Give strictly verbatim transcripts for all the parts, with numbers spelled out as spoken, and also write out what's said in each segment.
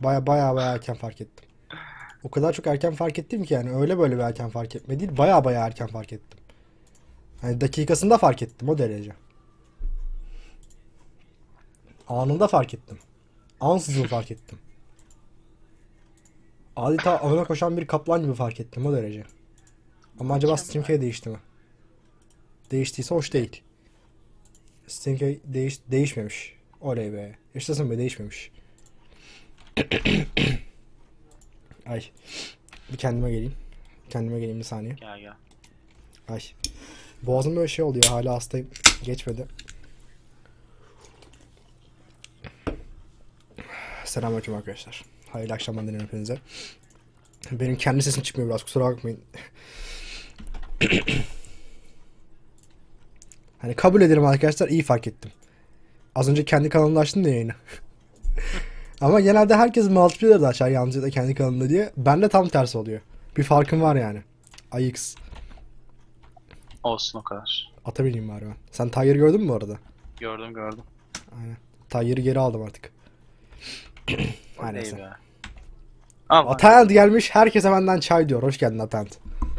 Baya baya baya erken fark ettim. O kadar çok erken fark ettim ki yani öyle böyle bir erken fark etme değil. Baya baya erken fark ettim. Hani dakikasında fark ettim o derece. Anında fark ettim. Ansızın fark ettim. Adeta avına koşan bir kaplan gibi fark ettim o derece. Ama acaba Steamkey değişti mi? Değiştiyse hoş değil. Steamkey değiş değişmemiş. Oley be. Yaşasın be değişmemiş. Ay. Bir kendime geleyim. Kendime geleyim bir saniye. Gel gel. Ay. Boğazım böyle şey oluyor. Hala hastayım. Geçmedi. Selamünaleyküm arkadaşlar. Hayırlı akşamlar dilerim hepinize. Benim kendi sesim çıkmıyor biraz. Kusura bakmayın. Hani kabul ederim arkadaşlar. İyi fark ettim. Az önce kendi kanalımda açtım da yayını. Ama genelde herkes multiplayer'da açar yalnızca da kendi kanalında diye. Bende tam tersi oluyor. Bir farkım var yani. A X. Olsun o kadar. Ata bineyim bari ben. Sen Tiger'ı gördün mü bu arada? Gördüm gördüm. Aynen. Tiger'ı geri aldım artık. Her Oley neyse. be. Ama Atayant gelmiş. Herkese benden çay diyor. Hoş geldin Atayant.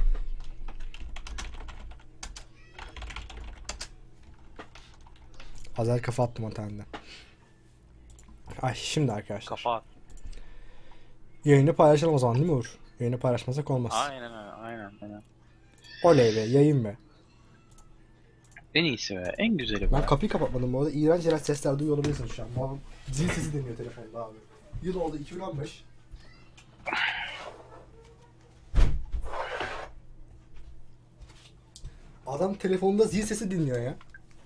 Hazır kafa attım Atayant'a. Ay şimdi arkadaşlar. kapat. Yayını paylaşalım o zaman değil mi Uğur? Yayını paylaşmasak olmaz. Aynen öyle. Aynen aynen. Oley be yayın be. En iyisi be. En güzeli be. Ben kapıyı kapatmadım bu arada. İğrenç iğrenç sesler duyuyor olabilirsiniz şu an. Babam zil sesi deniyor telefonda abi. Yıl oldu iki bin on beş. Adam telefonda zil sesi dinliyor ya.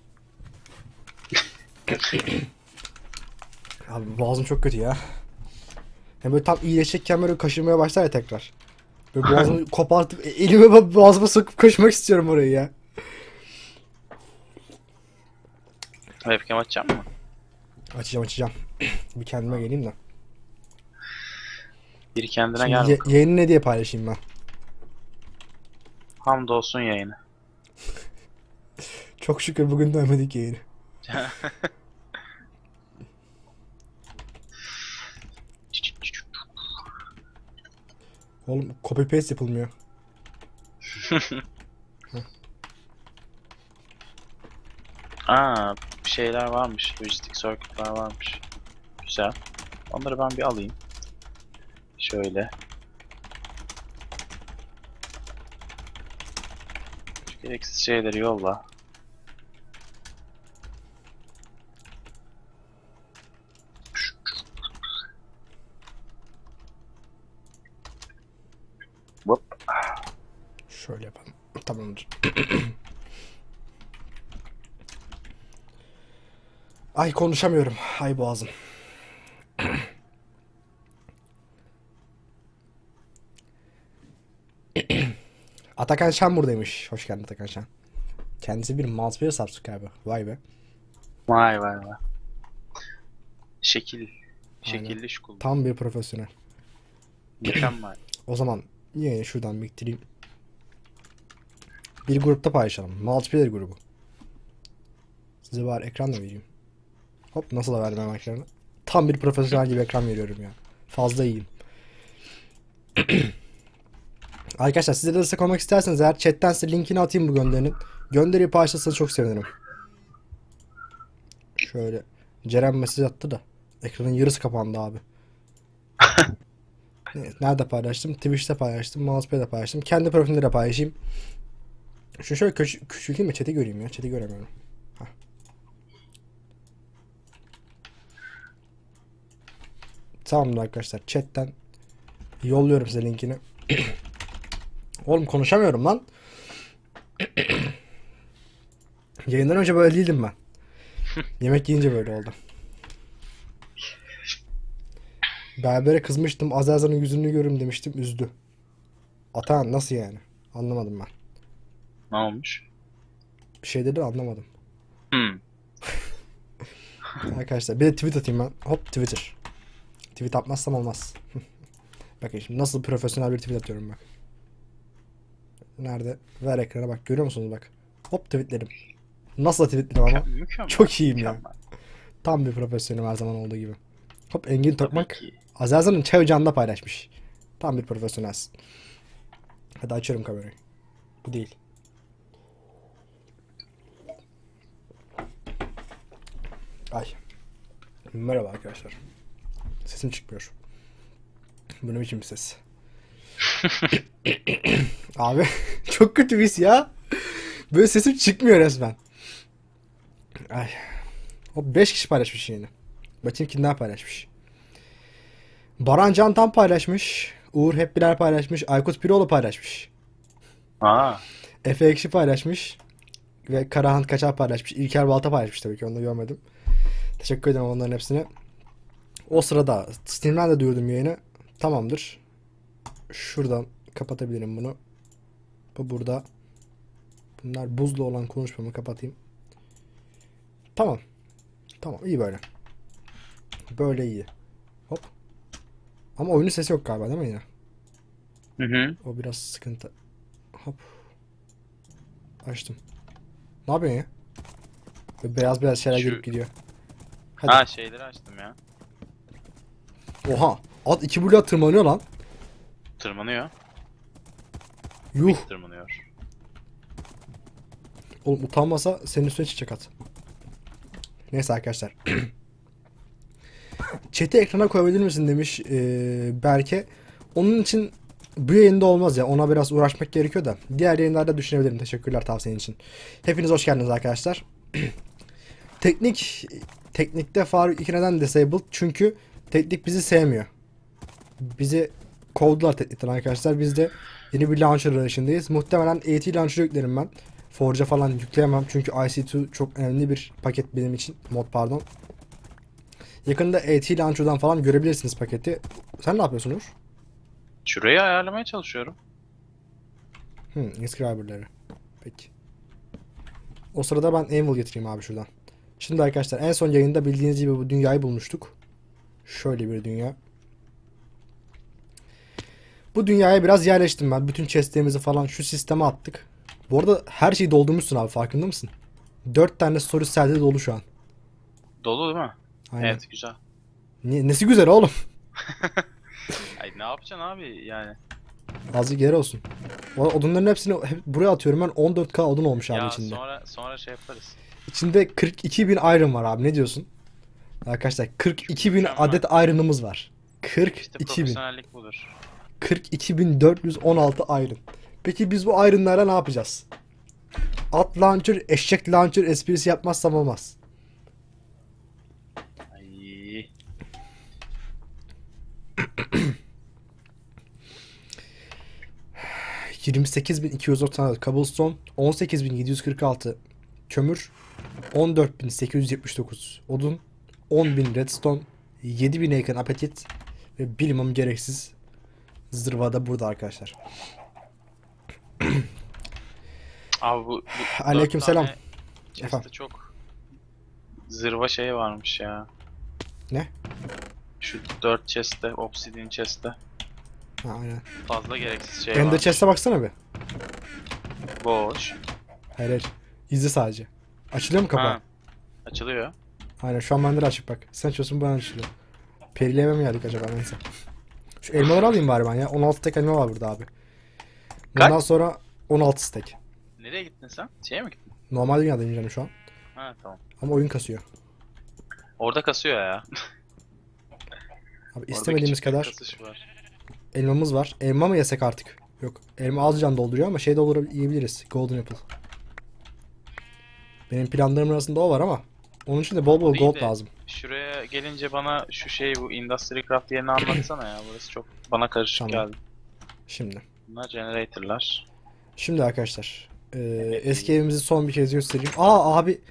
Abi boğazım çok kötü ya. Hem böyle tam iyileşecekken böyle kaşınmaya başlar ya tekrar. Böyle boğazımı kopartıp elime boğazıma sokup kaşımak istiyorum orayı ya. Webcam açacağım mı? Açacağım açacağım. Bir kendime geleyim de. Biri kendine Şimdi gel ye- bakalım. yayını ne diye paylaşayım ben? Hamdolsun yayını. Çok şükür bugün dönmedik yayını. Oğlum copy paste yapılmıyor. Aa, şeyler varmış. Lojistik circuit'lar varmış. Güzel. Onları ben bir alayım. Şöyle. Şu gereksiz şeyleri yolla. Hop. Şöyle yapalım. Tamamdır. Ay konuşamıyorum. Ay boğazım. Atakan Şen buradaymış. Hoş geldin Atakan Şen. Kendisi bir multiplayer subscriber. Vay be. Vay vay vay. Şekil. Aynen. Şekilli şukul. Tam bir profesyonel. Mükemmel. O zaman yine şuradan biriktireyim. Bir grupta paylaşalım. Multiplayer grubu. Size bari ekran da vereyim. Hop nasıl da verdim hemen ekranı. Tam bir profesyonel gibi ekran veriyorum ya. Fazla iyiyim. Arkadaşlar size de destek olmak isterseniz eğer chatten size linkini atayım bu gönderinin. Gönderiyi paylaşırsanız çok sevinirim. Şöyle. Ceren mesaj attı da. Ekranın yarısı kapandı abi. Nerede paylaştım? Twitch'te paylaştım. Mousepad'de paylaştım. Kendi profilimde de paylaşayım. Şu şöyle küç küçülteyim mi? Chat'i göreyim ya. Chat'i göremiyorum. Heh. Tamamdır arkadaşlar. Chat'ten yolluyorum size linkini. Oğlum konuşamıyorum lan. Yayından önce böyle değildim ben. Yemek yiyince böyle oldu. Berbere kızmıştım. Azaza'nın yüzünü görürüm demiştim. Üzdü. Atan nasıl yani? Anlamadım ben. Ne olmuş? Bir şey dedi anlamadım. Hmm. Arkadaşlar bir de tweet atayım ben. Hop Twitter. Tweet atmazsam olmaz. Bakın şimdi nasıl profesyonel bir tweet atıyorum bak. Nerede? Ver ekrana bak. Görüyor musunuz bak. Hop tweetlerim. Nasıl tweetlerim ama? Mükemmel. Çok iyiyim ya. Mükemmel. Tam bir profesyonelim her zaman olduğu gibi. Hop Engin Tokmak. Tabii ki. Azerbaycan'ın çay ocağında paylaşmış. Tam bir profesyonelsin. Hadi açıyorum kamerayı. Bu değil. Ay. Merhaba arkadaşlar. Sesim çıkmıyor. Bu ne biçim bir ses? Abi çok kötü bir his ya. Böyle sesim çıkmıyor resmen. Ay. O beş kişi paylaşmış yine. Bakayım kimler paylaşmış. Baran Cantan paylaşmış. Uğur Hep Birer paylaşmış. Aykut Piroğlu paylaşmış. Aa. Efe Ekşi paylaşmış. Ve Karahan Kaçar paylaşmış. İlker Balta paylaşmış tabii ki. Onu da görmedim. Teşekkür ederim onların hepsine. O sırada Steam'den de duyurdum yayını. Tamamdır. Şuradan kapatabilirim bunu. Bu burada. Bunlar buzlu olan konuşmamı kapatayım. Tamam. Tamam iyi böyle. Böyle iyi. Hop. Ama oyunun sesi yok galiba değil mi yine? Hı hı. O biraz sıkıntı. Hop. Açtım. Ne yapıyorsun ya? Böyle beyaz beyaz şeyler Şu- gelip gidiyor. Hadi. Ha şeyleri açtım ya. Oha. At iki bloğa tırmanıyor lan. Tırmanıyor. Yuh. Tırmanıyor. Oğlum utanmasa senin üstüne çıkacak at. Neyse arkadaşlar. Chat'i ekrana koyabilir misin demiş ee, Berke. Onun için bu yayında olmaz ya. Ona biraz uğraşmak gerekiyor da. Diğer yayınlarda düşünebilirim. Teşekkürler tavsiyen için. Hepiniz hoş geldiniz arkadaşlar. Teknik teknikte Faruk iki neden disabled? Çünkü teknik bizi sevmiyor. Bizi kovdular teknikten arkadaşlar. Biz de yeni bir launcher arayışındayız. Muhtemelen A T launcher yüklerim ben. Forge'a falan yükleyemem. Çünkü I C iki çok önemli bir paket benim için. Mod pardon. Yakında A T launcher'dan falan görebilirsiniz paketi. Sen ne yapıyorsun Uğur? Şurayı ayarlamaya çalışıyorum. Hmm, inscriber'ları. Peki. O sırada ben Anvil getireyim abi şuradan. Şimdi arkadaşlar en son yayında bildiğiniz gibi bu dünyayı bulmuştuk. Şöyle bir dünya. Bu dünyaya biraz yerleştim ben. Bütün chestlerimizi falan şu sisteme attık. Bu arada her şeyi doldurmuşsun abi, farkında mısın? dört tane storage cell'de dolu şu an. Dolu değil mi? Aynen. Evet güzel. Ne, nesi güzel oğlum? Ay ne yapacaksın abi yani? Azıcık yer olsun. O odunların hepsini hep buraya atıyorum ben. on dört K odun olmuş abi Ya içinde. sonra sonra şey yaparız. İçinde kırk iki bin iron var abi, ne diyorsun? Arkadaşlar kırk iki bin Mükemmel. adet iron'ımız var. İşte kırk iki bin. profesyonellik budur. kırk iki bin dört yüz on altı iron. Peki biz bu iron'larla ne yapacağız? At launcher, eşek launcher esprisi yapmazsam olmaz. Ay. yirmi sekiz bin iki yüz doksan altı cobblestone, on sekiz bin yedi yüz kırk altı kömür, on dört bin sekiz yüz yetmiş dokuz odun, on bin redstone, yedi bine yakın apetit ve bilimum gereksiz zırva da burada arkadaşlar. Abi bu, bu Aleykümselam. dört tane chest'te Efendim? çok zırva şey varmış ya. Ne? Şu dört chest'te, obsidian chest'te Ha, aynen. fazla gereksiz şey Ender var. chest'e baksana bir. Boş. Hayır hayır. İzle sadece. Açılıyor mu kapağı? Ha. Açılıyor. Aynen, şu an bende de açık bak. Sen açıyorsun, ben açılıyor. Perileme mi geldik acaba, neyse. Şu elmaları alayım bari ben ya. on altı tek elma var burada abi. Bundan Kaç? sonra on altı stack. Nereye gittin sen? Şeye mi gittin? Normal dünyadayım canım şu an. Ha tamam. Ama oyun kasıyor. Orada kasıyor ya. Abi Orada istemediğimiz küçük bir kadar kasış var. elmamız var. Elma mı yesek artık? Yok. Elma az can dolduruyor ama şey de olur, yiyebiliriz. Golden apple. Benim planlarım arasında o var ama onun için de bol bol Değil gold de- lazım. Şuraya gelince bana şu şey bu Industry Craft yerini anlatsana ya. Burası çok bana karışık Tamam. geldi. Şimdi. Bunlar generator'lar. Şimdi arkadaşlar. eee, eski evimizi son bir kez göstereyim. Aa abi.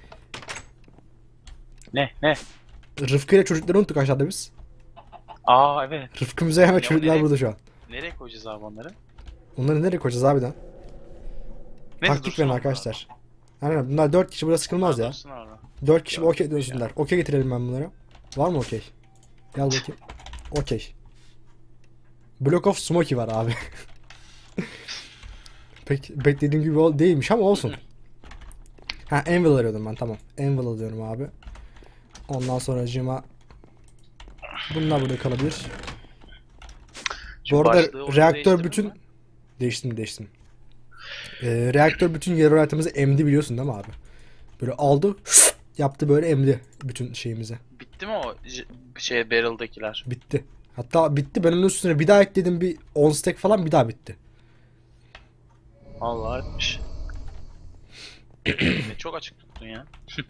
Ne ne? Rıfkı ile çocukları unuttuk aşağıda biz. Aa evet. Rıfkı Müzeyyen ve Ne o, çocuklar nereye- burada şu an. Nereye koyacağız abi onları? Onları nereye koyacağız abiden? Neyse, Taktik dursun verin orada. arkadaşlar. Aynen, bunlar dört kişi, burada sıkılmaz Ha, ya. dursun orada. dört kişi Ya, okey dönsünler. Okey getirelim ben bunlara. Var mı okey? Gel bakayım. Okey. Block of Smoky var abi. Pek beklediğim gibi ol- değilmiş ama olsun. Ha, Anvil arıyordum ben, tamam. Anvil alıyorum abi. Ondan sonra cima bunlar burada kalabilir. Şu Bu arada başlığı orada reaktör değiştirdin bütün... mi? Değiştim değiştim. Ee, reaktör bütün yer öğretimizi emdi biliyorsun değil mi abi? Böyle aldı yaptı böyle emdi bütün şeyimizi. Bitti mi o j- şey barrel'dakiler? Bitti. Hatta bitti, ben onun üstüne bir daha ekledim, bir on stack falan, bir daha bitti. Allah etmiş. Ne çok açık tuttun ya.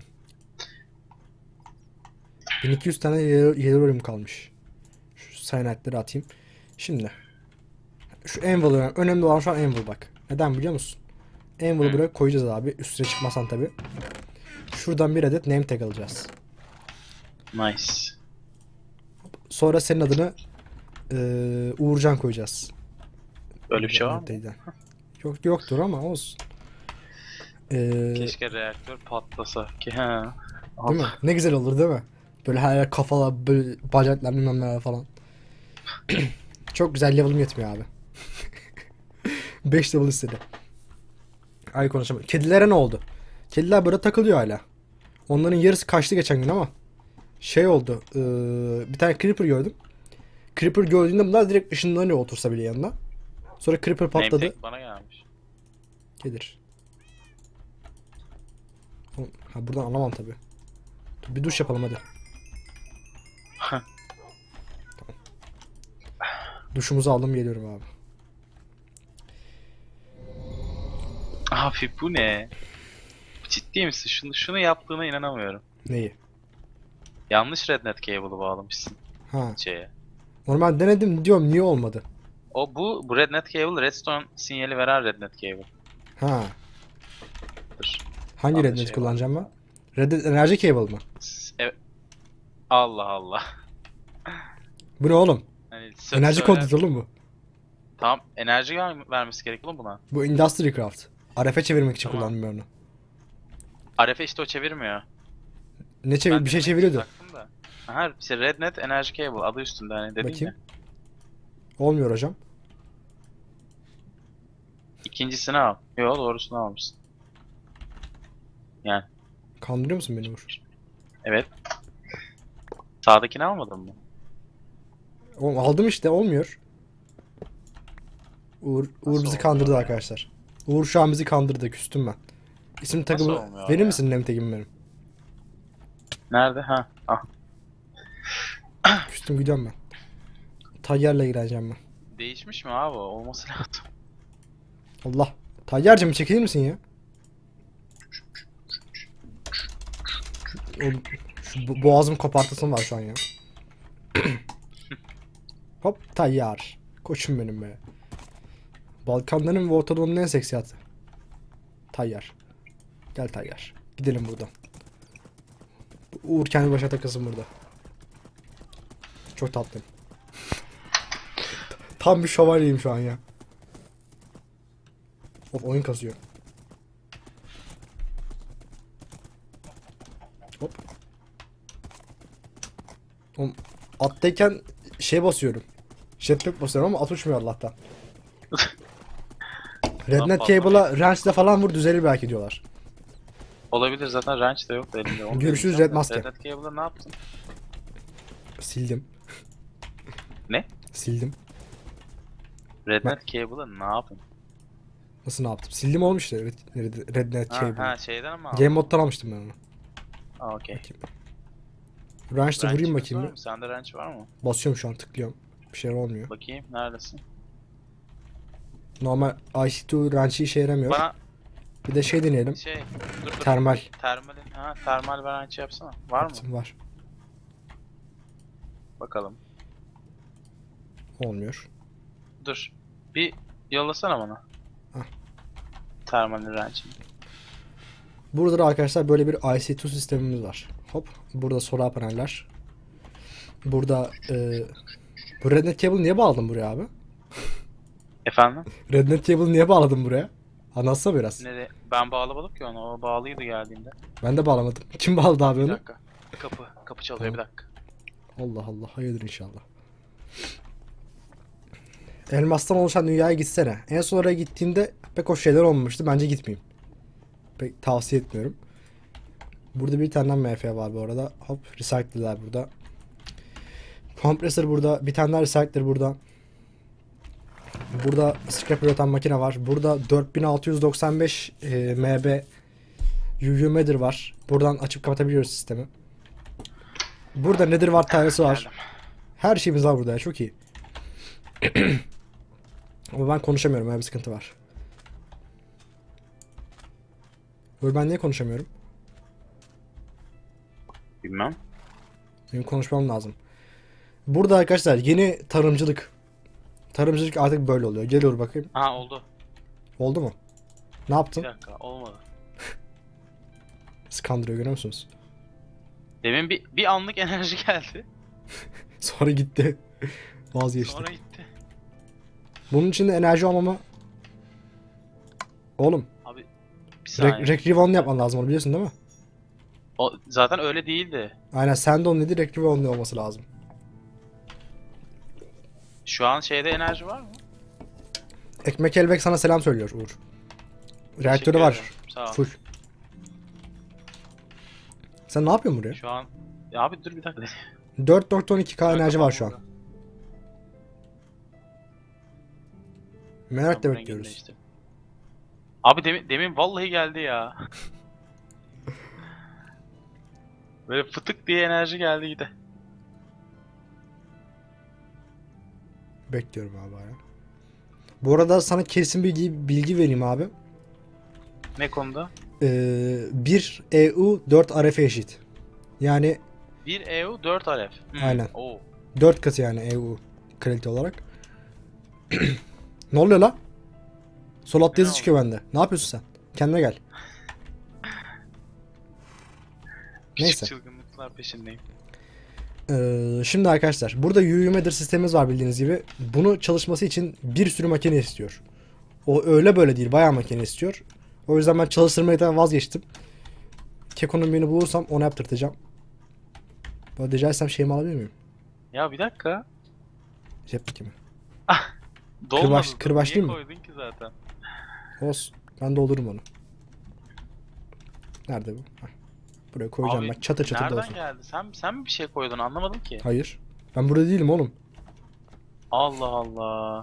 bin iki yüz tane yer, yer öğretim kalmış. Şu cyanite'leri atayım. Şimdi. Şu anvil önemli. Önemli olan şu an anvil bak. Neden biliyor musun? Anvil'i Hı. buraya koyacağız abi. Üstüne çıkmasan tabi. Şuradan bir adet name tag alacağız. Nice. Sonra senin adını eee Uğurcan koyacağız. Öyle bir şey var mı? Tag'den. Yok, yoktur ama olsun. Eee Keşke reaktör patlasa ki ha. değil mi? Ne güzel olur değil mi? Böyle her yer kafalar, böyle bacaklar bilmem neler falan. Çok güzel, level'ım yetmiyor abi. beş level istedi. Ay konuşamadım. Kedilere ne oldu? Kediler böyle takılıyor hala. Onların yarısı kaçtı geçen gün ama. Şey oldu. eee, bir tane creeper gördüm. Creeper gördüğünde bunlar direkt ışınlanıyor otursa bile yanına. Sonra creeper patladı. Name tag bana gelmiş. Gelir. Ha, buradan alamam tabi. Bir duş yapalım hadi. Tamam. Duşumuzu aldım, geliyorum abi. Abi bu ne? Ciddi misin? Şunu, şunu yaptığına inanamıyorum. Neyi? Yanlış Rednet cable'ı bağlamışsın Ha. şeye. Normal denedim diyorum, niye olmadı? O bu, bu Rednet cable redstone sinyali veren Rednet cable. Ha. Dur. Hangi Yanlış rednet şey kullanacağım ben? Rednet enerji cable mı? S- Evet. Allah Allah. Bu ne oğlum? Hani sö- Enerji söyler- kodu oğlum bu. Tamam, enerji ver- vermesi gerek oğlum buna. Bu Industry Craft. R F'e çevirmek için Tamam. kullandım ben onu. R F'e işte o çevirmiyor. Ne çevir Ben bir şey denemek için çeviriyordu. taktım da. Aha, işte Rednet enerji cable adı üstünde hani dedin Bakayım. ya. Olmuyor hocam. İkincisini al. Yo, doğrusunu almışsın. Yani Kandırıyor musun beni Uğur? evet. Sağdakini almadın mı? Oğlum aldım işte, olmuyor. Uğur, Uğur Nasıl bizi olmuyor kandırdı ya? arkadaşlar. Uğur şu an bizi kandırdı, küstüm ben. İsim takımı olmuyor verir ya? misin name tagimi benim? Nerede? Ha. Ah. Küstüm, gidiyorum ben. Tayyarla gireceğim ben. Değişmiş mi abi? o? Olması lazım. Allah. Tayyarcığım çekilir misin ya? Oğlum, şu bo- boğazım kopartasım var şu an ya. Hop Tayyar. Koçum benim be. Balkanların ve Orta Doğu'nun en seksi atı. Tayyar. Gel Tayyar. Gidelim buradan. Uğur kendi başa takılsın burada. Çok tatlıyım. Tam bir şövalyeyim şu an ya. Of, oyun kasıyor. Hop. Oğlum, attayken şey basıyorum. Jetpack basıyorum ama at uçmuyor Allah'tan. Rednet patlamayı cable'a wrench'le falan vur, düzelir belki diyorlar. Olabilir, zaten wrench de yok da elimde. Onu Görüşürüz deneyeceğim Red de. Maske. Rednet cable'ı ne yaptın? Sildim. Ne? Sildim. Rednet cable'ı ne yaptın? Nasıl ne yaptım? Sildim oğlum işte Red, Red, Rednet Ha, Cable. ha şeyden mi aldın? Game moddan almıştım ben onu. Ha, okey. Bakayım. Wrench'le vurayım Wrench'imiz bakayım var bir. mı? Sende wrench var mı? Basıyorum şu an, tıklıyorum. Bir şeyler olmuyor. Bakayım, neredesin? Normal I C iki wrench'i işe yaramıyor. Bana Bir de şey deneyelim. şey, dur dur. Termal. Termalin, ha termal wrench yapsana. Var mı? Yaptım, var. Bakalım. Olmuyor. Dur. Bir yollasana bana. Hah. Termal wrench'ini. Burada da arkadaşlar böyle bir I C iki sistemimiz var. Hop. Burada solar paneller. Burada e, bu Rednet Cable niye bağladın buraya abi? Efendim? Rednet Cable niye bağladın buraya? Anlatsana biraz. Nereye? Ben bağlamadım ki onu. O bağlıydı geldiğinde. Ben de bağlamadım. Kim bağladı abi Bir onu? dakika. Kapı. Kapı çalıyor, Tamam. bir dakika. Allah Allah, hayırdır inşallah. Elmastan oluşan dünyaya gitsene. En son oraya gittiğimde pek hoş şeyler olmamıştı. Bence gitmeyeyim. Pek tavsiye etmiyorum. Burada bir tane M F var bu arada. Hop, recycler'lar burada. Compressor burada. Bir tane daha recycler burada. Burada scrap üreten makine var. Burada dört bin altı yüz doksan beş e, M B U U Nether var. Buradan açıp kapatabiliyoruz sistemi. Burada Nether var tanesi var. Geldim. Her şeyimiz var burada ya, çok iyi. Ama ben konuşamıyorum, öyle bir sıkıntı var. Böyle ben niye konuşamıyorum? Bilmem. Benim konuşmam lazım. Burada arkadaşlar yeni tarımcılık. Tarımcılık artık böyle oluyor. Geliyor bakayım. Ha oldu. Oldu mu? Ne Bir yaptın? dakika olmadı. Skandırıyor, görüyor musunuz? Demin bir, bir anlık enerji geldi. Sonra gitti. Vazgeçti. Sonra gitti. Bunun için de enerji almama... Oğlum. Abi bir saniye. Rek, rek Rewind yapman lazım, onu biliyorsun değil mi? O zaten öyle değildi. Aynen, sen de onun dedi, Rek Rewind olması lazım. Şu an şeyde enerji var mı? Ekmek Elbek sana selam söylüyor Uğur. Reaktörü Teşekkür var. ederim. Sağ ol. Full. Sen ne yapıyorsun buraya? Şu an... Ya abi dur bir dakika. dört nokta on iki K enerji var şu an. Merak da Tamam, bekliyoruz. rengini değiştir. Abi demin, demin vallahi geldi ya. Böyle fıtık diye enerji geldi gide. Bekliyorum abi ya. Bu arada sana kesin bilgi, bilgi vereyim abi. Ne konuda? Ee, bir E U dört R F eşit. Yani bir E U dört R F. Hmm. Aynen. Oo. dört katı yani E U kalite olarak. Ne oluyor la? Sol altta Ne yazı çıkıyor bende. Ne yapıyorsun sen? Kendine gel. Küçük Neyse. çılgınlıklar peşindeyim. Ee, şimdi arkadaşlar burada U U Nether sistemimiz var bildiğiniz gibi. Bunu çalışması için bir sürü makine istiyor. O öyle böyle değil, bayağı makine istiyor. O yüzden ben çalıştırmayı vazgeçtim. Keko'nun birini bulursam ona yaptırtacağım. Böyle rica etsem şeyimi alabilir miyim? Ya bir dakika. Cep mi? Dolmadı. Kırbaç- kırbaç değil Niye mi? koydun ki zaten? Olsun. Ben doldururum onu. Nerede bu? Heh. Buraya koyacağım Abi, bak, çatır çatır da nereden olsun. geldi? Sen sen mi bir şey koydun anlamadım ki. Hayır. Ben burada değilim oğlum. Allah Allah.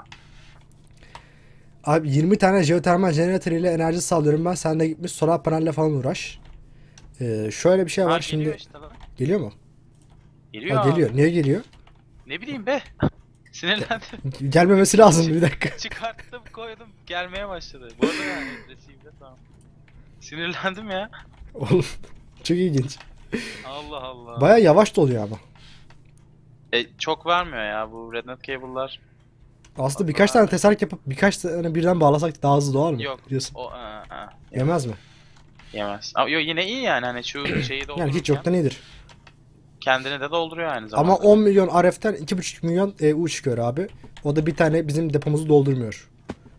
Abi yirmi tane jeotermal jeneratör ile enerji sağlıyorum ben. Sen de gitmiş solar panelle falan uğraş. Ee, şöyle bir şey var Ha, şimdi. geliyor işte lan. Geliyor mu? Geliyor Ha, abi. geliyor. Niye geliyor? Ne bileyim be. Sinirlendim. Gelmemesi lazım bir dakika. Çıkarttım koydum. Gelmeye başladı. Bu arada yani receive'de tamam. Sinirlendim ya. Oğlum çok ilginç. Allah Allah. Baya yavaş doluyor ama. E, çok vermiyor ya bu Rednet cable'lar. Aslında birkaç tane tesadüf yapıp birkaç tane birden bağlasak daha hızlı doğar mı? Yok. Diyorsun. O aa, aa, Yemez mi? yemez. Ama yo, yine iyi yani hani şu şeyi doldururken Yani hiç yoktan iyidir. kendini de dolduruyor aynı zamanda. Ama on milyon R F'ten iki buçuk milyon E U çıkıyor abi. O da bir tane bizim depomuzu doldurmuyor.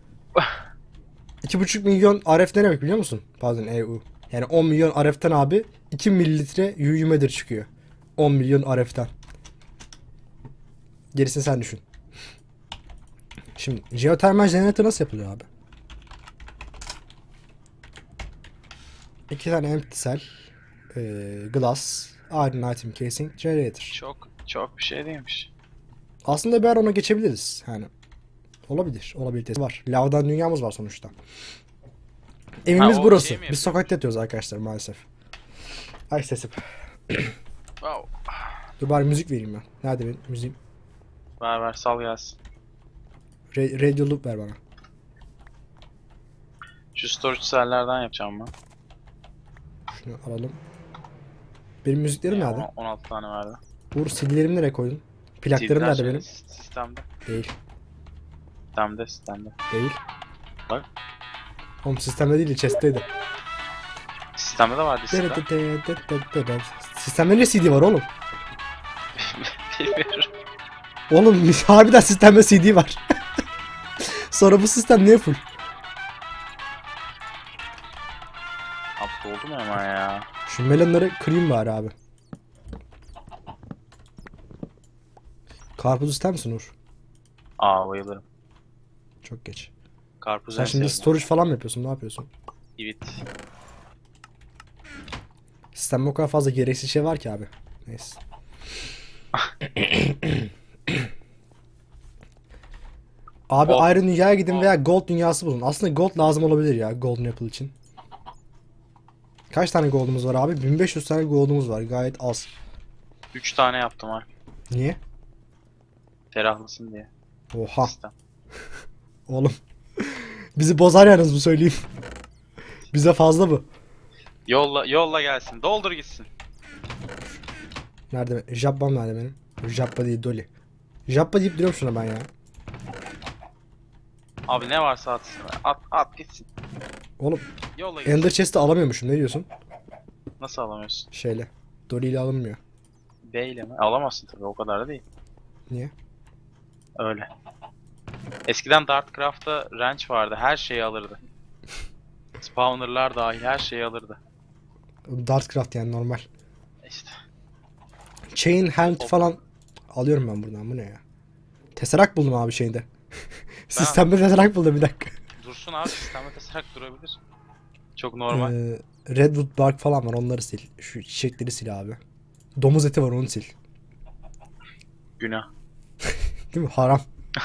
iki buçuk milyon R F ne demek biliyor musun? Pardon, E U. Yani on milyon R F'ten abi iki mililitre U U Nether çıkıyor. on milyon R F'ten. Gerisini sen düşün. Şimdi jeotermal jeneratör nasıl yapılıyor abi? İki tane empty cell, e, glass, iron item casing, generator. Çok çok bir şey değilmiş. Aslında bir ara ona geçebiliriz. Yani olabilir. Olabilitesi var. Lavdan dünyamız var sonuçta. Evimiz Ha, o burası. şey mi Biz yapıyormuş? sokakta yatıyoruz arkadaşlar maalesef. Ay sesim. Wow. Dur bari müzik vereyim ben. Nerede benim müziğim? Ver ver sal gelsin. Ra- Radio loop ver bana. Şu storage cell'lerden yapacağım ben. Şunu alalım. Benim müziklerim Ya, nerede? on- on altı tane verdi. Uğur C D'lerimi nereye koydun? Plaklarım Sildiler nerede şeyde, benim? s- Sistemde. Değil. Sistemde sistemde. Değil. Bak. Oğlum sistemde değil, chest'teydi. Sistemde de vardı sistem. Sistemde ne C D var oğlum? Bilmiyorum. Oğlum harbiden sistemde C D var. Sonra bu sistem niye full? Abi doldu mu hemen ya? Şu melonları kırayım bari abi. Karpuz ister misin Uğur? Aa bayılırım. Çok geç. Karpuz Sen en şimdi sevdiğim. storage falan mı yapıyorsun? Ne yapıyorsun? Evet. Sistemde o kadar fazla gereksiz şey var ki abi. Neyse. Abi Gold. Iron dünyaya gidin Gold. veya Gold dünyası bulun. Aslında Gold lazım olabilir ya Golden Apple için. Kaç tane Gold'umuz var abi? bin beş yüz tane Gold'umuz var. Gayet az. üç tane yaptım abi. Niye? Ferahlasın diye. Oha. Sistem. Oğlum. Bizi bozar yalnız bu söyleyeyim. Bize fazla bu. Yolla yolla gelsin. Doldur gitsin. Nerede? Jabbam nerede benim? Jabba değil Dolly. Jabba deyip duruyorum şuna ben ya. Abi ne varsa atsın. At at gitsin. Oğlum Yolla gitsin. Ender Chest'i alamıyormuşum. Ne diyorsun? Nasıl alamıyorsun? Şeyle. Dolly ile alınmıyor. B ile mi? Alamazsın tabii, o kadar da değil. Niye? Öyle. Eskiden Dartcraft'ta ranch vardı. Her şeyi alırdı. Spawner'lar dahil her şeyi alırdı. Darkcraft yani normal. İşte. Chain Helmet falan alıyorum ben buradan. Bu ne ya? Tesseract buldum abi şeyde. Sistemde Tesseract buldum bir dakika. Dursun abi, sistemde tasarak durabilir. Çok normal. Ee, Redwood Bark falan var, onları sil. Şu çiçekleri sil abi. Domuz eti var, onu sil. Günah. Değil mi? Haram.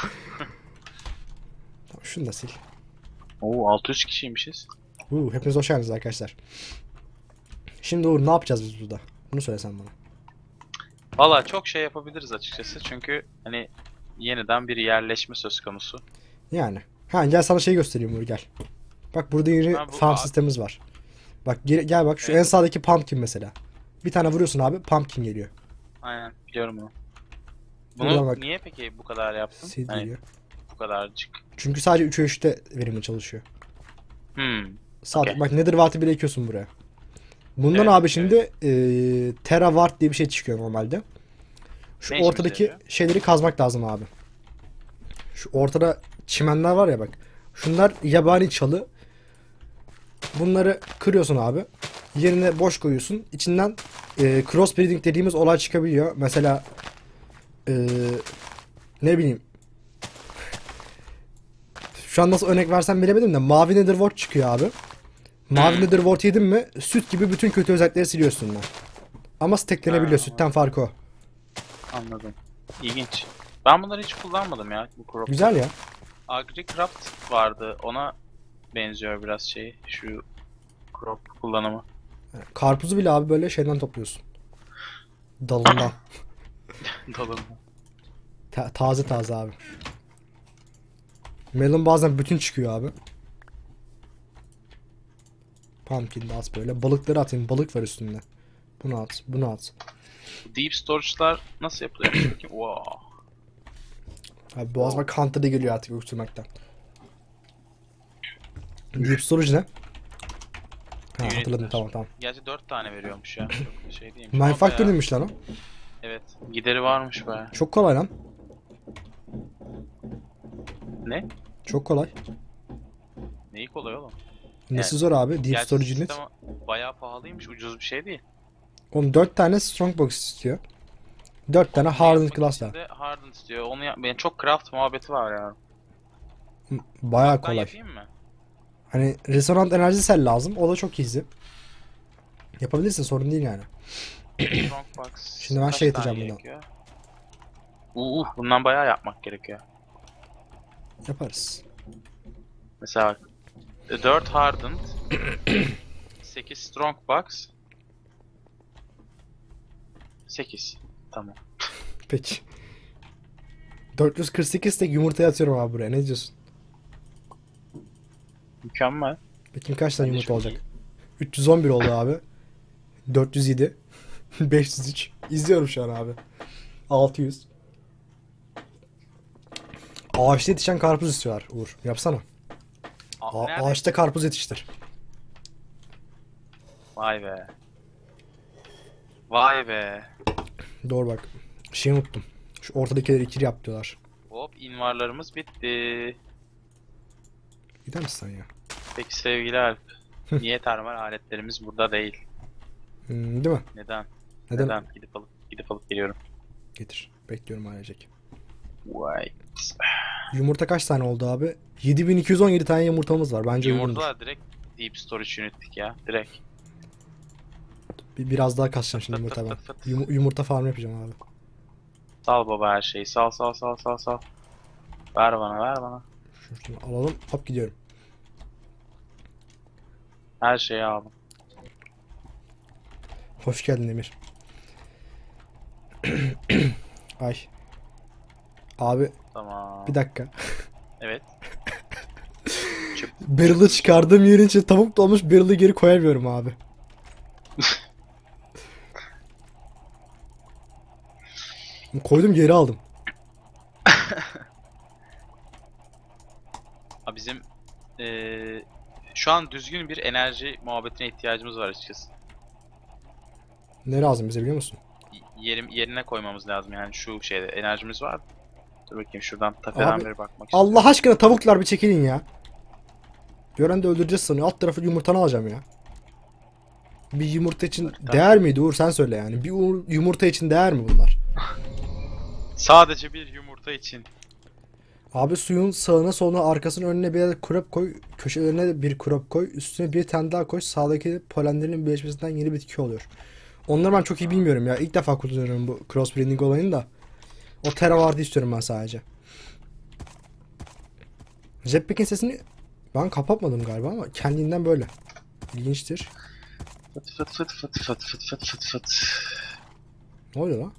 Tamam, şunu da sil. Oo, altı yüz kişiymişiz. Uuu, hepiniz hoş geldiniz arkadaşlar. Şimdi Uğur ne yapacağız biz burada? Bunu söylesen bana. Valla çok şey yapabiliriz açıkçası. Çünkü hani yeniden bir yerleşme söz konusu. Yani. Ha gel sana şey göstereyim Uğur, gel. Bak burada yeni Ha, bu- farm Aa. sistemimiz var. Bak gel, gel bak şu Evet. en sağdaki pumpkin mesela. Bir tane vuruyorsun abi, pumpkin geliyor. Aynen, biliyorum bunu. Buradan Bunu bak. niye peki bu kadar yaptın? Seed Hani geliyor. bu kadarcık. Çünkü sadece üçe üçte verimli çalışıyor. Hmm. Sağ Okey. bak Nether Wart'i bile ekiyorsun buraya. Bundan Evet, abi şimdi eee Terra Wart diye bir şey çıkıyor normalde. Şu Ne işimize ortadaki yarıyor? şeyleri kazmak lazım abi. Şu ortada çimenler var ya bak. Şunlar yabani çalı. Bunları kırıyorsun abi. Yerine boş koyuyorsun. İçinden eee crossbreeding dediğimiz olay çıkabiliyor. Mesela eee, ne bileyim. Şu an nasıl örnek versem bilemedim de mavi Nether Wart çıkıyor abi. Mavi Hmm. Nether Wart yedin mi süt gibi bütün kötü özellikleri siliyorsun üstünden. Ama stacklenebiliyor. Ha. Sütten farkı o. Anladım. İlginç. Ben bunları hiç kullanmadım ya. Bu crop. Güzel ya. AgriCraft vardı. Ona benziyor biraz şey. Şu crop kullanımı. Karpuzu bile abi böyle şeyden topluyorsun. Dalından. Dalın. Ta- taze taze abi. Melon bazen bütün çıkıyor abi. Pumpkin de at böyle. Balıkları atayım. Balık var üstünde. Bunu at. Bunu at. Deep storage'lar nasıl yapılıyor? Bakayım. Wow. Abi boğazıma kan tadı geliyor artık öksürmekten. Deep storage ne? Ha, hatırladım, Unitler. tamam tamam. Gerçi dört tane veriyormuş ya. Çok şey değilmiş. Mindfuck Ama bayağı- denilmiş lan o. Evet. Gideri varmış baya. Çok kolay lan. Ne? Çok kolay. Neyi kolay oğlum? Nesi zor abi? Deep Gerçi storage unit. sistem bayağı pahalıymış. Ucuz bir şey değil. Onun dört tane strongbox istiyor. dört tane hardened Yapmak glass için var. de Hardened istiyor. Onu yap- yani çok craft muhabbeti var ya. Bayağı Ben kolay. yapayım mı? Hani resonant enerji sel lazım. O da çok easy. Yapabilirsin, sorun değil yani. Strong box. Şimdi ben Kaç şey tane yapacağım bundan. gerekiyor? Uh, bundan bayağı yapmak gerekiyor. Yaparız. Mesela bak. dört hardened. sekiz strong box. sekiz. Tamam. Peki. dört yüz kırk sekiz tek yumurta atıyorum abi buraya. Ne diyorsun? Mükemmel. Bakayım kaç tane Bence yumurta çok olacak. üç yüz on bir oldu abi. dört yüz yedi. beş yüz üç. İzliyorum şu an abi. altı yüz. Ağaçta yetişen karpuz istiyorlar Uğur. Yapsana. Aa, A- nerede? ağaçta karpuz yetiştir. Vay be. Vay be. Doğru bak. Şey unuttum. Şu ortadakileri ikili yap diyorlar. Hop, invarlarımız bitti. Gider misin sen ya? Peki sevgili Alp. Niye termal aletlerimiz burada değil? Hmm, değil mi? Neden? Neden? Neden? Gidip alıp gidip alıp geliyorum. Getir. Bekliyorum ailecek. Vay. Yumurta kaç tane oldu abi? yedi bin iki yüz on yedi tane yumurtamız var. Bence uygundur. Yumurtalar direkt deep storage unit'lik ya. Direkt. Bir, biraz daha kasacağım şimdi Fıt fıt yumurta ben. fıt fıt. Yum- yumurta farm yapacağım abi. Sal baba her şeyi. Sal sal sal sal sal. Ver bana, ver bana. Şunu alalım. Hop gidiyorum. Her şeyi aldım. Hoş geldin Emir. Ay. Abi Tamam. bir dakika. Evet. Barrel'ı çıkardığım yerin içine tavuk dolmuş, barrel'ı geri koyamıyorum abi. Koydum, geri aldım. Ha, bizim eee, şu an düzgün bir enerji muhabbetine ihtiyacımız var açıkçası. Ne lazım bize biliyor musun? Y- Yerim, yerine koymamız lazım yani şu şeyde enerjimiz var. Dur bakayım şuradan tepeden Abi, bir bakmak istiyorum. Allah aşkına tavuklar bir çekilin ya. Gören de öldüreceğiz sanıyor. Alt tarafı yumurtanı alacağım ya. Bir yumurta için Yumurta. değer miydi Uğur, sen söyle yani. Bir uğur- yumurta için değer mi bunlar? Sadece bir yumurta için. Abi suyun sağına soluna arkasına önüne bir krop koy. Köşelerine de bir krop koy. Üstüne bir tane daha koy. Sağdaki polenlerin birleşmesinden yeni bitki oluyor. Onları ben çok iyi bilmiyorum ya. İlk defa kullanıyorum bu crossbreeding olayını da. O tera vardı istiyorum ben sadece. Jetpack'in sesini ben kapatmadım galiba ama kendinden böyle. İlginçtir. Fıt fıt fıt fıt fıt fıt fıt fıt fıt. Ne oluyor lan?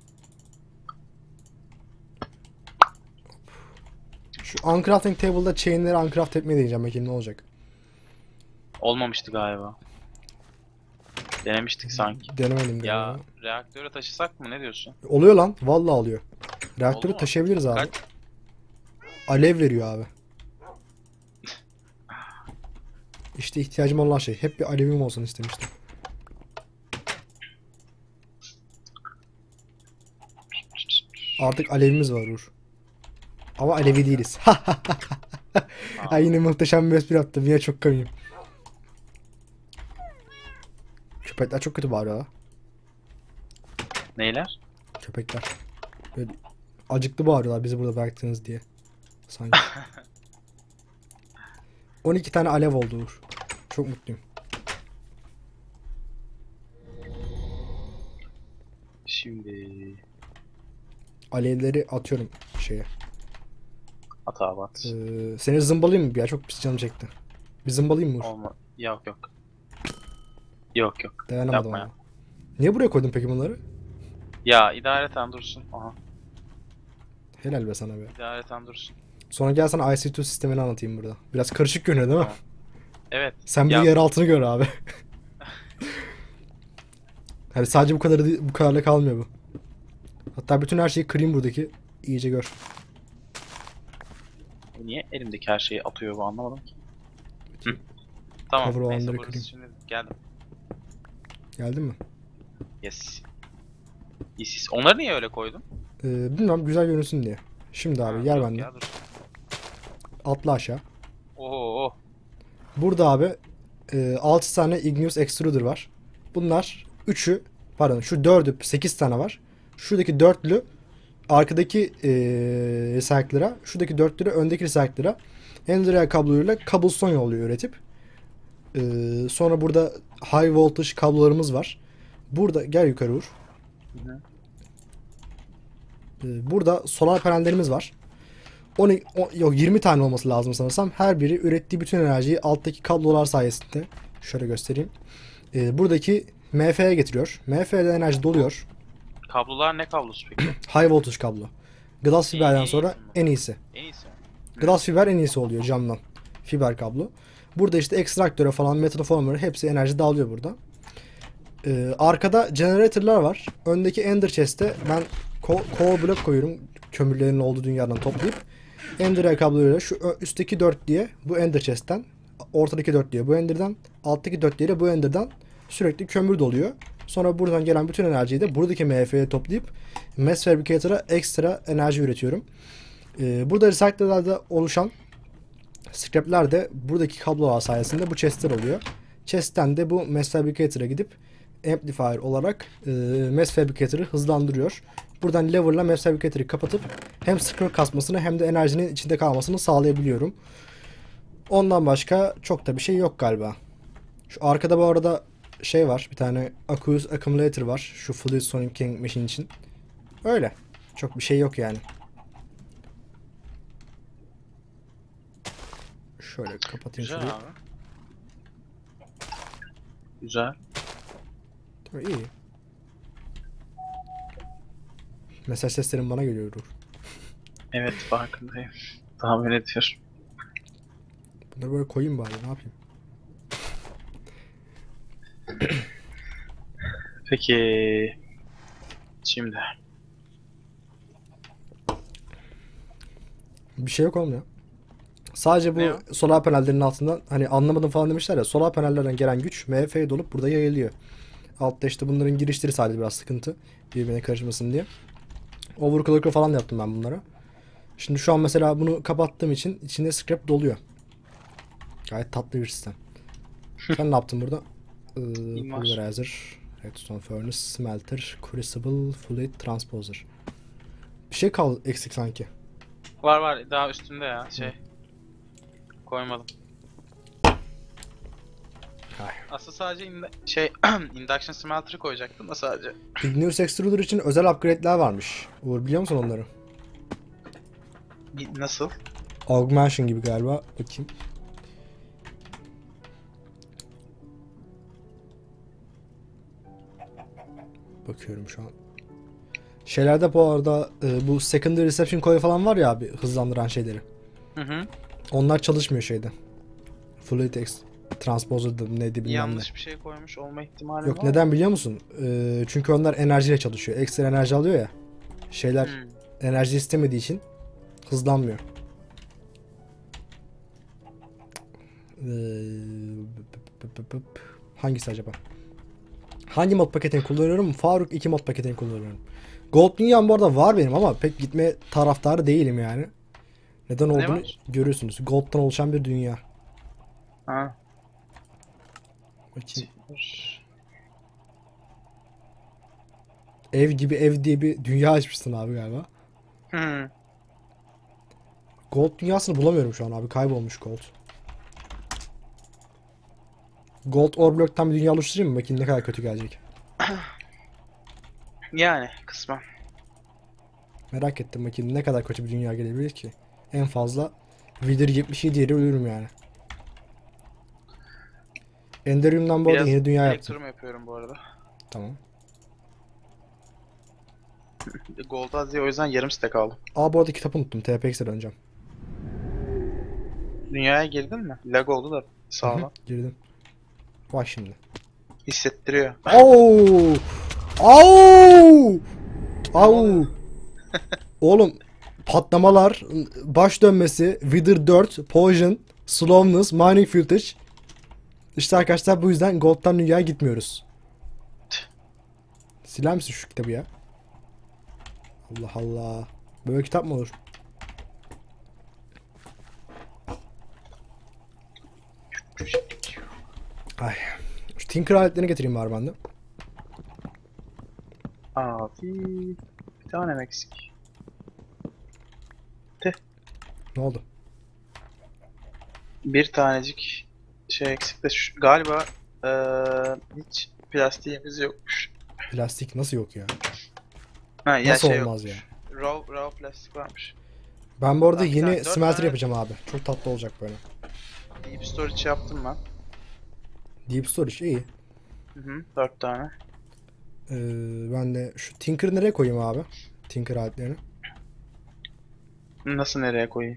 Şu uncrafting table'da chain'leri uncraft etmeyi deneyeceğim. Bakayım ne olacak. Olmamıştı galiba. Denemiştik sanki. Denemedim Ya galiba. reaktöre taşısak mı, ne diyorsun? Oluyor lan. Vallahi oluyor. Reaktörü Oldu mu? taşıyabiliriz abi. Kaç? Alev veriyor abi. İşte ihtiyacım olan şey. Hep bir alevim olsun istemiştim. Artık alevimiz var Uğur. Ama alevi değiliz. Ay, yine muhteşem bir espri yaptım. Yine çok komiyim. Köpekler çok kötü bağırıyor ha. Neyler? Köpekler. Böyle acıklı bağırıyorlar bizi burada bıraktınız diye. Sanki. on iki tane alev oldu Uğur. Çok mutluyum. Şimdi Alevleri atıyorum şeye. at abi at. Ee, seni zımbalayayım mı ya? Çok pis canım çekti. Bir zımbalayayım mı Uğur? Olma. Yok yok. Yok yok. Dayanamadım Yapma ama. ya. Niye buraya koydun peki bunları? Ya idareten dursun. Aha. Helal be sana be. İdareten dursun. Sonra gel sana I C iki sistemini anlatayım burada. Biraz karışık görünüyor değil mi? Tamam. Evet. Sen bir Ya- de yer altını gör abi. Hani sadece bu kadar bu kadarla kalmıyor bu. Hatta bütün her şeyi kırayım buradaki. İyice gör. Niye elimdeki her şeyi atıyor bu, anlamadım ki. Hı. Tamam. Cover Neyse olanları burası kırayım. şimdi geldim. Geldin mi? Yes. Yes, yes. Onları niye öyle koydun? Ee, bilmem, güzel görünsün diye. Şimdi abi Ha, gel yok bende. ya, dur. Atla aşağı. Oo. Burada abi e, altı tane Igneous Extruder var. Bunlar üçü, pardon şu dördü, sekiz tane var. Şuradaki dörtlü arkadaki e, recycler'a, şuradaki dörtlü öndeki recycler'a Ender kabloyla cobblestone yolluyor üretip. E, sonra burada high voltage kablolarımız var. Burada gel yukarı vur. Hı hı. E, burada solar panellerimiz var. on, on, yok yirmi tane olması lazım sanırsam. Her biri ürettiği bütün enerjiyi alttaki kablolar sayesinde şöyle göstereyim. E, buradaki M F'ye getiriyor. M F'de enerji doluyor. Kablolar ne kablosu peki? High voltage kablo. Glass En fiberden iyisi sonra mi? en iyisi. En iyisi mi? Glass fiber en iyisi oluyor camdan. Fiber kablo. Burada işte ekstraktöre falan, metaformer'ı hepsi enerji dağılıyor burada. Ee, arkada generator'lar var. Öndeki ender chest'e ben co- core block koyuyorum. Kömürlerin olduğu dünyadan toplayıp. Ender kabloyla şu ö- üstteki dört diye bu ender chest'ten, ortadaki dört diye bu ender'dan, alttaki dört diye bu ender'dan sürekli kömür doluyor. Sonra buradan gelen bütün enerjiyi de buradaki M F'ye toplayıp Mass Fabricator'a ekstra enerji üretiyorum. Ee, burada recycler'larda oluşan scrap'ler de buradaki kablolar sayesinde bu chest'ler oluyor. Chest'ten de bu Mass Fabricator'a gidip amplifier olarak e, Mass Fabricator'ı hızlandırıyor. Buradan lever'la Mass Fabricator'ı kapatıp hem scrap kasmasını hem de enerjinin içinde kalmasını sağlayabiliyorum. Ondan başka çok da bir şey yok galiba. Şu arkada bu arada şey var. Bir tane Aqueous Accumulator var. Şu Fluid Sonic King Machine için. Öyle. Çok bir şey yok yani. Şöyle kapatayım Güzel şurayı. abi. Güzel. Değil mi? İyi. Mesaj seslerim bana geliyor Uğur. Evet farkındayım. Tahmin ediyorum. Bunları böyle koyayım bari, ne yapayım? Peki. Şimdi. Bir şey yok oğlum ya. Sadece bu Ne o? solar panellerin altından hani anlamadım falan demişler ya, solar panellerden gelen güç M F'ye dolup burada yayılıyor. Altta işte bunların girişleri sadece biraz sıkıntı. Birbirine karışmasın diye. Overclock'u falan da yaptım ben bunlara. Şimdi şu an mesela bunu kapattığım için içinde scrap doluyor. Gayet tatlı bir sistem. Sen ne yaptın burada? Ee, İmar. Pulverizer, Redstone Furnace, Smelter, Crucible, Fluid Transposer. Bir şey kaldı eksik sanki. Var var daha üstünde ya şey. Koymadım. Hay. Aslında sadece ind- şey induction smelter'ı koyacaktım da sadece. Igneous Extruder için özel upgrade'ler varmış. Uğur, biliyor musun onları? Bir- Nasıl? Augmentation gibi galiba. Bakayım. Bakıyorum şu an. Şeylerde bu arada e, bu secondary reception coil falan var ya abi, hızlandıran şeyleri. Hı hı. Onlar çalışmıyor şeyde. Fluid Ex Transposer'da neydi bilmem Yanlış bir şey koymuş olma ihtimali ne. Yok, var mı? neden biliyor musun? E, çünkü onlar enerjiyle çalışıyor. Ekstra enerji alıyor ya. Şeyler Hmm. enerji istemediği için hızlanmıyor. Ee, hangisi acaba? Hangi mod paketini kullanıyorum? Faruk iki mod paketini kullanıyorum. Gold dünyam bu arada var benim ama pek gitme taraftarı değilim yani. Neden olduğunu var? görüyorsunuz. Gold'dan oluşan bir dünya. Ha. Bakayım. Ev gibi ev diye bir dünya açmışsın abi galiba. Hı. Gold dünyasını bulamıyorum şu an abi. Kaybolmuş Gold. Gold Ore Block'tan bir dünya oluşturayım mı? Bakayım ne kadar kötü gelecek. Yani kısmen. Merak ettim, bakayım ne kadar kötü bir dünya gelebilir ki. En fazla Wither yetmiş yedi yeri ölürüm yani. Enderium'dan bu arada Biraz yeni dünya yaptım. elektrum yapıyorum bu arada. Tamam. Gold az diye o yüzden yarım stack aldım. Aa, bu arada kitabı unuttum. T P X'e döneceğim. Dünyaya girdin mi? Lag oldu da sağlam. Girdim. Bak şimdi. Hissettiriyor. Au! Au! Au! Oğlum, patlamalar, baş dönmesi, Wither dört, Poison, Slowness, Mining Footage. İşte arkadaşlar bu yüzden Gold'dan dünyaya gitmiyoruz. Siler misin şu kitabı ya? Allah Allah. Böyle kitap mı olur? Ay. Şu Tinker aletlerini getireyim bari ben de. Abi bir tane eksik. Ne oldu? Bir tanecik şey eksik de şu, galiba eee hiç plastiğimiz yokmuş. Plastik nasıl yok ya? Ha ya Nasıl şey olmaz yokmuş. ya? Raw, raw plastik varmış. Ben bu arada Ben bir tane- yeni dört smelter tane- yapacağım abi. Çok tatlı olacak böyle. Deep storage yaptım ben. Deep storage iyi. Hı hı, dört tane. Ee, ben de şu Tinker'ı nereye koyayım abi? Tinker aletlerini. Nasıl nereye koyayım?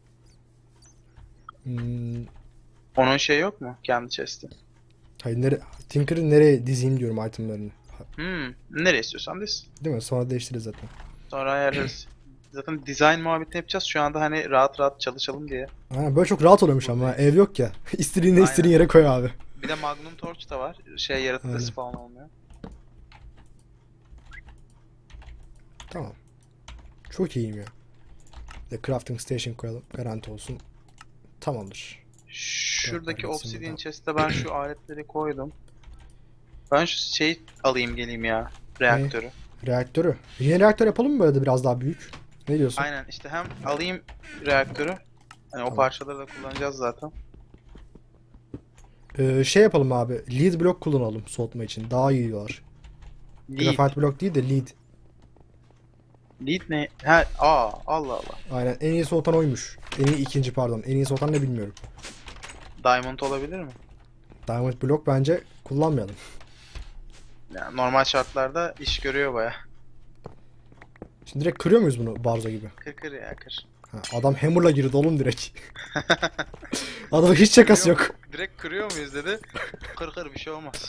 Hmm, Onun şey yok mu? Kendi chest'i. hayır, nere Tinker'ı nereye dizeyim diyorum itemlarını. Ha, Hmm, nereye istiyorsan diz. değil mi? Sonra değiştiririz zaten. Sonra ayarlarız. Zaten design muhabbetini yapacağız. Şu anda hani rahat rahat çalışalım diye. Aynen, böyle çok rahat oluyormuş ama ev yok ya. İstediğini Aynen. istediğin yere koy abi. Bir de Magnum Torch da var. Şey yaratıkta Aynen. spawn olmuyor. Tamam. Çok iyiyim ya. Bir de crafting station koyalım. Garanti olsun. Tamamdır. Şuradaki Dört obsidian buradan. chest'e ben şu aletleri koydum. Ben şu şey alayım geleyim ya. Reaktörü. Reaktörü. Yeni reaktör yapalım mı böyle de biraz daha büyük? Ne diyorsun? Aynen işte hem alayım reaktörü. Hani o Tamam. parçaları da kullanacağız zaten. Ee, şey yapalım abi. Lead block kullanalım soğutma için. Daha iyi diyorlar. Lead. Graphite block değil de lead. Lead ne? Ha, aa Allah Allah. Aynen, en iyi soğutan oymuş. En iyi ikinci pardon. En iyi soğutan ne bilmiyorum. Diamond olabilir mi? Diamond blok bence kullanmayalım. Yani normal şartlarda iş görüyor baya. Şimdi direkt kırıyor muyuz bunu Barzo gibi? Kır kır ya kır. Ha, adam hammer'la girdi oğlum direkt. Adamın hiç şakası yok. Direkt kırıyor muyuz dedi. Kır kır bir şey olmaz.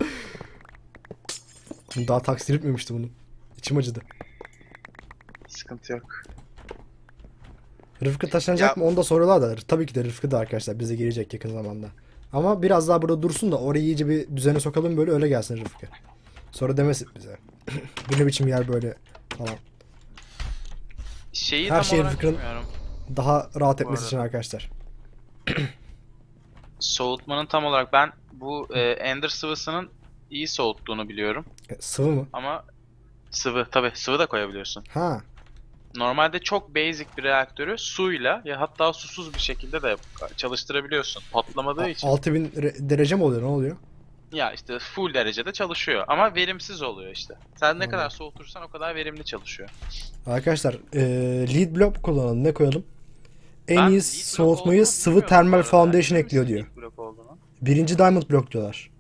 Daha taksir etmemişti bunu. İçim acıdı. Sıkıntı yok. Rıfkı taşınacak Ya- mı onu da soruyorlar da. Tabii ki de Rıfkı da arkadaşlar bize gelecek yakın zamanda. Ama biraz daha burada dursun da orayı iyice bir düzene sokalım böyle öyle gelsin Rıfkı. Sonra demesin bize. Bu ne biçim yer böyle falan. Şeyi Her tam şey olarak Rıfkı'nın- bilmiyorum. Daha rahat etmesi arada. için arkadaşlar. Soğutmanın tam olarak ben bu e, Ender sıvısının iyi soğuttuğunu biliyorum. E, sıvı mı? Ama sıvı tabi sıvı da koyabiliyorsun. Ha. Normalde çok basic bir reaktörü suyla ya hatta susuz bir şekilde de çalıştırabiliyorsun. Patlamadığı için. altı bin re- derece mi oluyor? Ne oluyor? Ya işte full derecede çalışıyor ama verimsiz oluyor işte. Sen ne Anladım. kadar soğutursan o kadar verimli çalışıyor. Arkadaşlar e, lead block kullanalım. Ne koyalım? En Ben iyi lead block soğutmayı olduğunu sıvı bilmiyordum bu termal arada. foundation Emin ekliyor misin diyor. lead block olduğunu? Birinci diamond block diyorlar.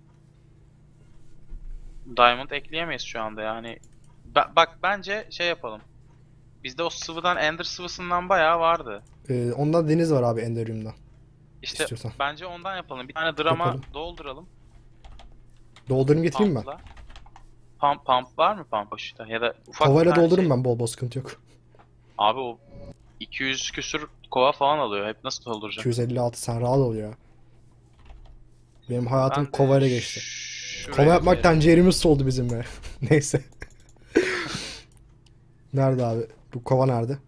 Diamond ekleyemeyiz şu anda yani. Ba- bak bence şey yapalım. Bizde o sıvıdan Ender sıvısından bayağı vardı. E, ondan deniz var abi Enderium'da. İşte İstiyorsan. bence ondan yapalım. Bir tane drama Yapalım. dolduralım. Doldurayım getireyim mi? Pump'la. Pump, pump var mı pump boşta? Ya da ufak Kovayla bir tane doldururum şey. ben bol bol sıkıntı yok. Abi o iki yüz küsür kova falan alıyor. Hep nasıl dolduracağım? iki yüz elli altı sen rahat ol ya. Benim hayatım Ben de kovayla geçti. şuraya Kova yapmaktan bir- ciğerimiz soldu bizim be. Neyse. Nerede abi? Bu kova nerede?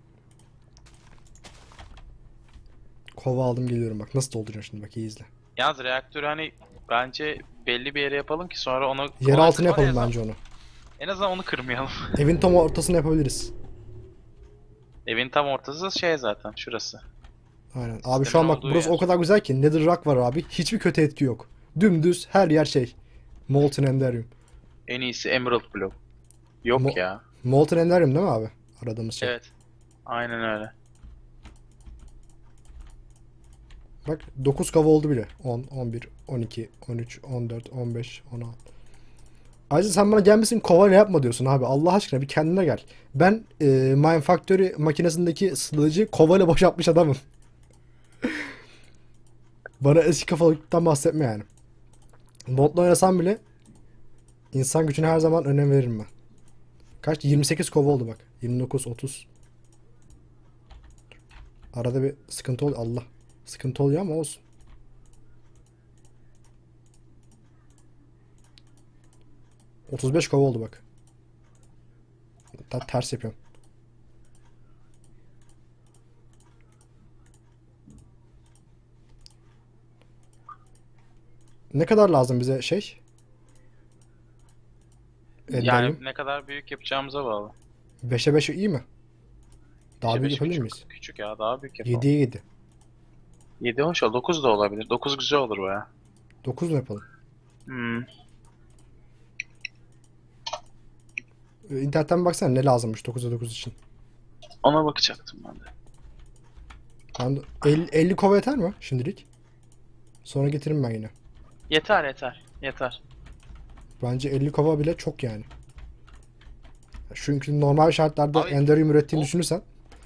Kova aldım geliyorum bak. Nasıl dolduracağım şimdi bak iyi izle. Yalnız reaktörü hani bence belli bir yere yapalım ki sonra onu Yer kolay altına kırma, en yapalım azından- bence onu. En azından onu kırmayalım. Evin tam ortasına yapabiliriz. Evin tam ortası şey zaten şurası. Aynen. Abi şu an Sistemin bak olduğu burası yer. o kadar güzel ki. Nether Rock var abi. Hiçbir kötü etki yok. Dümdüz her yer şey. Molten Enderium. En iyisi Emerald Block. Yok Mo- ya. Molten Enderium değil mi abi? Aradığımız şey. Evet. Aynen öyle. Bak dokuz kava oldu bile. on, on bir, on iki, on üç, on dört, on beş, on altı. Ayrıca sen bana gelmesin kovayla yapma diyorsun abi. Allah aşkına bir kendine gel. Ben e, Mine Factory makinesindeki sılıcı kovayla boşaltmış adamım. Bana eski kafalıktan bahsetme yani. Botla oynasam bile insan gücüne her zaman önem veririm ben. Kaç? yirmi sekiz kova oldu bak. yirmi dokuz, otuz. Arada bir sıkıntı oluyor. Allah. Sıkıntı oluyor ama olsun. otuz beş kova oldu bak. Hatta ters yapıyorum. Ne kadar lazım bize şey? Yani Enderyum. ne kadar büyük yapacağımıza bağlı. beşe beş iyi mi? Daha beşe büyük beş yapabilir küçük, miyiz? küçük ya daha büyük yapalım. yediye yedi. yedi hoş ol. dokuz da olabilir. dokuz güzel olur baya. dokuz mu yapalım? Hmm. Ee, İnternetten baksana ne lazımmış dokuza dokuz için. Ona bakacaktım ben de. Ben de elli, elli kova yeter mi şimdilik? Sonra getiririm ben yine. Yeter yeter. Yeter. Bence elli kova bile çok yani. Çünkü normal şartlarda Abi, Enderium ürettiğini o- düşünürsen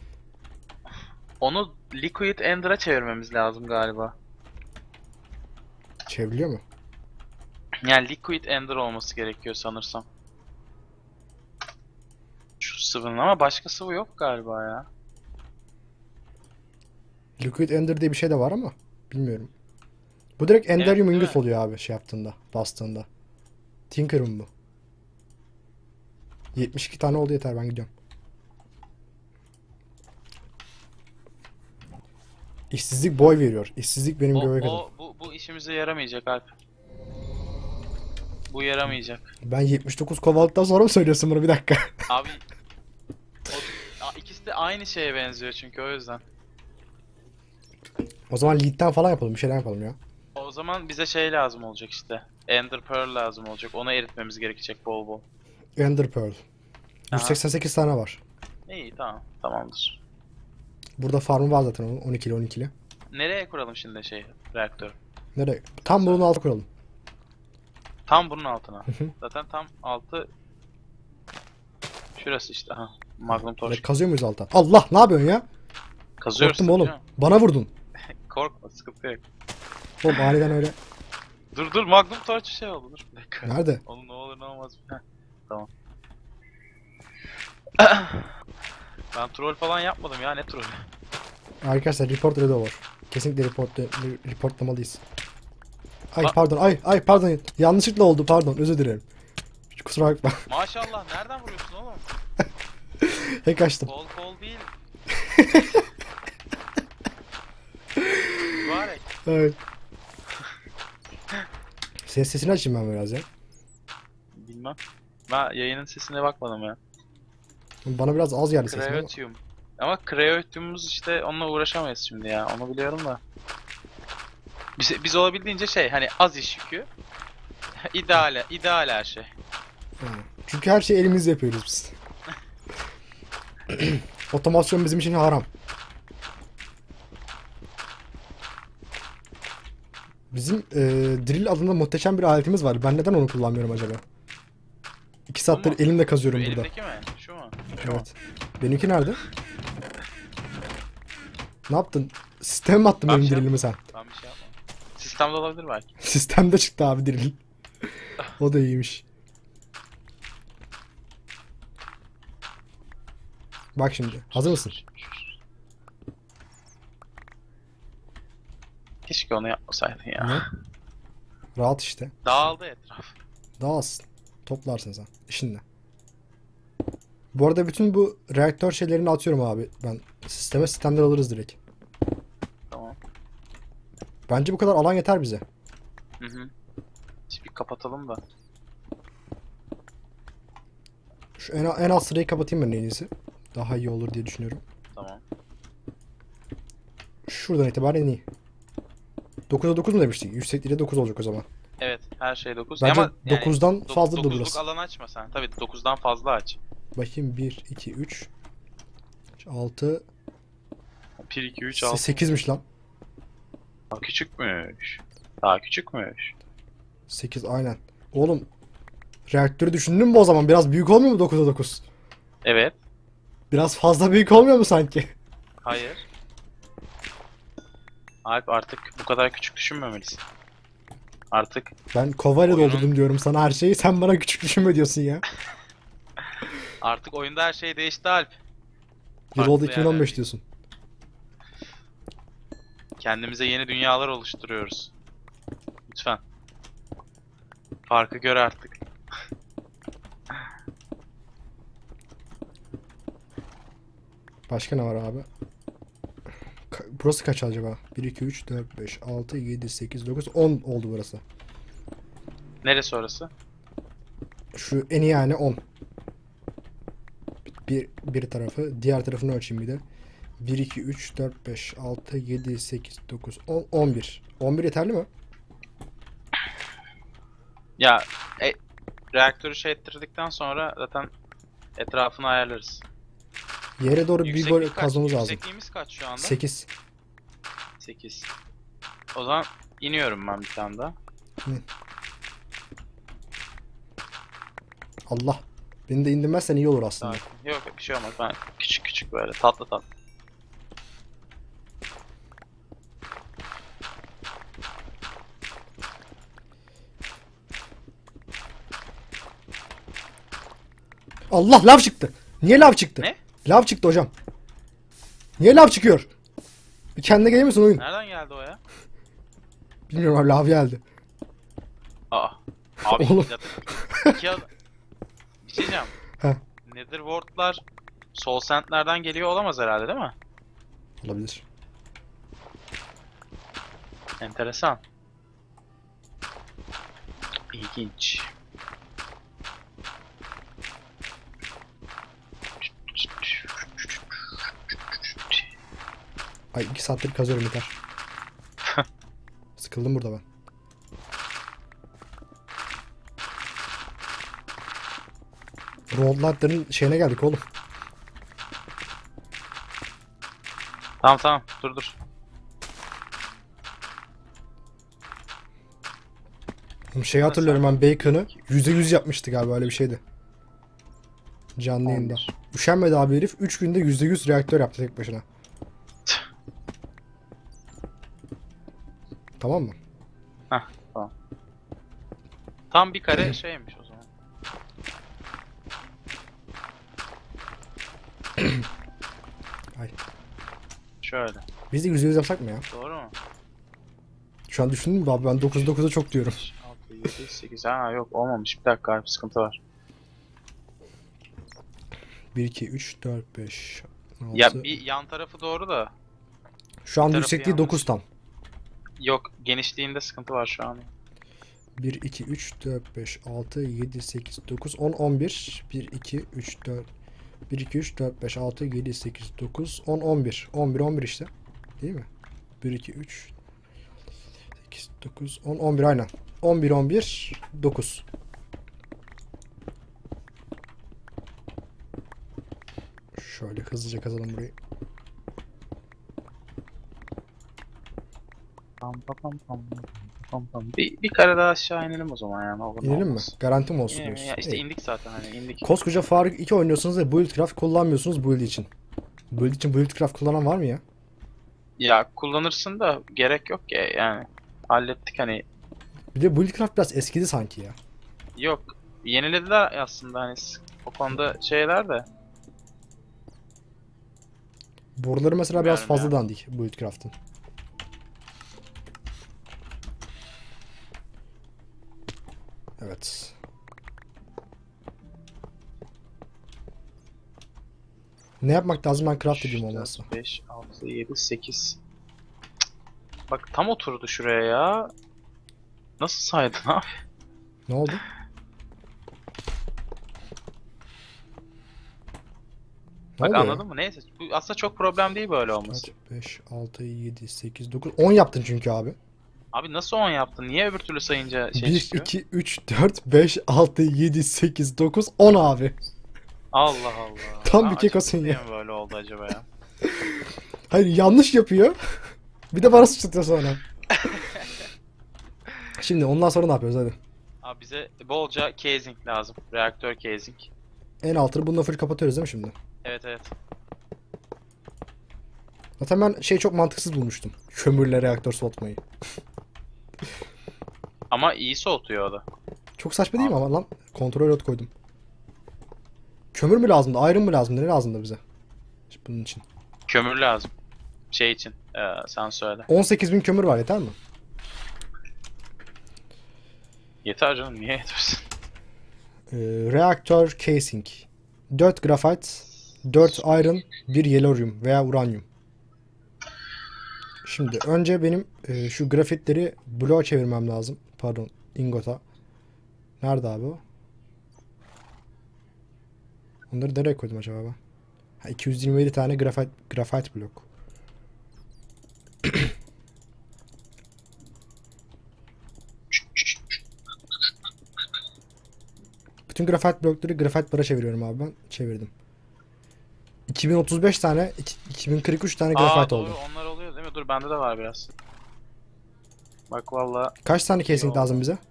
Onu Liquid Ender'a çevirmemiz lazım galiba. çevriliyor mu? Yani Liquid Ender olması gerekiyor sanırsam. Şu sıvının ama başka sıvı yok galiba ya. Liquid Ender diye bir şey de var ama bilmiyorum. Bu direkt Enderium değil Ingot mi? oluyor abi şey yaptığında, bastığında. Tinker'ım bu. yetmiş iki tane oldu yeter ben gidiyorum. İşsizlik boy veriyor. İşsizlik benim O, göbek adım. o bu, bu işimize yaramayacak Alp. Bu yaramayacak. Ben yetmiş dokuz kovalıktan sonra mı söylüyorsun bunu bir dakika? Abi o, a- ikisi de aynı şeye benziyor çünkü o yüzden. O zaman lead'den falan yapalım. Bir şeyler yapalım ya. O zaman bize şey lazım olacak işte. Ender Pearl lazım olacak. Onu eritmemiz gerekecek bol bol. Ender Pearl. yüz seksen sekiz tane var. İyi tamam. Tamamdır. Burada farmı var zaten onun on ikili on ikili. nereye kuralım şimdi şey reaktörü? Nereye? Tam bunun altı kuralım. Tam bunun altına. Hı hı. Zaten tam altı şurası işte. Aha. Magnum Böyle torch. kazıyor muyuz alta? Allah, ne yapıyorsun ya? Kazıyoruz Korktum tabii oğlum. canım. Bana vurdun. Korkma, sıkıntı yok. Oğlum aniden öyle. Dur dur, Magnum torch şey oldu, dur. Bir dakika. Nerede? Onun ne olur ne olmaz. Heh, tamam. Ben troll falan yapmadım ya, ne troll? Arkadaşlar report redo var. Kesinlikle report reportlamalıyız. Ay Ba- pardon, ay ay pardon. Yanlışlıkla oldu, pardon, özür dilerim. Kusura bakma. Maşallah, nereden vuruyorsun oğlum? Hack açtım. Kol kol değil. Mübarek. Evet. Ses sesini açayım ben biraz ya. Bilmem. Ben yayının sesine bakmadım ya. Bana biraz az geldi sesim ama. Kreotium. Ama kreotiumumuz işte, onunla uğraşamayız şimdi ya. Onu biliyorum da. Biz, biz olabildiğince şey, hani az iş yükü. ideal, ideal her şey. Ha. Çünkü her şeyi elimizle yapıyoruz biz. Otomasyon bizim için haram. Bizim e, drill adında muhteşem bir aletimiz var. Ben neden onu kullanmıyorum acaba? İki saattir mu? elimle Şu kazıyorum burada. elimdeki mi? Şu mu? Şu mu? Evet. Benimki nerede? Ne yaptın? Sistem mi attın Ben benim bir şey drillimi sen? Ben bir şey yapmadım. Sistemde olabilir belki. Sistemde çıktı abi drill. O da iyiymiş. Bak şimdi. Hazır mısın? Keşke onu yapmasaydın ya. Ne? Rahat işte. Dağıldı etraf. Dağılsın. Toplarsın sen. İşinle. Bu arada bütün bu reaktör şeylerini atıyorum abi. Ben sisteme sistemden alırız direkt. Tamam. Bence bu kadar alan yeter bize. Hı hı. Şimdi bir kapatalım da. Şu en, en alt sırayı kapatayım ben en iyisi. Daha iyi olur diye düşünüyorum. Tamam. Şuradan itibaren iyi. dokuza dokuz mu demiştik? Yüksekliği dokuz olacak o zaman. Evet, her şey dokuz. Bence Ama yani dokuzdan dok- fazladır dokuzluk burası. alan açma sen. Tabii dokuzdan fazla aç. Bakayım bir, iki, üç, altı, bir, iki, üç, altı. sekizmiş lan. Daha küçükmüş. Daha küçükmüş. sekiz aynen. Oğlum reaktörü düşündün mü o zaman? Biraz büyük olmuyor mu dokuza dokuz? Evet. Biraz fazla büyük olmuyor mu sanki? Hayır. Alp, artık bu kadar küçük düşünmemelisin. Artık Ben kovayla Oyunun- doldurdum diyorum sana her şeyi. Sen bana küçük düşünme diyorsun ya. artık oyunda her şey değişti Alp. Yıl Farklı oldu iki bin on beş yerlerdeyiz. diyorsun. Kendimize yeni dünyalar oluşturuyoruz. Lütfen. Farkı gör artık. Başka ne var abi? Ka- burası kaç acaba? bir, iki, üç, dört, beş, altı, yedi, sekiz, dokuz, on oldu burası. Neresi orası? Şu en iyi yani on. Bir, bir tarafı. Diğer tarafını açayım bir de. bir, iki, üç, dört, beş, altı, yedi, sekiz, dokuz, on, on bir. on bir yeterli mi? Ya e, reaktörü şey ettirdikten sonra zaten etrafını ayarlarız. Yere doğru bir Yükseklik böyle kaç? kazmamız lazım. Yüksekliğimiz kaç şu anda? sekiz. sekiz. O zaman iniyorum ben bir tane daha. Allah. Beni de indirmezsen iyi olur aslında. Sakin. Yok yok, bir şey olmaz. Ben küçük küçük böyle tatlı tatlı. Allah, lav çıktı. Niye lav çıktı? Ne? Lav çıktı hocam. Niye lav çıkıyor? Bir kendine gelir misin oyun? Nereden geldi o ya? Bilmiyorum abi, lav geldi. Aa. Abi Oğlum. zaten iki ad- Bir şey diyeceğim. Heh. Netherworld'lar Soul Sand'lerden geliyor olamaz herhalde, değil mi? Olabilir. Enteresan. İlginç. Ay iki saattir kazıyorum yeter. Sıkıldım burada ben. Roadlight'ların şeyine geldik oğlum. Tamam tamam, dur dur. Şey hatırlıyorum ben Bacon'ı yüzde yüz yapmıştı galiba, öyle bir şeydi. Canlı yayında. Üşenmedi abi herif. üç günde yüzde yüz reaktör yaptı tek başına. Tamam mı? Hah, tamam. Tam bir kare şeymiş o zaman. Ay. Şöyle. Biz de yüzde yüz yapsak mı ya? Doğru mu? Şu an düşündün mü abi? Ben dokuz dokuza çok diyorum. altı, yedi, sekiz. Ha yok olmamış. Bir dakika abi, sıkıntı var. bir, iki, üç, dört, beş, altı. Ya bir yan tarafı doğru da. Şu an tarafı yüksekliği yanlış. dokuz tam. Yok, genişliğinde sıkıntı var şu an. bir, iki, üç, dört, beş, altı, yedi, sekiz, dokuz, on, on bir. bir, iki, üç, dört. bir, iki, üç, dört, beş, altı, yedi, sekiz, dokuz, on, on bir. on bir, on bir işte. Değil mi? bir, iki, üç, sekiz, dokuz, on, on bir aynen. on bir, on bir, dokuz. Şöyle hızlıca kazalım burayı. Pam pam pam pam pam pam. Bir, bir kare daha aşağı inelim o zaman yani. Olur, İnelim mi? olmaz. Garanti mi olsun İnelim diyorsun? ya, işte İyi. indik zaten, hani indik. Koskoca Faruk iki oynuyorsunuz ve Buildcraft kullanmıyorsunuz build için. Build için Buildcraft kullanan var mı ya? Ya kullanırsın da gerek yok ya yani. Hallettik hani. Bir de Buildcraft biraz eskidi sanki ya. Yok. Yenilediler aslında hani, o konuda şeyler de. Boruları mesela biraz Bilmiyorum fazla ya. dandik Buildcraft'ın. Evet. Ne yapmak lazım, ben craft edeyim olmazsa. beş, altı, yedi, sekiz. Bak tam oturdu şuraya ya. Nasıl saydın abi? Ne oldu? Ne Bak oluyor anladın mı? Neyse. Bu aslında çok problem değil böyle ya? olması. Kaç? beş, altı, yedi, sekiz, dokuz, on yaptın çünkü abi. Abi nasıl on yaptın? Niye öbür türlü sayınca şey bir, çıkıyor? iki, üç, dört, beş, altı, yedi, sekiz, dokuz, on abi. Allah Allah. Tam Ha, bir kekosun acaba ya. niye böyle oldu acaba ya? Hayır, yanlış yapıyor. Bir de bana suçlatıyor sonra. Şimdi ondan sonra ne yapıyoruz hadi. Abi bize bolca casing lazım. Reaktör casing. En altını bununla full kapatıyoruz değil mi şimdi? Evet evet. Zaten ben şey çok mantıksız bulmuştum. Kömürle reaktör soğutmayı. Ama iyi soğutuyor o da. Çok saçma değil mi ama lan? Kontrol rot koydum. Kömür mü lazımdı? Iron mı lazımdı? Ne lazımdı bize? Bunun için. Kömür lazım. Şey için. Ee, sen söyle. on sekiz bin kömür var, yeter mi? Yeter canım, niye yetmesin? Ee, reaktör casing. dört grafite, dört iron, bir yellorium veya uranyum. Şimdi önce benim e, şu grafitleri bloğa çevirmem lazım. Pardon, ingota. Nerede abi o? Onları nereye koydum acaba ben? Ha, iki yüz yirmi yedi tane grafit, grafite blok. Bütün grafite blokları grafite bara çeviriyorum abi ben. Çevirdim. iki bin otuz beş tane, iki bin kırk üç tane Aa grafite doğru, oldu. onlar oluyor değil mi? Dur, bende de var biraz. Bak valla. Kaç tane casing oldu. lazım bize?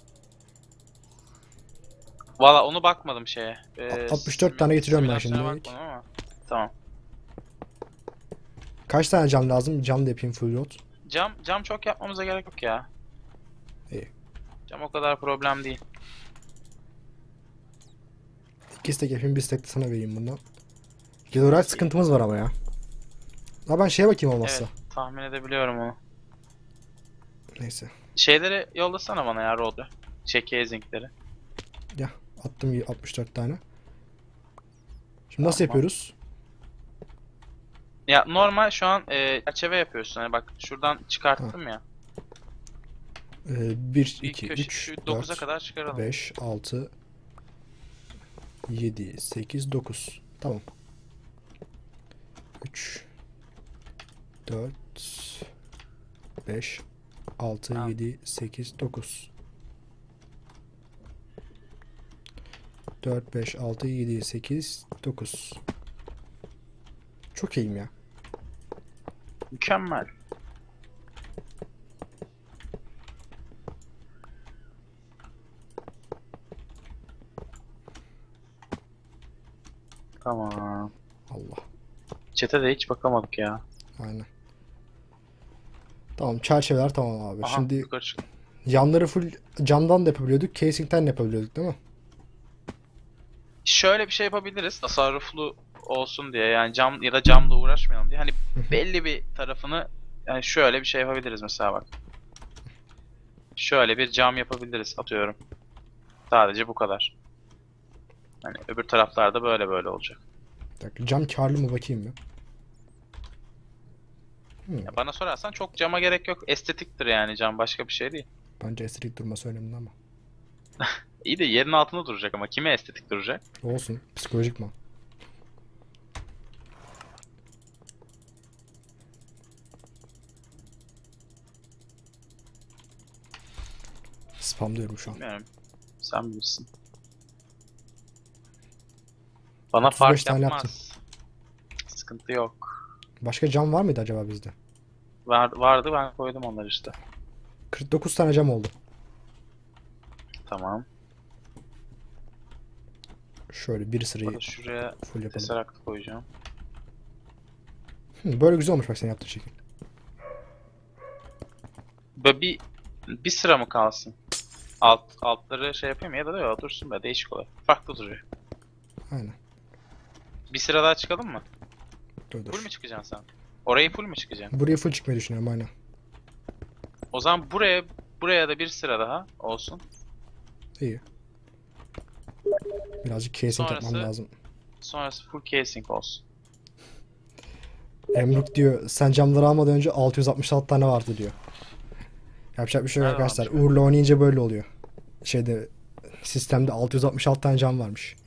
Valla onu bakmadım şeye. Ee, altmış dört tane getiriyorum ben simülasyona şimdi. bakmadım ama. Tamam. Kaç tane cam lazım? Cam da yapayım full load. Cam cam çok yapmamıza gerek yok ya. İyi. Cam o kadar problem değil. İki stack yapayım, bir stack de sana vereyim bundan. Gilorite sıkıntımız var ama ya. Ha ben şeye bakayım olmazsa. Evet, tahmin edebiliyorum onu. Neyse. Şeyleri yollasana bana ya, road'u. Şey, casing'leri. Ya attım altmış dört tane. Şimdi nasıl Tamam. yapıyoruz? Ya normal şu an e, çerçeve yapıyorsun. Hani bak şuradan çıkarttım ya. Ee, bir, Bir iki, köşe üç, şu dokuza dört, kadar çıkaralım. beş, altı, yedi, sekiz, dokuz. Tamam. üç, dört, beş, altı, Tamam. yedi, sekiz, dokuz. dört, beş, altı, yedi, sekiz, dokuz. Çok iyiyim ya. Mükemmel. Tamam. Allah. Çete de hiç bakamadık ya. Aynen. Tamam, çerçeveler tamam abi. Aha, Şimdi yukarı çık. yanları full camdan da yapabiliyorduk. Casing'ten de yapabiliyorduk değil mi? Şöyle bir şey yapabiliriz. Tasarruflu olsun diye, yani cam ya da camla uğraşmayalım diye. Hani belli bir tarafını, yani şöyle bir şey yapabiliriz mesela bak. Şöyle bir cam yapabiliriz atıyorum. Sadece bu kadar. Hani öbür taraflarda böyle böyle olacak. Bir dakika, cam karlı mı bakayım mı? Hmm, Ya bana sorarsan çok cama gerek yok. Estetiktir yani cam, başka bir şey değil. bence estetik durması önemli ama. İyi de yerin altında duracak ama kime estetik duracak? Olsun. Psikolojik mi? Spam diyorum şu an. Bilmiyorum. Sen bilirsin. Bana otuz beş fark tane yapmaz. Sıkıntı yok. Başka cam var mıydı acaba bizde? Var, vardı, ben koydum onları işte. kırk dokuz tane cam oldu. Tamam. Şöyle bir sırayı Burada şuraya full yapalım. tesseract koyacağım. Hı, böyle güzel olmuş bak senin yaptığın şekil. Böyle bir bir sıra mı kalsın? Alt altları şey yapayım ya da yok, dursun be, değişik olur. Farklı duruyor. Aynen. Bir sıra daha çıkalım mı? Dur Full dur. mü çıkacaksın sen? Orayı full mü çıkacaksın? Buraya full çıkmayı düşünüyorum aynen. O zaman buraya buraya da bir sıra daha olsun. İyi. Birazcık casing yapmam Sonrası- lazım. Sonrası full casing olsun. Emruk diyor sen camları almadan önce altı yüz altmış altı tane vardı diyor. Yapacak bir şey yok Nerede arkadaşlar. varmış? Uğur'la oynayınca böyle oluyor. Şeyde sistemde altı yüz altmış altı tane cam varmış.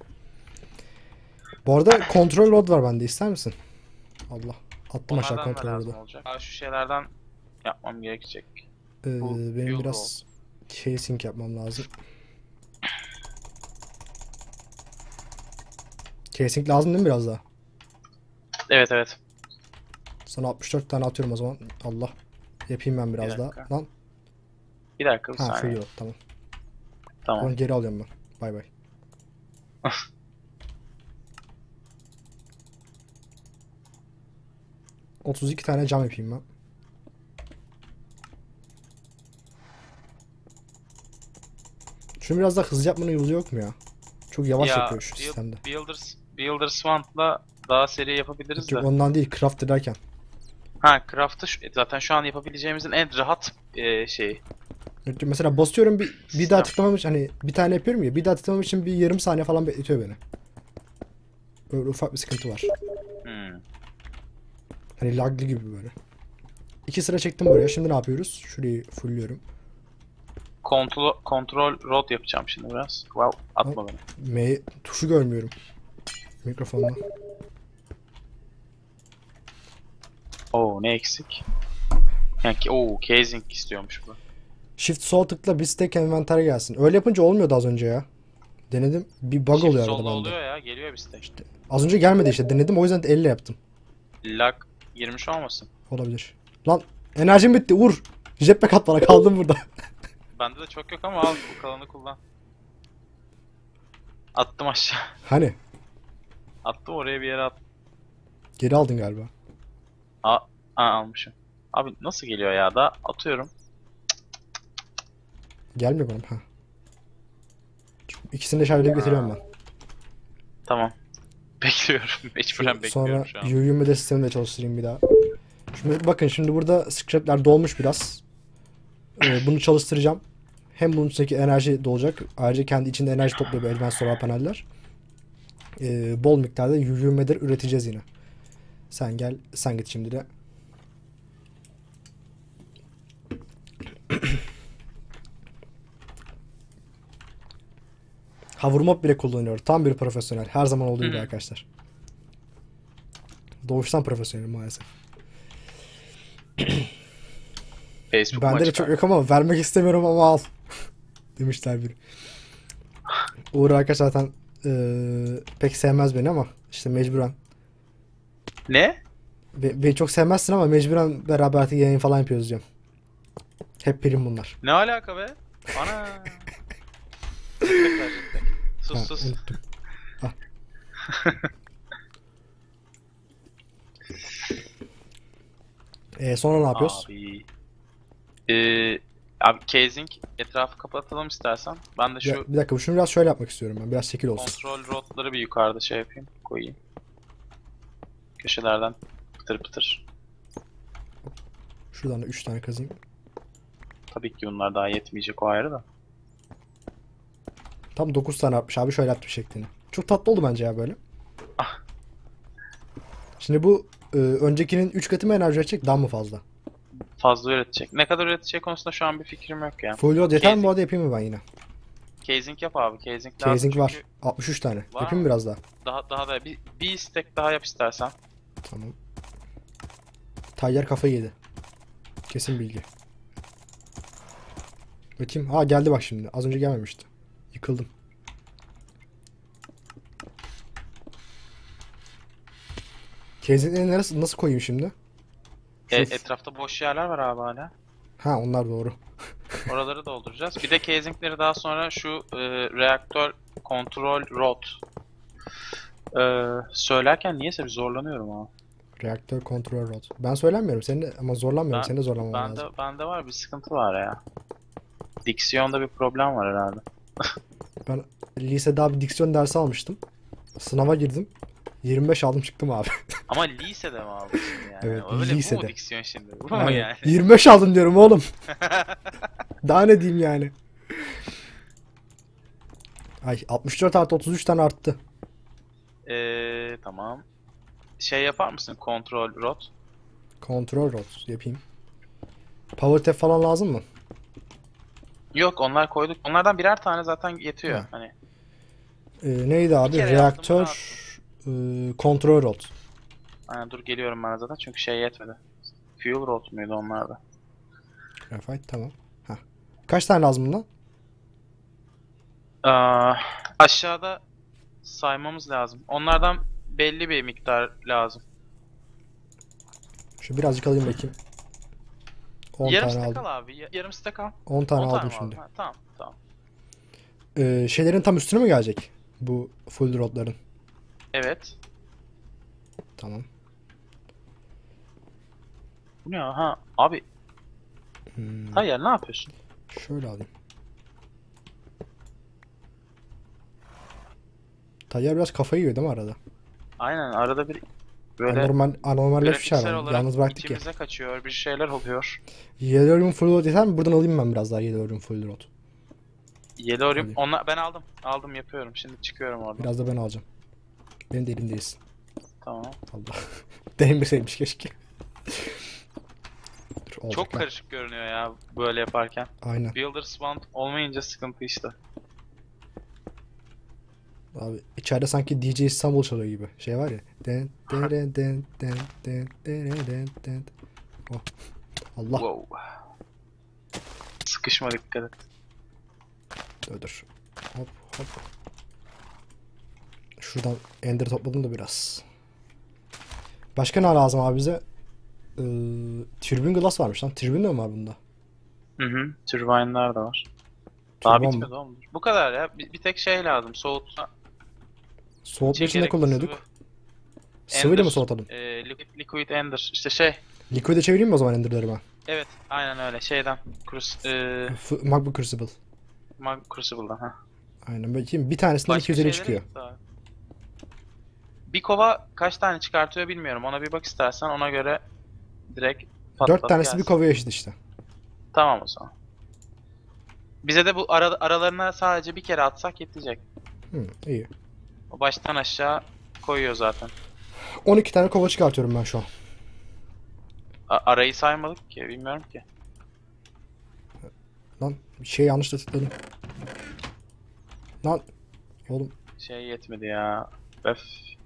Bu arada kontrol rod var bende, ister misin? Allah. Attım aşağı Onlardan da kontrol lazım rodu. olacak. Aa, şu şeylerden yapmam gerekecek. Ee, Bu benim build biraz casing yapmam lazım. Casing lazım değil mi biraz daha? Evet evet. Sana altmış dört tane atıyorum o zaman. Allah. Yapayım ben biraz Bir daha. dakika. Lan. Bir dakika, bir Ha saniye. free road, tamam. Tamam. Onu geri alıyorum ben. Bay bay. otuz iki tane cam yapayım ben. Şunu biraz daha hızlı yapmanın yolu yok mu ya? Çok yavaş Ya, yapıyor şu Build- sistemde. Builders, Builders Swant'la daha seri yapabiliriz de. Yok, ondan değil, craft ederken. Ha, craft'ı şu- zaten şu an yapabileceğimizin en rahat e, şeyi. Yok, mesela basıyorum bir, bir daha Sistem. tıklamam için, hani bir tane yapıyorum ya, bir daha tıklamam için bir yarım saniye falan bekletiyor beni. Böyle ufak bir sıkıntı var. Hmm. Hani laglı gibi böyle. İki sıra çektim buraya. Şimdi ne yapıyoruz? Şurayı fullliyorum. Kontrol, kontrol rod yapacağım şimdi biraz. Wow, atma beni. M tuşu görmüyorum. Mikrofonla. Oo, ne eksik? Yani ki, oo, casing istiyormuş bu. Shift sol tıkla bir stack envanter gelsin. Öyle yapınca olmuyordu az önce ya. Denedim. Bir bug Shift oluyor arada solda bende. oluyor ya, geliyor bir site. Az önce gelmedi işte. Denedim, o yüzden de elle yaptım. Lag girmiş olmasın? Olabilir. Lan enerjim bitti. Uğur. Jetpack at bana, kaldım burada. Bende de çok yok ama al, bu kalanı kullan. Attım aşağı. Hani? Attım oraya, bir yere attım. Geri aldın galiba. Aa, aa, almışım. Abi nasıl geliyor ya, da atıyorum. Gelmiyor bana. Ha. İkisini de şarjlayıp getiriyorum ben. Tamam. Bekliyorum. Mecburen bekliyorum Sonra şu an. yürüyümü de sistemi de çalıştırayım bir daha. Şimdi bakın, şimdi burada scrapler dolmuş biraz. Ee, bunu çalıştıracağım. Hem bunun içindeki enerji dolacak. Ayrıca kendi içinde enerji topluyor bu Advanced Solar paneller. Ee, bol miktarda yürümedir üreteceğiz yine. Sen gel, sen git şimdi de. Hovermap bile kullanıyor. Tam bir profesyonel. Her zaman olduğu gibi Hı hı. arkadaşlar. Doğuştan profesyonel maalesef. Facebook Bende de maçı çok var. yok ama vermek istemiyorum ama al. Demişler biri. Uğur arkadaş zaten eee, pek sevmez beni ama işte mecburen. Ne? Be- beni çok sevmezsin ama mecburen beraber artık yayın falan yapıyoruz diyorum. Hep prim bunlar. Ne alaka be? Ana. Tekrar, tekrar. Sus Ha, sus. unuttum. E, sonra ne yapıyoruz? Abi. Ee, abi casing etrafı kapatalım istersen. Ben de Ya, şu bir dakika şunu biraz şöyle yapmak istiyorum ben. Biraz şekil olsun. kontrol rodları bir yukarıda şey yapayım, koyayım. Köşelerden pıtır pıtır. Şuradan da üç tane kazayım. Tabii ki bunlar daha yetmeyecek, o ayrı da. Tam dokuz tane atmış abi, şöyle yaptım şeklini. Çok tatlı oldu bence ya böyle. Ah. Şimdi bu e, öncekinin üç katı mı enerji verecek, daha mı fazla? Fazla üretecek. Ne kadar üretecek konusunda şu an bir fikrim yok ya. Full load yeter mi Casing- bu arada, yapayım mı ben yine? Casing yap abi. Casing lazım Casing var. çünkü altmış üç tane. Var Yapayım mı mı? biraz daha? daha daha da bir, bir stack daha yap istersen. Tamam. Tayyar kafayı yedi. Kesin bilgi. Bakayım. Ha geldi bak şimdi. Az önce gelmemişti. Yıkıldım. Casing'leri neresi, nasıl koyayım şimdi? E, Şu- etrafta boş yerler var abi hala. Ha onlar doğru. Oraları dolduracağız. Bir de casingleri daha sonra şu e, reaktör kontrol rod e, söylerken niyeyse bir zorlanıyorum ama. Reaktör kontrol rod. Ben söylenmiyorum. Senin de, ama zorlanmıyorum. Ben- Senin de zorlaman Bende lazım. bende var bir sıkıntı var ya. Diksiyonda bir problem var herhalde. Ben lisede abi diksiyon dersi almıştım. Sınava girdim. yirmi beş aldım çıktım abi. Ama lisede mi aldın şimdi yani? Evet, Öyle bu mu lisede. diksiyon şimdi? Bu mu Aynen. yani? yirmi beş aldım diyorum oğlum. Daha ne diyeyim yani. Ay altmış dört artı otuz üç tane arttı. Eee tamam. Şey yapar mısın? Kontrol rod. Kontrol rod yapayım. Power tap falan lazım mı? Yok, onlar koyduk. Onlardan birer tane zaten yetiyor. Ha. Hani Ee, neydi abi? kere Reaktör e, kontrol rod. aynen, dur geliyorum ben zaten çünkü şey yetmedi. Fuel rod muydu onlarda? Graphite tamam. Heh. Kaç tane lazım bundan? Aa, aşağıda saymamız lazım. Onlardan belli bir miktar lazım. Şu birazcık alayım bakayım. on Yarım tane stack aldım. al abi. ya- Yarım stack al. on tane on tane aldım mi aldın? şimdi. Ha, tamam tamam. Ee, şeylerin tam üstüne mi gelecek? Bu full rodların. Evet. Tamam. Bu ne ya? Ha abi. Hmm, Hayır, ne yapıyorsun? şöyle alayım. Tayyar biraz kafayı yiyor değil mi arada? Aynen, arada bir böyle Anormal, anormalleşmiş grafiksel abi. olarak Yalnız bıraktık ya. içimize kaçıyor. Bir şeyler oluyor. Yellorium full rod yeter mi? Buradan alayım ben biraz daha Yellorium full rod. Yellorium. Alayım. Onlar ben aldım. Aldım, yapıyorum. Şimdi çıkıyorum oradan. Biraz da ben alacağım. Benim de elimdeyiz. Tamam. Allah. Değmeseymiş keşke. Dur, olacak Çok lan. karışık görünüyor ya böyle yaparken. Aynen. Builder's Bond olmayınca sıkıntı işte. Abi içeride sanki D J İstanbul çalıyor gibi. Şey var ya. Den den den den den den den den den. Oh. Allah. Wow. Sıkışma, dikkat et. Dur dur. Hop hop. Şuradan ender topladım da biraz. Başka ne lazım abi bize? Ee, Turbine glass varmış lan. Turbine de mi var bunda? Hı hı. Turbine'lar da var. Daha Turbine bitmedi mı? oğlum. Bu kadar ya. Bir, bir tek şey lazım. Soğutma. Soğutma için ne çekerek kullanıyorduk? sıvı. Sıvıyla mı Ender, soğutalım? E, liquid, liquid Ender. İşte şey. Liquid'e çevireyim mi o zaman enderleri ben? Evet. Aynen öyle. Şeyden. Crus, e, F Magma Crucible. Mag Crucible'dan. Ha. Aynen bakayım. Bir tanesinden Başka iki yüz elli şeyleri çıkıyor. yok daha. Bir kova kaç tane çıkartıyor bilmiyorum. Ona bir bak istersen. Ona göre direkt patlat Dört tanesi gelsin. bir kovaya eşit işte. Tamam o zaman. Bize de bu ara, aralarına sadece bir kere atsak yetecek. Hı, iyi. O baştan aşağı koyuyor zaten. on iki tane kova çıkartıyorum ben şu an. A- arayı saymadık ki, bilmiyorum ki. Lan bir şey yanlışla tıkladım. Lan oğlum Şey yetmedi ya. Öf.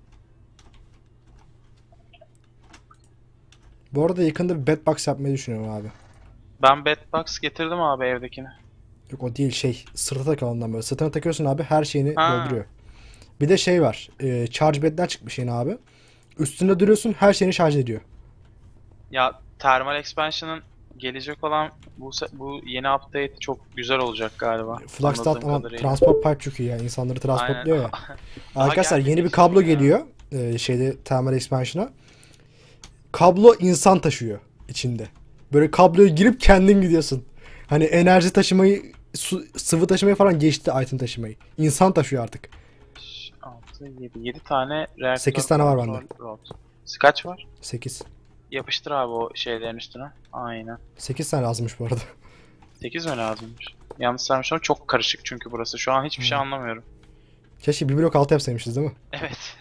bu arada yakında bir bedbox yapmayı düşünüyorum abi. Ben bedbox getirdim abi evdekini. Yok o değil şey sırta takanından böyle. Sırtına takıyorsun abi her şeyini Ha. dolduruyor. Bir de şey var. E, charge bedler çıkmış yine abi. Üstünde duruyorsun her şeyini şarj ediyor. Ya thermal expansion'ın gelecek olan bu se- bu yeni update çok güzel olacak galiba. Flux'ta Anladığım ama kadarıyla. transport pipe çok iyi ya. İnsanları transportluyor Aynen. ya. Daha Arkadaşlar yeni gelmedi bir işte kablo ya. geliyor. Ee, şeyde thermal expansion'a. Kablo insan taşıyor içinde. Böyle kabloya girip kendin gidiyorsun. Hani enerji taşımayı, su, sıvı taşımayı falan geçti, item taşımayı. İnsan taşıyor artık. altı, yedi. yedi tane reaktör sekiz tane var kontrol bende. rod. Kaç var? sekiz. Yapıştır abi o şeylerin üstüne. Aynen. sekiz tane lazımmış bu arada. sekiz mi lazımmış? Yanlış saymışım ama çok karışık çünkü burası. Şu an hiçbir şey Hmm. anlamıyorum. Keşke bir blok altı yapsaymışız değil mi? Evet.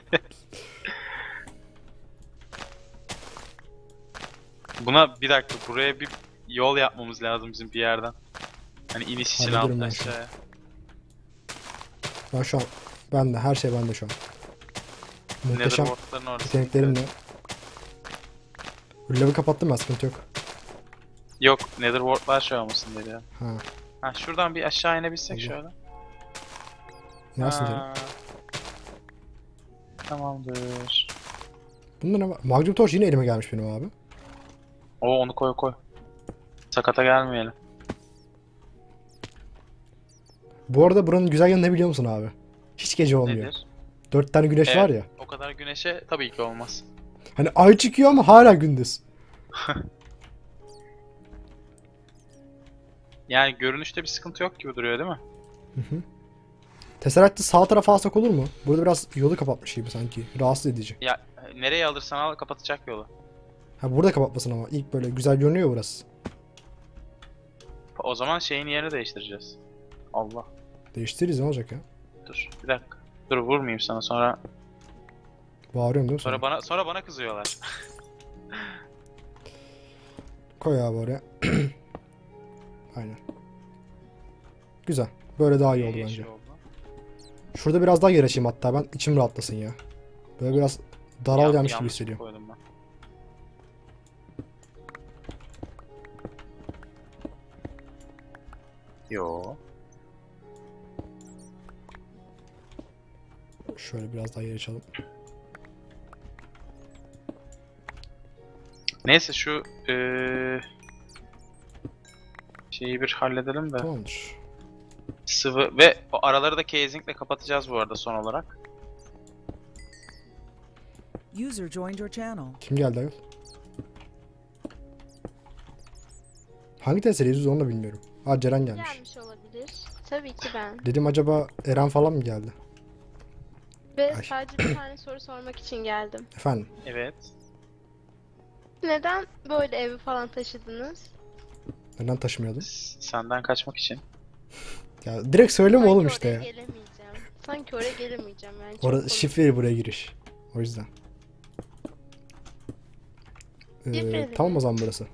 Buna bir dakika, buraya bir yol yapmamız lazım bizim bir yerden. Hani iniş için Hallederim alt ben şu an. aşağıya. Ben şu an, bende her şey bende şu an. Muhteşem Netherworld'ların orası. yeteneklerimle. Level kapattım ben, sıkıntı yok. Yok, Netherworld'lar şey olmasın dedi ya. Ha. Ha, şuradan bir aşağı inebilsek Allah. şöyle. Nersin canım? Ha. Tamamdır. Bunda ne var? Magnum Torch yine elime gelmiş benim abi. Oo, onu koy koy. Sakata gelmeyelim. Bu arada buranın güzel yanı ne biliyor musun abi? Hiç gece olmuyor. Nedir? Dört tane güneş Evet. var ya. O kadar güneşe tabii ki olmaz. Hani ay çıkıyor ama hala gündüz. Yani görünüşte bir sıkıntı yok gibi duruyor değil mi? Hı hı. Tesseract'ı sağ tarafa alsak olur mu? Burada biraz yolu kapatmış gibi sanki. Rahatsız edici. Ya nereye alırsan al kapatacak yolu. Ha burada kapatmasın ama. İlk böyle güzel görünüyor burası. O zaman şeyin yerini değiştireceğiz. Allah. Değiştiririz, ne olacak ya? Dur bir dakika. Dur vurmayayım sana, sonra Bağırıyorum değil mi sonra sana? bana sonra bana kızıyorlar. Koy abi oraya. Aynen. Güzel. Böyle daha iyi oldu İyi bence. şey oldu. Şurada biraz daha yer açayım hatta, ben içim rahatlasın ya. Böyle biraz daral Yan- gelmiş gibi yanlış hissediyorum. koydum ben. Yo. Şöyle biraz daha yer açalım. Neyse şu eee, şeyi bir halledelim de. Tamamdır. Sıvı ve o araları da casingle kapatacağız bu arada son olarak. User joined your channel. Kim geldi ayol? Hangi teseriyiz onu da bilmiyorum. Ha, Ceren gelmiş. Gelmiş olabilir. Tabii ki ben. Dedim acaba Eren falan mı geldi? Ve Ay. sadece bir tane soru sormak için geldim. Efendim? Evet. Neden böyle evi falan taşıdınız? Neden taşımıyordun? S- Senden kaçmak için. Ya direkt söyleme Sanki oğlum oraya işte ya. gelemeyeceğim. Sanki oraya gelemeyeceğim yani. Çok Orada komik. şifreli buraya giriş. O yüzden. Ee, Şifreli tamam mi? o zaman burası.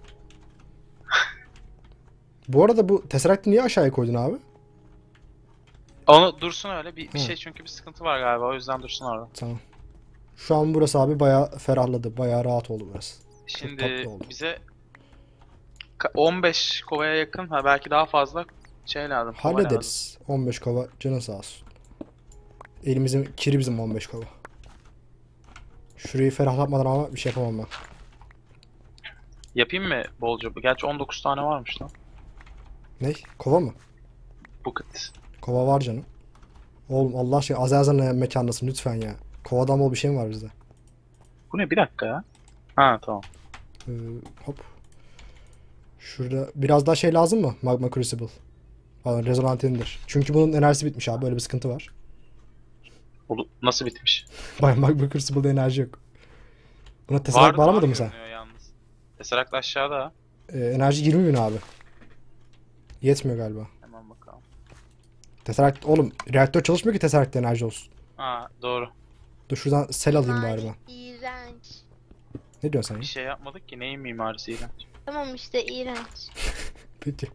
Bu arada bu Tesseract'ı niye aşağıya koydun abi? Onu dursun öyle bir, bir Hı. şey, çünkü bir sıkıntı var galiba, o yüzden dursun orada. Tamam. Şu an burası abi bayağı ferahladı. Bayağı rahat oldu burası. Şimdi tatlı oldu. bize ka- on beş kovaya yakın, ha belki daha fazla şey lazım. kova lazım. Hallederiz. on beş kova canın sağ olsun. Elimizin kiri bizim on beş kova. Şurayı ferahlatmadan ama bir şey yapamam ben. Yapayım mı bolca? Gerçi on dokuz tane varmış lan. Ne? Kova mı? Bucket. Kova var canım. Oğlum Allah aşkına Azerbaycan mekandasın lütfen ya. Kovadan bol bir şey mi var bizde? Bu ne, bir dakika ya. Ha tamam. Ee, hop. Şurada biraz daha şey lazım mı? Magma Crucible. Pardon, Resonant Ender. Çünkü bunun enerjisi bitmiş abi. Böyle bir sıkıntı var. Olu- Nasıl bitmiş? Bay Magma Crucible'da enerji yok. Buna Tesseract Var- bağlamadın var mı sen? görünüyor yalnız. Tesseract aşağıda. Ee, enerji yirmi bin abi. Yetmiyor galiba. Hemen bakalım. Tesseract oğlum reaktör çalışmıyor ki Tesseract'te enerji olsun. Ha doğru. Dur şuradan sel alayım bari Mimari ben. iğrenç. Ne diyorsun sen Bir ya? şey yapmadık ki, neyin mimarisiyle. Tamam işte iğrenç. Peki.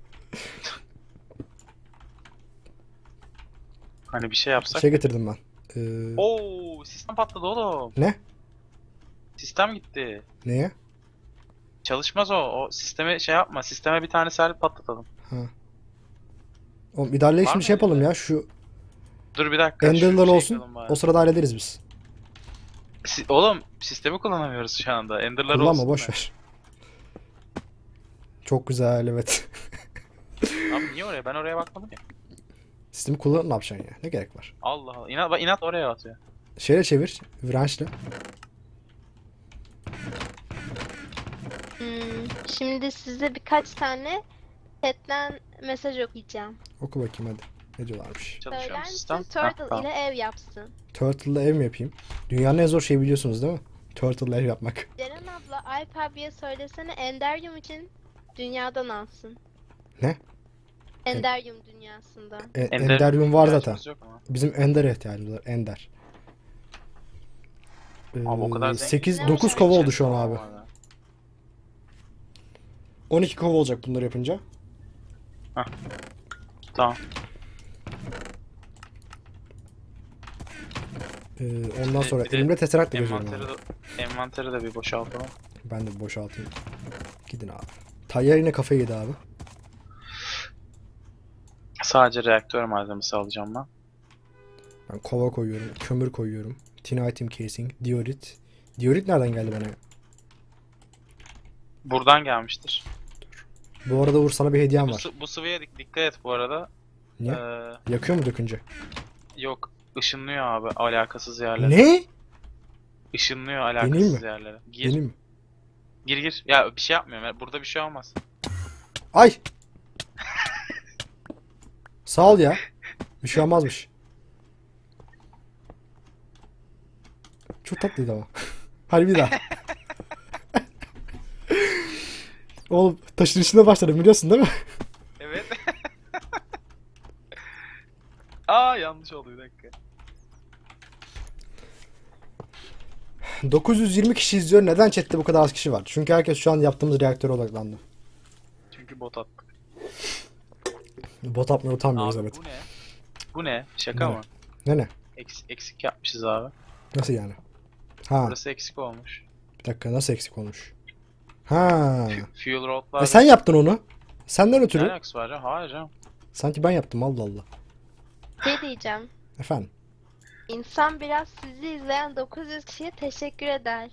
Hani bir şey yapsak. Şey getirdim ben. Ee, Oo, sistem patladı oğlum. ne? Sistem gitti. Neye? Çalışmaz o. O sisteme şey yapma. Sisteme bir tane sel patlatalım. Ha. Oğlum idareyle Var şimdi mı şey yapalım elinde? ya şu Dur bir dakika. şu Ender'lar şey olsun. yapalım bari. O sırada hallederiz biz. Si- Oğlum sistemi kullanamıyoruz şu anda. Ender'lar Kullanma olsun boş da. ver. Çok güzel, evet. Abi niye oraya? Ben oraya bakmadım ya. Sistemi kullanıp ne yapacaksın ya? Ne gerek var? Allah Allah. İnat, bak inat oraya atıyor. Şeyle çevir. Wrench'le. Hmm, şimdi size birkaç tane chatten mesaj okuyacağım. Oku bakayım hadi. Ne diyorlarmış? Çalışıyor Söyler mu misin sistem? Turtle Hah, tamam. ile ev yapsın? Turtle'la ev mi yapayım? Dünyanın en zor şeyi biliyorsunuz değil mi? Turtle'la ev yapmak. Ceren abla Alp abiye söylesene Enderyum için dünyadan alsın. Ne? Enderyum dünyasından. E, Ender Enderyum var zaten. ihtiyacımız yok ama. Bizim Ender'e ihtiyacımız var. Ender. Abi o kadar zengin sekiz Ne dokuz var? kova oldu şu an abi. Tamam abi. on iki kova olacak bunları yapınca. Tamam. Ee, ondan sonra Bir de elimde tesserakla geziyorum abi. Envanteri de, envanteri de bir boşaltalım. Ben de bir boşaltayım. Gidin abi. Tayyar yine kafayı yedi abi. Sadece reaktör malzemesi alacağım ben. Ben kova koyuyorum, kömür koyuyorum. Titanium casing, diorit. Diorit nereden geldi bana? Buradan gelmiştir. Bu arada Uğur sana bir hediyem Bu, var. sı- bu sıvıya dik- dikkat et bu arada. Niye? Ee, Yakıyor mu dökünce? yok. Işınlıyor abi alakasız yerlere. Ne? Işınlıyor Deneyim alakasız mi? yerlere. Gir. Benim mi? Gir gir. Ya bir şey yapmıyorum. Burada bir şey olmaz. Ay! Sağ ol ya. Bir şey olmazmış. Çok tatlıydı ama. Hadi bir daha. Oğlum taşın içinde başladım biliyorsun değil mi? Evet. Aa yanlış oldu bir dakika. dokuz yüz yirmi kişi izliyor. Neden chatte bu kadar az kişi var? Çünkü herkes şu an yaptığımız reaktöre odaklandı. Çünkü bot attık. Bot atmaya utanmıyoruz Abi evet. bu ne? Bu ne? Şaka Ne? mı? Ne ne? Eks- eksik yapmışız abi. Nasıl yani? Ha, Burası eksik olmuş. bir dakika nasıl eksik olmuş? Ha. Fuel rodlar. E sen yaptın onu. Senden Ne ötürü. alakası var canım? Hayır canım. Sanki ben yaptım Allah Allah. Şey diyeceğim. Efendim. İnsan biraz sizi izleyen dokuz yüz kişiye teşekkür eder.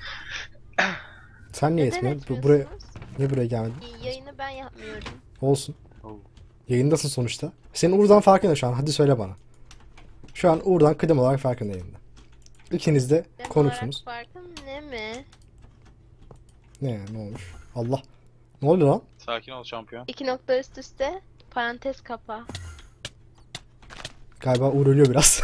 Sen niye Neden etmiyorsun? Bu- Buraya, etmiyorsunuz? niye buraya gelmedin? Yayını ben yapmıyorum. Olsun. Oo. Yayındasın sonuçta. Senin Uğur'dan farkın ne şu an? Hadi söyle bana. Şu an Uğur'dan kıdem olarak farkın ne yayında? İkiniz de Ben konuksunuz. olarak farkım ne mi? Ne yani, ne olmuş? Allah. Ne oluyor lan? Sakin ol şampiyon. İki nokta üst üste parantez kapa. Galiba Uğur ölüyor biraz.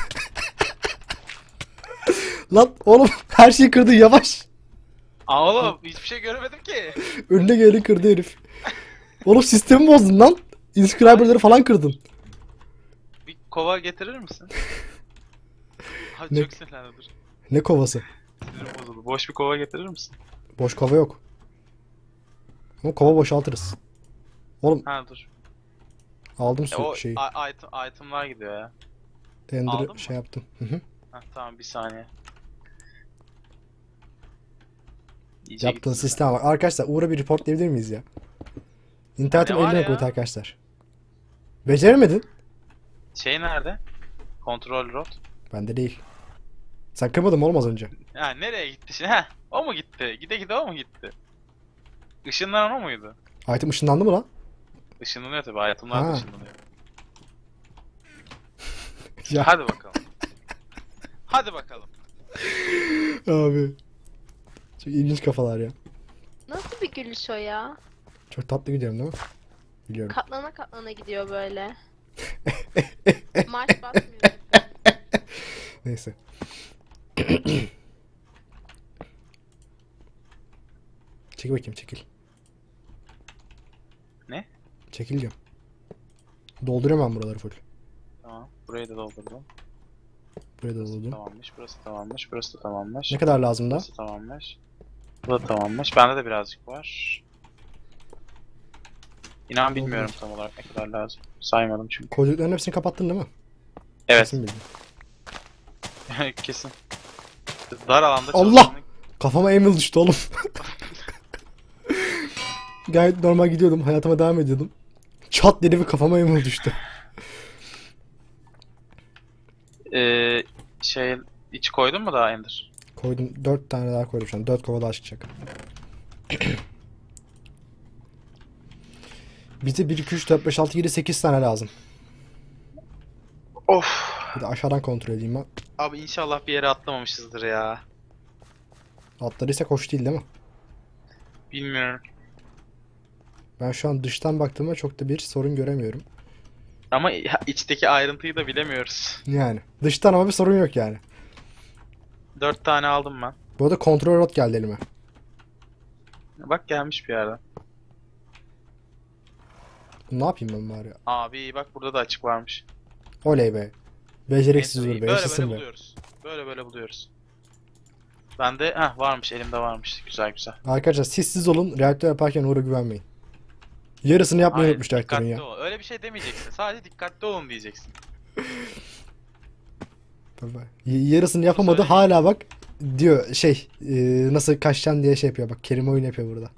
Lan oğlum her şeyi kırdı yavaş. Aa oğlum hiçbir şey göremedim ki. Önüne geleni kırdı herif. Oğlum sistemi bozdun lan. Inscriber'ları falan kırdın. Bir kova getirir misin? Hadi Ne- çok sinirlendim dur. Ne kovası? Sinirim bozuldu. Boş bir kova getirir misin? Boş kova yok. Ama kova boşaltırız. Oğlum Ha dur. aldım E, su o şeyi. i- item, itemlar gidiyor ya. aldın Ender'ı mı? şey yaptım. Hı hı. Ha tamam bir saniye. İyice Yaptığın gitsin. sistem var. Arkadaşlar Uğur'a bir reportlayabilir miyiz ya? İnternetim Ne var eline ya? koydu arkadaşlar. Beceremedin. Şey nerede? Kontrol rod. Bende değil. Sen kırmadın mı oğlum az önce? Ha nereye gitti şimdi? Ha o mu gitti? Gide gide o mu gitti? Işınlanan o muydu? Item ışınlandı mı lan? Işınlanıyor tabii. Itemlar da Ha. ışınlanıyor. Ya Hadi bakalım. Hadi bakalım. abi. Çok ilginç kafalar ya. Nasıl bir gülüş o ya? Çok tatlı gidiyorum değil mi? Biliyorum. Katlana katlana gidiyor böyle. Marş basmıyor. Neyse. Çekil bakayım çekil. Ne? Çekil diyorum. Dolduruyorum ben buraları full. Tamam. Burayı da doldurdum. Buraya da doldurdum. Tamammış. Burası tamammış. Burası da tamammış. Ne kadar lazım da? Burası tamammış. Bu da tamammış. Bende de birazcık var. İnan bilmiyorum tam olarak ne kadar lazım. Saymadım çünkü. Koydukların hepsini kapattın değil mi? Evet. Kesin bildin. Kesin. Dar alanda Allah! çalışmanın- Kafama Emil düştü oğlum. Gayet normal gidiyordum. Hayatıma devam ediyordum. Çat dedi ve kafama Emil düştü. Ee, şey iç koydun mu daha Ender? Koydum. Dört tane daha koydum şu an. Dört kova daha çıkacak. Bize bir, iki, üç, dört, beş, altı, yedi, sekiz tane lazım. Of. Bir de aşağıdan kontrol edeyim ben. Abi inşallah bir yere atlamamışızdır ya. Atladıysak hoş değil değil mi? Bilmiyorum. Ben şu an dıştan baktığımda çok da bir sorun göremiyorum. Ama içteki ayrıntıyı da bilemiyoruz. Yani. Dıştan ama bir sorun yok yani. Dört tane aldım ben. Bu arada kontrol rot geldi elime. Bak gelmiş bir yerden. Ne yapayım ben bari? Abi bak burada da açık varmış. Oley be. Beceriksiz Neyse, olur be. böyle Yaşasın böyle be. buluyoruz. Böyle böyle buluyoruz. Ben de heh varmış, elimde varmış. Güzel güzel. Arkadaşlar siz siz olun. Reaktör yaparken Uğur'a güvenmeyin. Yarısını yapmayı Hayır, unutmuş reaktörün dikkatli ya. ol. Öyle bir şey demeyeceksin. Sadece dikkatli olun diyeceksin. Baba. Y- Yarısını yapamadı Söyleyeyim. hala bak diyor şey e, nasıl kaçacaksın diye şey yapıyor bak kelime oyunu yapıyor burada.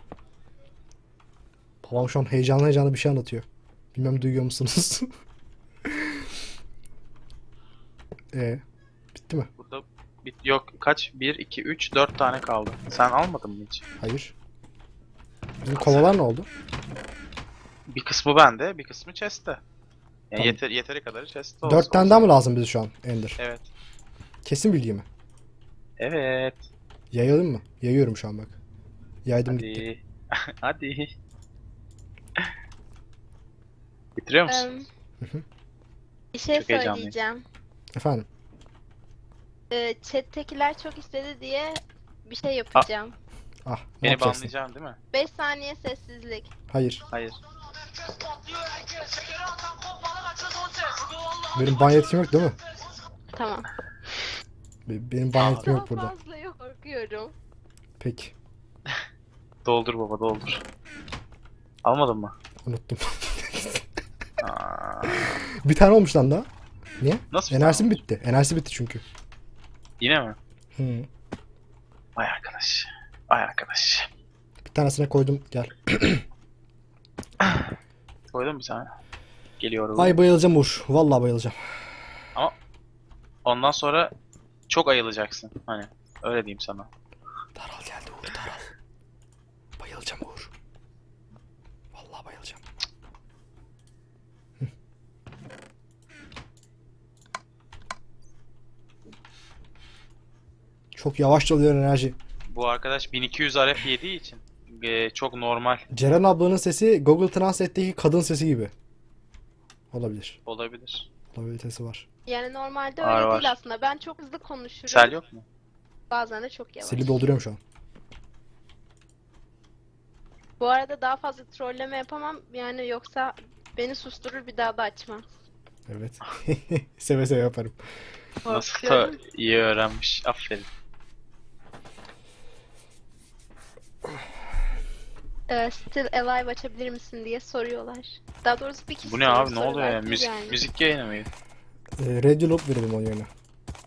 Babam şu an heyecanlı heyecanlı bir şey anlatıyor. Bilmem duyuyor musunuz? e bitti mi? Burada bit yok kaç? bir, iki, üç, dört tane kaldı. Sen almadın mı hiç? Hayır. Bizim kovalar ne oldu? Bir kısmı bende, bir kısmı chest'te. Yani Tamam. yeter, yeteri kadarı chest'te olsun. Dört tane daha mı lazım bize şu an Ender? Evet. Kesin bilgi mi? Evet. Yayalım mı? Yayıyorum şu an bak. Yaydım gitti. Hadi. Hadi. Bitiriyor musun? Em, Hı hı. bir şey Çok heyecanlıyım. söyleyeceğim. Efendim? Ee, chat'tekiler çok istedi diye bir şey yapacağım. Ah ne Beni yapacaksın? banlayacaksın değil mi? beş saniye sessizlik. Hayır. Hayır. Benim ban yetkim yok değil mi? Tamam. Be- Benim ban yetkim Daha yok burada. fazla yok. Korkuyorum. Peki. Doldur baba doldur. Almadın mı? Unuttum. Aa, Bir tane olmuş lan daha. Niye? nasıl bir Enerjisi tane mi olmuş? bitti? Enerjisi bitti çünkü. Yine mi? Hı. Vay arkadaş. Vay arkadaş. Bir tanesine koydum gel. Koydun bir tane. Geliyorum. Ay bayılacağım Uğur. Vallahi bayılacağım. Ondan sonra çok ayılacaksın. Hani öyle diyeyim sana. Daral geldi Uğur daral. Bayılacağım Uğur. Vallahi bayılacağım. Hı. Çok yavaş doluyor enerji. Bu arkadaş bin iki yüz R F yediği için e, çok normal Ceren ablanın sesi Google Translate'deki kadın sesi gibi. Olabilir. olabilir. Olabilitesi var. Yani normalde Var, öyle var. değil aslında. Ben çok hızlı konuşurum. Sel yok mu? Bazen de çok yavaş. Sili dolduruyorum şu an. Bu arada daha fazla trolleme yapamam. Yani yoksa beni susturur, bir daha da açmam. Evet. Seve seve yaparım. Nasıl da Korkuyorum. iyi öğrenmiş. Aferin. Ee, Still Alive açabilir misin diye soruyorlar. Daha doğrusu bir kişi Bu ne soru abi ne oluyor sorular ya? değil Müzik, yani. müzik yayını mıydı? Ee, Radio Loop verelim onun yerine.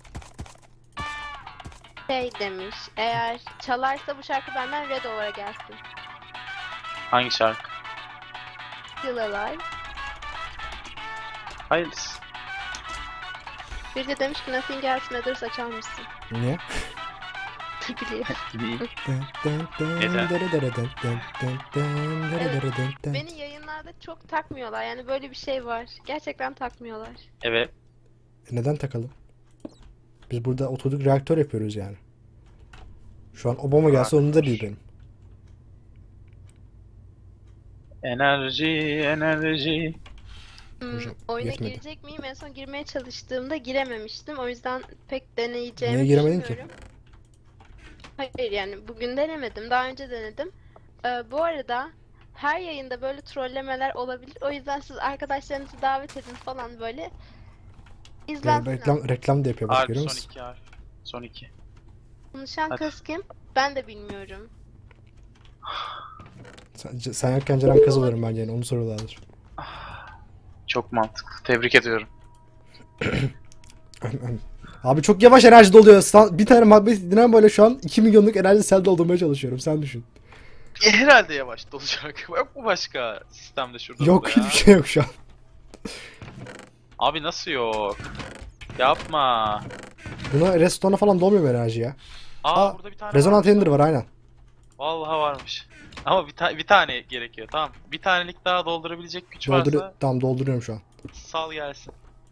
Şey demiş, eğer çalarsa bu şarkı benden red olarak gelsin. Hangi şarkı? Still Alive. Hayırlısı. Bir de demiş ki Nothing Else Matters açar mısın? Niye? Biliyor. İyi. Beni yayınlarda çok takmıyorlar. Yani böyle bir şey var. Gerçekten takmıyorlar. Evet. Neden takalım? Biz burada oturduk reaktör yapıyoruz yani. Şu an Obama gelse onun da değil benim. Enerji, enerji. Hmm, Hocam, oyuna yetmedi. girecek miyim? En son girmeye çalıştığımda girememiştim. O yüzden pek deneyeceğimi Niye giremedin ki? düşünmüyorum. Hayır yani bugün denemedim. Daha önce denedim. Ee, bu arada her yayında böyle trollemeler olabilir. O yüzden siz arkadaşlarınızı davet edin falan böyle. Ee, İzlensin. reklam reklam da yapıyor bak Harbi görüyor son musun? iki harf. Son iki. Konuşan Hadi. kız kim? Ben de bilmiyorum. Sen, sen yokken Ceren kız olurum bence yani onu soruyorlardır. Çok mantıklı. Tebrik ediyorum. Abi çok yavaş enerji doluyor. Sa- Bir tane magnet dinlen böyle şu an iki milyonluk enerji sel doldurmaya çalışıyorum. Sen düşün. E, herhalde yavaş dolacak. Yok mu başka sistemde şurada Yok burada ya? hiçbir şey yok şu an. Abi nasıl yok? Yapma. Buna restorana falan dolmuyor mu enerji ya? Aa, Aa, burada bir tane Rezonant varmış Ender lan. var aynen. Vallahi varmış. Ama bir, ta- bir tane gerekiyor, tamam. Bir tanelik daha doldurabilecek güç Doldur varsa tamam dolduruyorum şu an. sal gelsin.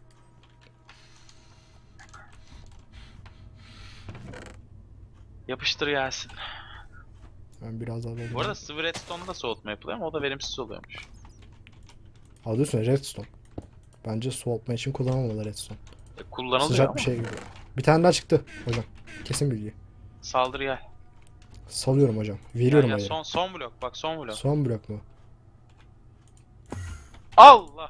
Yapıştır gelsin. Ben biraz daha dolduruyorum. Bu arada sıvı redstone'da da soğutma yapılıyor ama o da verimsiz oluyormuş. Alıyorsun redstone. Bence soğutma için kullanılmalı redstone. E, kullanılıyor Sıcak ama. bir şey gibi. Bir tane daha çıktı hocam. Kesin bilgi. Saldır gel. Salıyorum hocam. Gel, Veriyorum gel. ayı. Son, son blok bak, son blok. Son blok mu? Allah!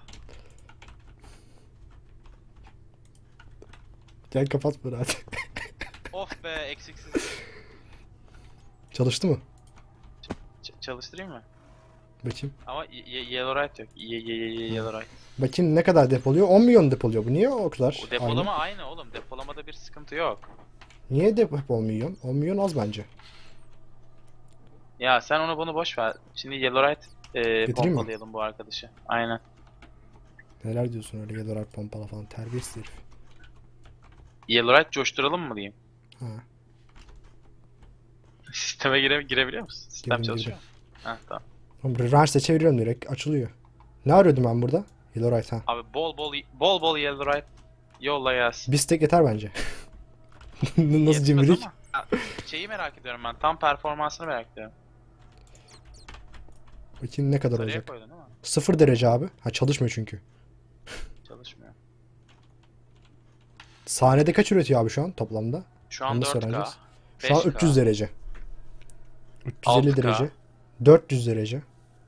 Gel kapat bunu hadi. Of be, eksiksiz. Çalıştı mı? Ç- çalıştırayım mı? Bakayım. Ama y- y- Yellowrite yok. Y- y- y- y- Yellowrite. Bakayım ne kadar depoluyor? on milyon depoluyor. Bu niye o kadar? O depolama Aynı. aynı oğlum. Depolamada bir sıkıntı yok. Niye depo hep on milyon? on milyon az bence. Ya sen onu bunu boş ver. Şimdi Yellowrite e, Getireyim mi? pompalayalım bu arkadaşı. Aynen. Neler diyorsun öyle yediorak pompala falan. Terbiyesiz herif. Yellowrite coşturalım mı diyeyim? Ha. Sisteme gire girebiliyor musun? Sistem Girdim, çalışıyor mu? Ha tamam. Oğlum reverse çeviriyorum direkt. Açılıyor. Ne arıyordum ben burada? Yellowrite ha. Abi bol bol bol bol Yellowrite yolla gelsin. Bir stack yeter bence. Nasıl Yetmez cimrilik? ama- Ha, şeyi merak ediyorum ben. Tam performansını merak ediyorum. Bakayım ne kadar Sarıya olacak. koydun değil mi? Sıfır derece abi. Ha çalışmıyor çünkü. Çalışmıyor. Saniyede kaç üretiyor abi şu an toplamda? Şu an Onu da dört K. öğreneceğiz. beş Şu an K, üç yüz derece. üç yüz elli altı K. derece. dört yüz derece.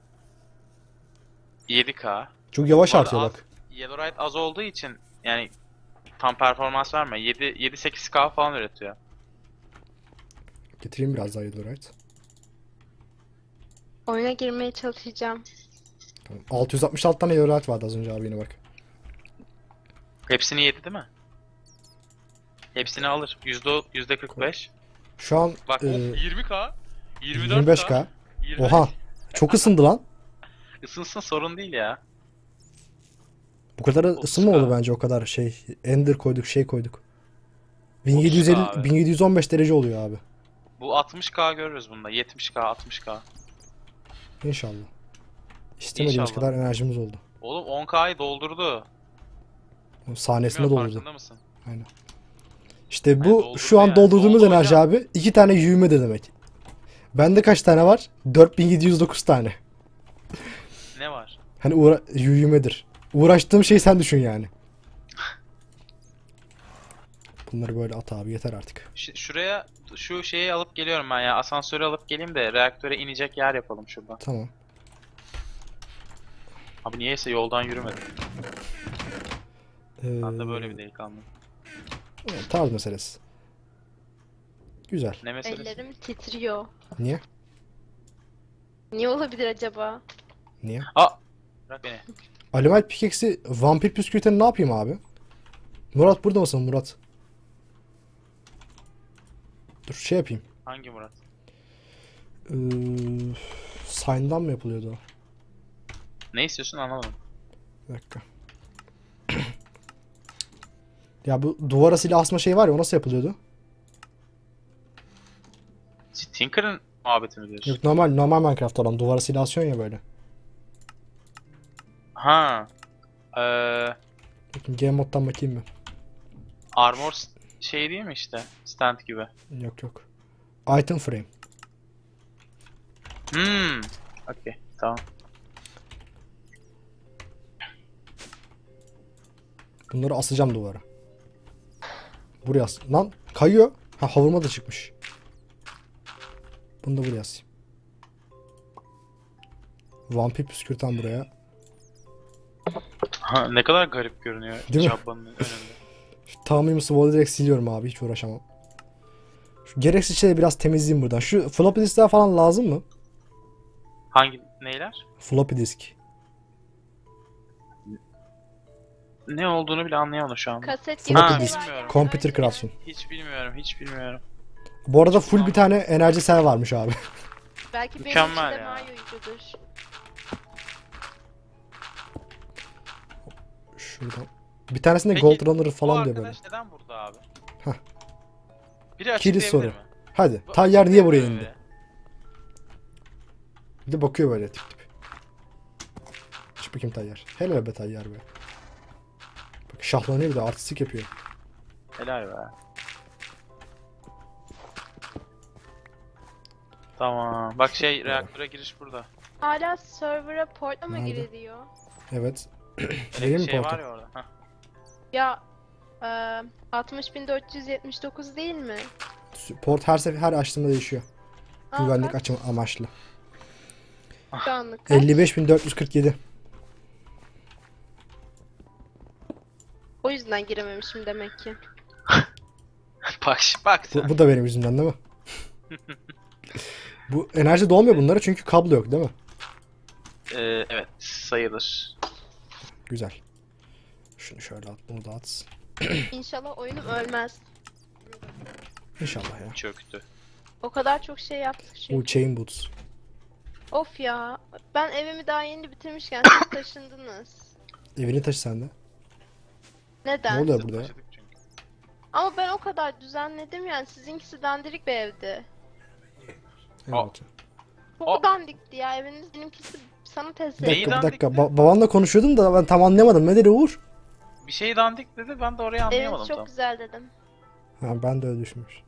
yedi K. Çok yavaş Bu arada artıyor az- bak. Yellowrite az olduğu için yani tam performans vermiyor. yedi yedi sekiz K falan üretiyor. Getireyim biraz daha Yellowrite. Oyuna girmeye çalışacağım. Tamam. altı yüz altmış altı tane Yellowrite vardı az önce abi yine bak. Hepsini yedi değil mi? Hepsini alır. Yüzde yüzde kırk beş. Şu an Bak e, of, yirmi K. yirmi dört K. yirmi beş K. yirmi beş. Oha. Çok ısındı lan. Isınsın, sorun değil ya. Bu kadar otuz ısınmamalı K. bence o kadar şey. Ender koyduk şey koyduk. otuz bin yedi yüz K elli, abi. bin yedi yüz on beş derece oluyor abi. Bu altmış K görürüz bunda. yetmiş K, altmış K. İnşallah. İstemediğimiz İnşallah. kadar enerjimiz oldu. Oğlum on K'yı doldurdu. O sahnesinde Bilmiyorum, doldurdu. farkında mısın? Aynen. İşte Yani bu doldurdu şu an yani. doldurduğumuz Doldu enerji hocam. abi iki tane yığma de demek. Bende kaç tane var? dört bin yedi yüz dokuz tane. Ne var? Hani uğra yürümedir. Uğraştığım şey sen düşün yani. Bunları böyle at abi yeter artık. Ş- şuraya şu şeyi alıp geliyorum ben ya. Asansörü alıp geleyim de reaktöre inecek yer yapalım şurada. Tamam. Abi niyeyse yoldan yürümedim. Ee, Ben de böyle bir delikanlı. evet, tarz meselesi. Güzel. Ne meselesi? Ellerim titriyor. Niye? Niye olabilir acaba? Niye? Aa! Bırak beni. Alimal pickaxe'i vampir püskürteni ne yapayım abi? Murat burada mısın Murat? Dur şey yapayım. Hangi Murat? Ee, sign'dan mı yapılıyordu o? Ne istiyorsun anlamadım. Bir dakika. Ya bu duvara silah asma şey var ya o nasıl yapılıyordu? Tinker'ın muhabbeti mi diyorsun? Yok normal normal Minecraft olan duvara silah asıyorsun ya böyle. Ha. Ee, Bakayım game moddan bakayım mı? armor s- şey değil mi işte? Stand gibi. Yok yok. Item frame. Hmm. Okey. Tamam. Bunları asacağım duvara. Buraya as. Lan kayıyor. Ha havurma da çıkmış. Bunu da buraya asayım. Vampir püskürten buraya. Ha, ne kadar garip görünüyor Değil mi? Cabbanın önünde. Şu tamamıyım swall'u direkt siliyorum abi. Hiç uğraşamam. Şu gereksiz şeyleri biraz temizleyeyim buradan. Şu floppy diskler falan lazım mı? Hangi neyler? Floppy disk. Ne olduğunu bile anlayamadım şu an. Kaset gibi Floppy bir disk. şey var. yani. Computer Öyle- craftsman. Hiç bilmiyorum, hiç bilmiyorum. Bu arada full bir tane enerji sel varmış abi. Belki benim Mükemmel için de ya. Mario yüzüdür. Şuradan. Bir tanesinde Peki, gold runner Bu falan diyor böyle. arkadaş neden burada abi? Hah. Biri Kilit açıklayabilir soru. mi? Hadi. Bu Tayyar niye buraya açıklayabilir indi? mi? Bir de bakıyor böyle tip tip. Çık bakayım Tayyar. Helal be Tayyar be. Bak şahlanıyor bir de artistik yapıyor. Helal be. Tamam. Bak şey reaktöre giriş burada. Hala server'a portla mı Nerede? giriliyor? Evet. Öyle Vereyim bir mi şey portu? var ya orada. Heh. Ya eee altmış bin dört yüz yetmiş dokuz değil mi? Port her sefer her açtığımda değişiyor. Aa, Güvenlik kaç açım amaçlı. şu anlık kaç? elli beş bin dört yüz kırk yedi. O yüzden girememişim demek ki. Bak bak sen. Bu, bu da benim yüzümden değil mi? Bu enerji dolmuyor bunlara çünkü kablo yok değil mi? Ee, evet sayılır. Güzel. Şunu şöyle at, bunu da at. İnşallah oyunum ölmez. İnşallah ya. Çöktü. O kadar çok şey yaptık Bu çünkü. chain boots. Of ya. Ben evimi daha yeni bitirmişken siz taşındınız. Evini taşı sen de. Neden? Ne oluyor burada ya? Taşıdık çünkü. Ama ben o kadar düzenledim yani sizinkisi dandirik bir evdi. Evet. Çok O- dandikti ya eviniz, benimkisi sana Bir test dakika, bir Neyden dakika. dikti? Ba- babanla konuşuyordum da ben tam anlayamadım. Ne dedi Uğur? Bir şey dandik dedi ben de orayı anlayamadım Eviniz çok tam. güzel dedim. Ha, ben de öyle düşünmüş.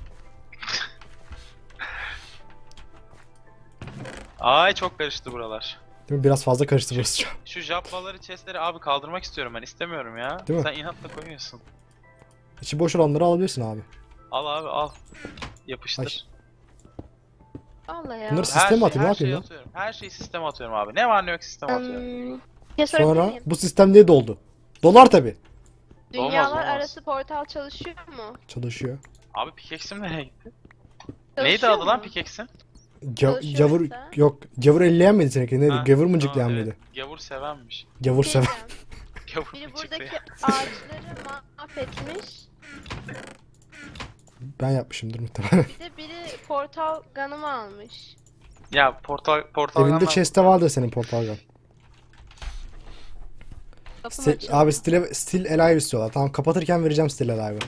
Ay çok karıştı buralar. Değil mi? Biraz fazla karıştı burası şu an. Şu jabbaları, chestleri abi kaldırmak istiyorum ben istemiyorum ya. Değil mi? Sen inatla koyuyorsun. İçi boş olanları alabilirsin abi. Al abi al. Yapıştır. Vallahi ya. Bunları Her sisteme şey- atayım, ne her şeyi yapayım ya? atıyorum. Her şeyi sisteme atıyorum abi. Ne var ne yok sisteme atıyorum. Hmm, bir şey sorabilir Sonra miyim? bu sistem niye doldu? Dolar tabi. Olmaz, Dünyalar olmaz. arası portal çalışıyor mu? Çalışıyor. Abi pickaxe'im nereye gitti? Çalışıyor Neydi adı lan mu? pickaxe'in? Ga- Çalışıyor gavur mesela. yok. Gavur elleyen miydi seninki? Neydi? Ha, Gavur mıncıklayan tamam, mıydı? evet. Gavur sevenmiş. Gavur Bir seven. şey diyeceğim. Gavur Biri mıncıklayan. buradaki ağaçları mahvetmiş. Ben yapmışımdır muhtemelen. Bir de biri portal gun'ımı almış. Ya portal portal Evinde yandan- chest'te vardır senin portalgan. Kapım Sti- açıldı. abi still, still alive istiyorlar. Tamam kapatırken vereceğim still alive'ı.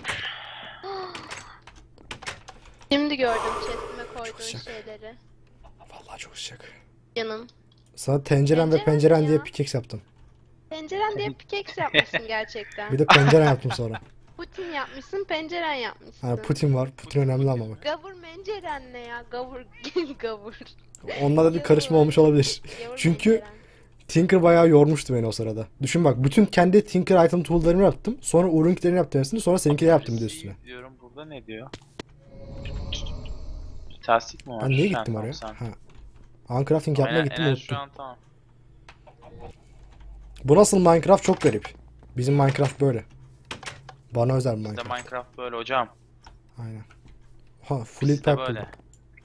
Şimdi gördüm chest'ime koyduğun sıcak. şeyleri. Vallahi çok sıcak. Canım. Sana tenceren ve Tencere penceren mi diye ya? pickaxe yaptım. Penceren diye pickaxe yapmışsın gerçekten. Bir de pencere yaptım sonra. Putin yapmışsın, penceren yapmışsın. Yani Putin var. Putin önemli ama bak. Gavur menceren ne ya? Gavur, gavur. Onunla da bir karışma olmuş olabilir. Gavur Çünkü menceren. Tinker bayağı yormuştu beni o sırada. Düşün bak bütün kendi Tinker item tool'larımı yaptım. Sonra Uğur'unkilerini yaptım hepsini. Sonra seninkileri yaptım bir de üstüne. Diyorum burada ne diyor? Terslik mi var? Ben niye Ha, gittim tamam, oraya? sen. Ha. Uncrafting yapmaya Aynen, gittim aynen, unuttum. şu an tamam. Bu nasıl Minecraft çok garip. Bizim Minecraft böyle. Bana özel Bizde Minecraft. Minecraft böyle hocam. Aynen. Ha full Bizde pipe böyle. buldum.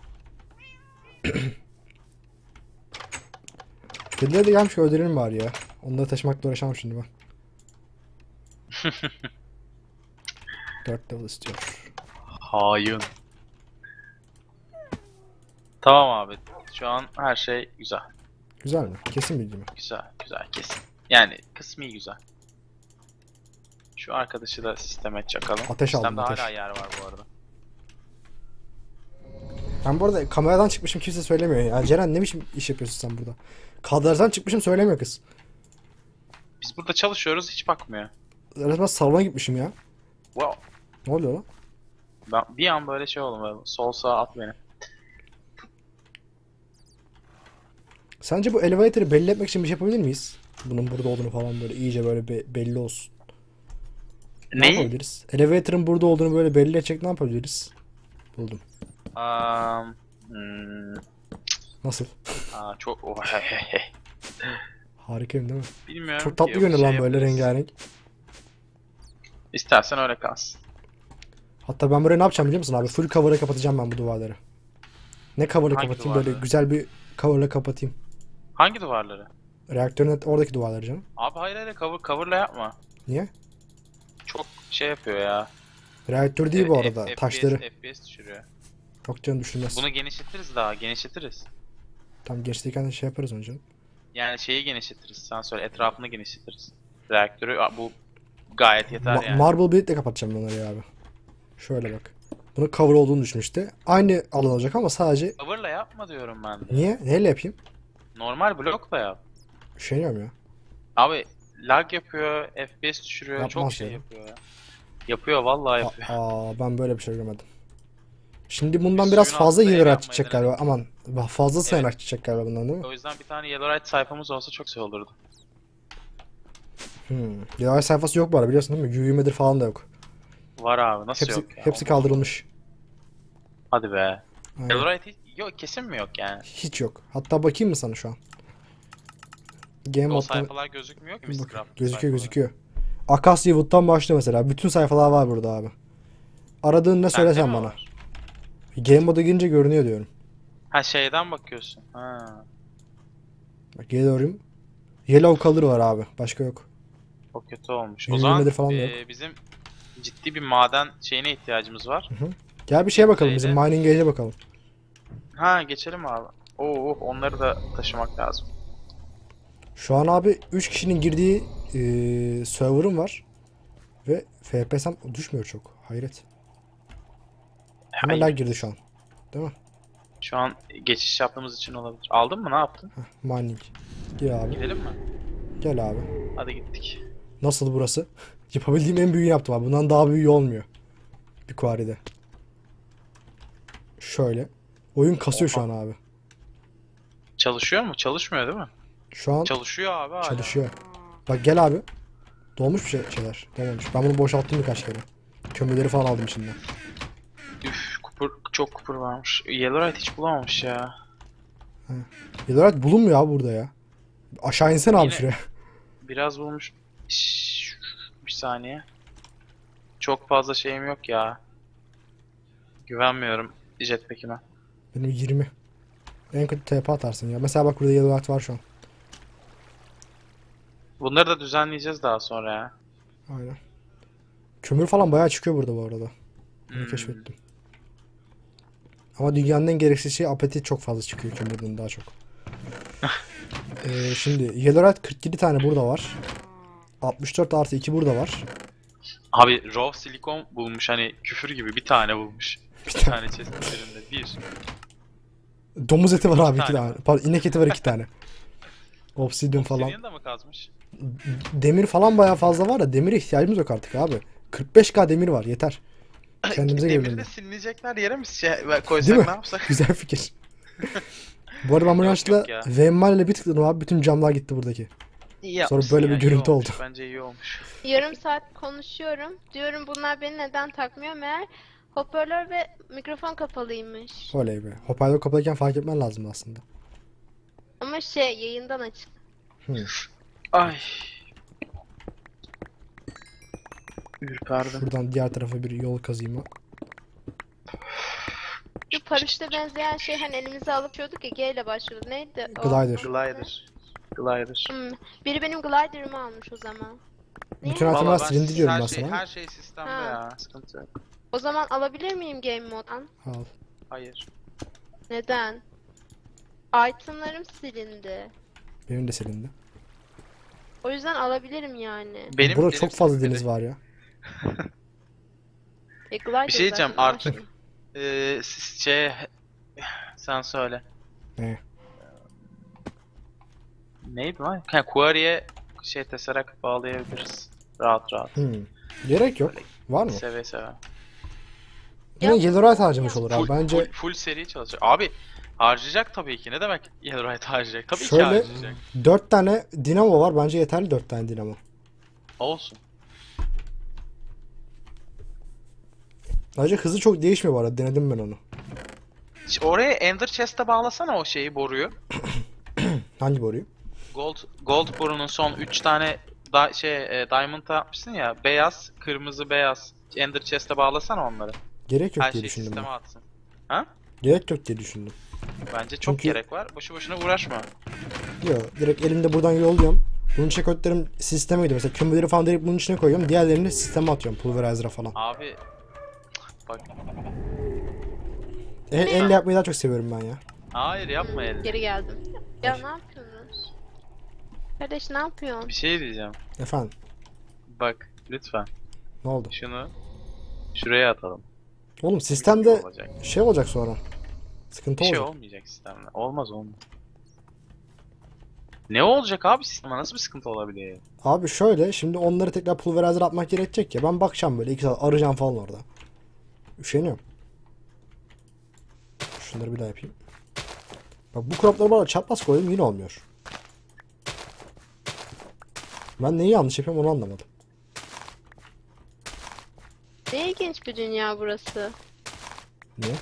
Kedileri de gelmiş öldürelim bari ya. Onları taşımakla uğraşamam şimdi ben. dört level istiyor. Hain. Tamam abi. Şu an her şey güzel. Güzel mi? Kesin bilgi mi? Güzel, güzel kesin. Yani kısmi güzel. Şu arkadaşı da sisteme çakalım. Ateş aldım, Sistemde ateş. hala yer var bu arada. Ben bu arada kameradan çıkmışım kimse söylemiyor ya. Ceren ne biçim iş yapıyorsun sen burada? Kadrajdan çıkmışım söylemiyor kız. Biz burada çalışıyoruz hiç bakmıyor. Resmen salona gitmişim ya. Wow. Ne oluyor lan? Ben bir an böyle şey oldum böyle. Sol sağa at beni. Sence bu elevator'ı belli etmek için bir şey yapabilir miyiz? Bunun burada olduğunu falan böyle iyice böyle be- belli olsun. Ne Neyi? yapabiliriz? Elevator'ın burada olduğunu böyle belli edecek ne yapabiliriz? Buldum. Um, hmm, Nasıl? aa, çok oh, he, he, he. Harikayım değil mi? Bilmiyorum Çok ki, tatlı yok, görünüyor şey lan böyle yaparız. rengarenk. İstersen öyle kalsın. Hatta ben buraya ne yapacağım biliyor musun abi? Full cover'la kapatacağım ben bu duvarları. Ne cover'la Hangi kapatayım? Böyle duvarları? güzel bir cover'la kapatayım. Hangi duvarları? Reaktörün et- oradaki duvarları canım. Abi hayır hayır cover, coverla yapma. Niye? Çok şey yapıyor ya. Reaktör değil bu F- arada. F- Taşları. F P S düşürüyor. Yok canım düşünmez. Bunu genişletiriz daha genişletiriz. Tam geçtiyken de şey yaparız onu canım. Yani şeyi genişletiriz. Sen söyle etrafını genişletiriz. Reaktörü a, bu gayet yeter Ma- yani. Marble Blade'le kapatacağım ben orayı abi. Şöyle bak. Bunun cover olduğunu düşünmüştü. Aynı alan olacak ama sadece Cover'la yapma diyorum ben de. niye? Neyle yapayım? Normal blokla yap. Üşeniyorum ya. Abi lag yapıyor, F P S düşürüyor, Yapmaz çok şey ya. yapıyor ya. Yapıyor vallahi Aa, yapıyor. aa, ben böyle bir şey görmedim. Şimdi bundan Biz biraz suyun fazla altında ev yıllar yapmayı çıkacak denedik. galiba. Aman fazla Evet. sayılar çıkacak galiba bundan değil mi? O yüzden bir tane Yellowrite sayfamız olsa çok güzel olurdu. Hmm. Yıllar sayfası yok bu arada biliyorsun değil mi? Yürümedir falan da yok. Var abi nasıl Hepsi, yok ya? hepsi Olmaz. kaldırılmış. Hadi be. Aynen. Yellowrite hiç, yok kesin mi yok yani? Hiç yok. Hatta bakayım mı sana şu an? Game O moddan sayfalar gözükmüyor ki bak, mister Craft gözüküyor sayfaları. gözüküyor. Akasya Wood'dan başlıyor mesela. Bütün sayfalar var burada abi. Aradığın ne Sende söylesen mi bana. var? Game moda girince görünüyor diyorum. Ha şeyden bakıyorsun. Ha. Bak geliyorum. Yellow color var abi. Başka yok. O kötü olmuş. O Yirmi zaman yıldır falan da e, bizim ciddi bir maden şeyine ihtiyacımız var. Gel bir şeye bakalım. Bizim Neydi? mining age'e bakalım. Ha geçelim abi. Oo onları da taşımak lazım. Şu an abi üç kişinin girdiği eee server'ım var. Ve F P S'm düşmüyor çok. Hayret. Ama Ay, lag girdi şu an. Değil mi? şu an geçiş yaptığımız için olabilir. Aldın mı? Ne yaptın? Heh, mining. Gel abi. Gidelim mi? Gel abi. Hadi gittik. Nasıl burası? Yapabildiğim en büyüğünü yaptım abi. Bundan daha büyüğü olmuyor. Bir quarry'de. Şöyle. Oyun kasıyor şu an abi. Çalışıyor mu? Çalışmıyor değil mi? Şu an Çalışıyor abi hala. çalışıyor. Bak gel abi. Dolmuş bir şey, şeyler. Dolmamış. Ben bunu boşalttım birkaç kere. Kömürleri falan aldım içinden. Üf, kupur, çok kupur varmış. Yellowrite hiç bulamamış ya. Yıllar bulunmuyor abi burada ya. Aşağı insene abi Yine- şuraya. Biraz bulmuş. Şşş, bir saniye. Çok fazla şeyim yok ya. Güvenmiyorum jetpack'ime. Benim yirmi. En kötü T P atarsın ya. Mesela bak burada yıllar var şu an. Bunları da düzenleyeceğiz daha sonra ya. Aynen. Kömür falan bayağı çıkıyor burada bu arada. Bunu Hmm. keşfettim. Ama dünyanın en gereksiz şeyi apetit çok fazla çıkıyor kömürden daha çok. ee, şimdi Yellowrite kırk yedi tane burada var. altmış dört artı iki burada var. Abi raw silikon bulmuş hani küfür gibi bir tane bulmuş. Bir Bir tane. tane chest üzerinde bir. Domuz eti var abi iki tane tane. var. Pardon inek eti var iki tane. Obsidian falan. Obsidian da mı kazmış? Demir falan bayağı fazla var da demire ihtiyacımız yok artık abi. kırk beş K demir var yeter. Kendimize Demiri gelelim. de silinecekler yere mi şey Değil koysak mi? ne yapsak? Güzel fikir. Bu arada ben bunu Yok, yanlışlıkla yok ya. V M L ile bir tıkladım abi bütün camlar gitti buradaki. İyi Sonra yapmışsın böyle bir ya, iyi görüntü olmuş. oldu. Bence iyi olmuş. Yarım saat konuşuyorum. Diyorum bunlar beni neden takmıyor meğer hoparlör ve mikrofon kapalıymış. Oley be. Hoparlör kapalıyken fark etmen lazım aslında. Ama şey yayından açık. Hmm. Ay. Ürperdim. Şuradan diğer tarafa bir yol kazayım. Şu paraşüte benzeyen şey hani elimize alıp yapıyorduk ya G ile başlıyordu. Neydi o? Glider. Glider. Glider. Hmm, biri benim glider'ımı almış o zaman. Niye? Bütün itemler Vallahi ben silindi diyorum her ben şey, sana. her şey sistemde Ha. ya. Sıkıntı yok. O zaman alabilir miyim game moddan? Al. Hayır. Neden? Itemlarım silindi. Benim de silindi. O yüzden alabilirim yani. Benim Burada benim çok fazla sıkıntı deniz var ya. E, glider Bir şey diyeceğim zaten artık. başlıyor. Ee, siz- şey sen söyle. Ne? Neydi lan? Ha, Quarry'e şey teserak bağlayabiliriz. Rahat rahat. Hmm. Gerek yok. Var mı? Seve seve. Yine Yok. Yellowrite harcamış olur abi. Full, Bence full, full seri çalışacak. Abi harcayacak tabii ki. Ne demek Yellowrite harcayacak? Tabii ki şöyle harcayacak. dört tane dinamo var. Bence yeterli dört tane dinamo. Olsun. Bence hızı çok değişmiyor bu arada. Denedim ben onu. Ş- Oraya Ender Chest'e bağlasana o şeyi boruyu. Hangi boruyu? Gold Gold borunun son üç tane da şey e, diamond'a yapmışsın ya. Beyaz, kırmızı, beyaz. Ender Chest'e bağlasana onları. Gerek yok Her diye şey düşündüm sisteme ben. atsın. Ha? Gerek yok diye düşündüm. Bence çok Çünkü- gerek var. Boşu boşuna uğraşma. Yok direkt elimde buradan yolluyorum. Bunun checkpointlerim sisteme gidiyor. Mesela kömürleri falan direkt bunun içine koyuyorum. Diğerlerini sisteme atıyorum. Pulverizer'a falan. Abi bak. El, elle yapmayı daha çok seviyorum ben ya. Hayır yapma elini. Geri geldim. Ya ne yapıyorsunuz? Kardeş ne yapıyorsun? Bir şey diyeceğim. Efendim Bak lütfen ne oldu? şunu şuraya atalım. Oğlum Bir şey sistemde olacak. şey olacak sonra. Sıkıntı Bir şey olacak. olmayacak sistemle. Olmaz olmaz. Ne olacak abi sisteme? Nasıl bir sıkıntı olabilir? Abi şöyle şimdi onları tekrar pulverizer atmak gerekecek ya. Ben bakacağım böyle iki saat arayacağım falan orada. Üşeniyorum. Şunları bir daha yapayım. Bak bu cropları bana çapraz koydum yine olmuyor. Ben neyi yanlış yapıyorum onu anlamadım. Ne ilginç bir dünya burası. Niye?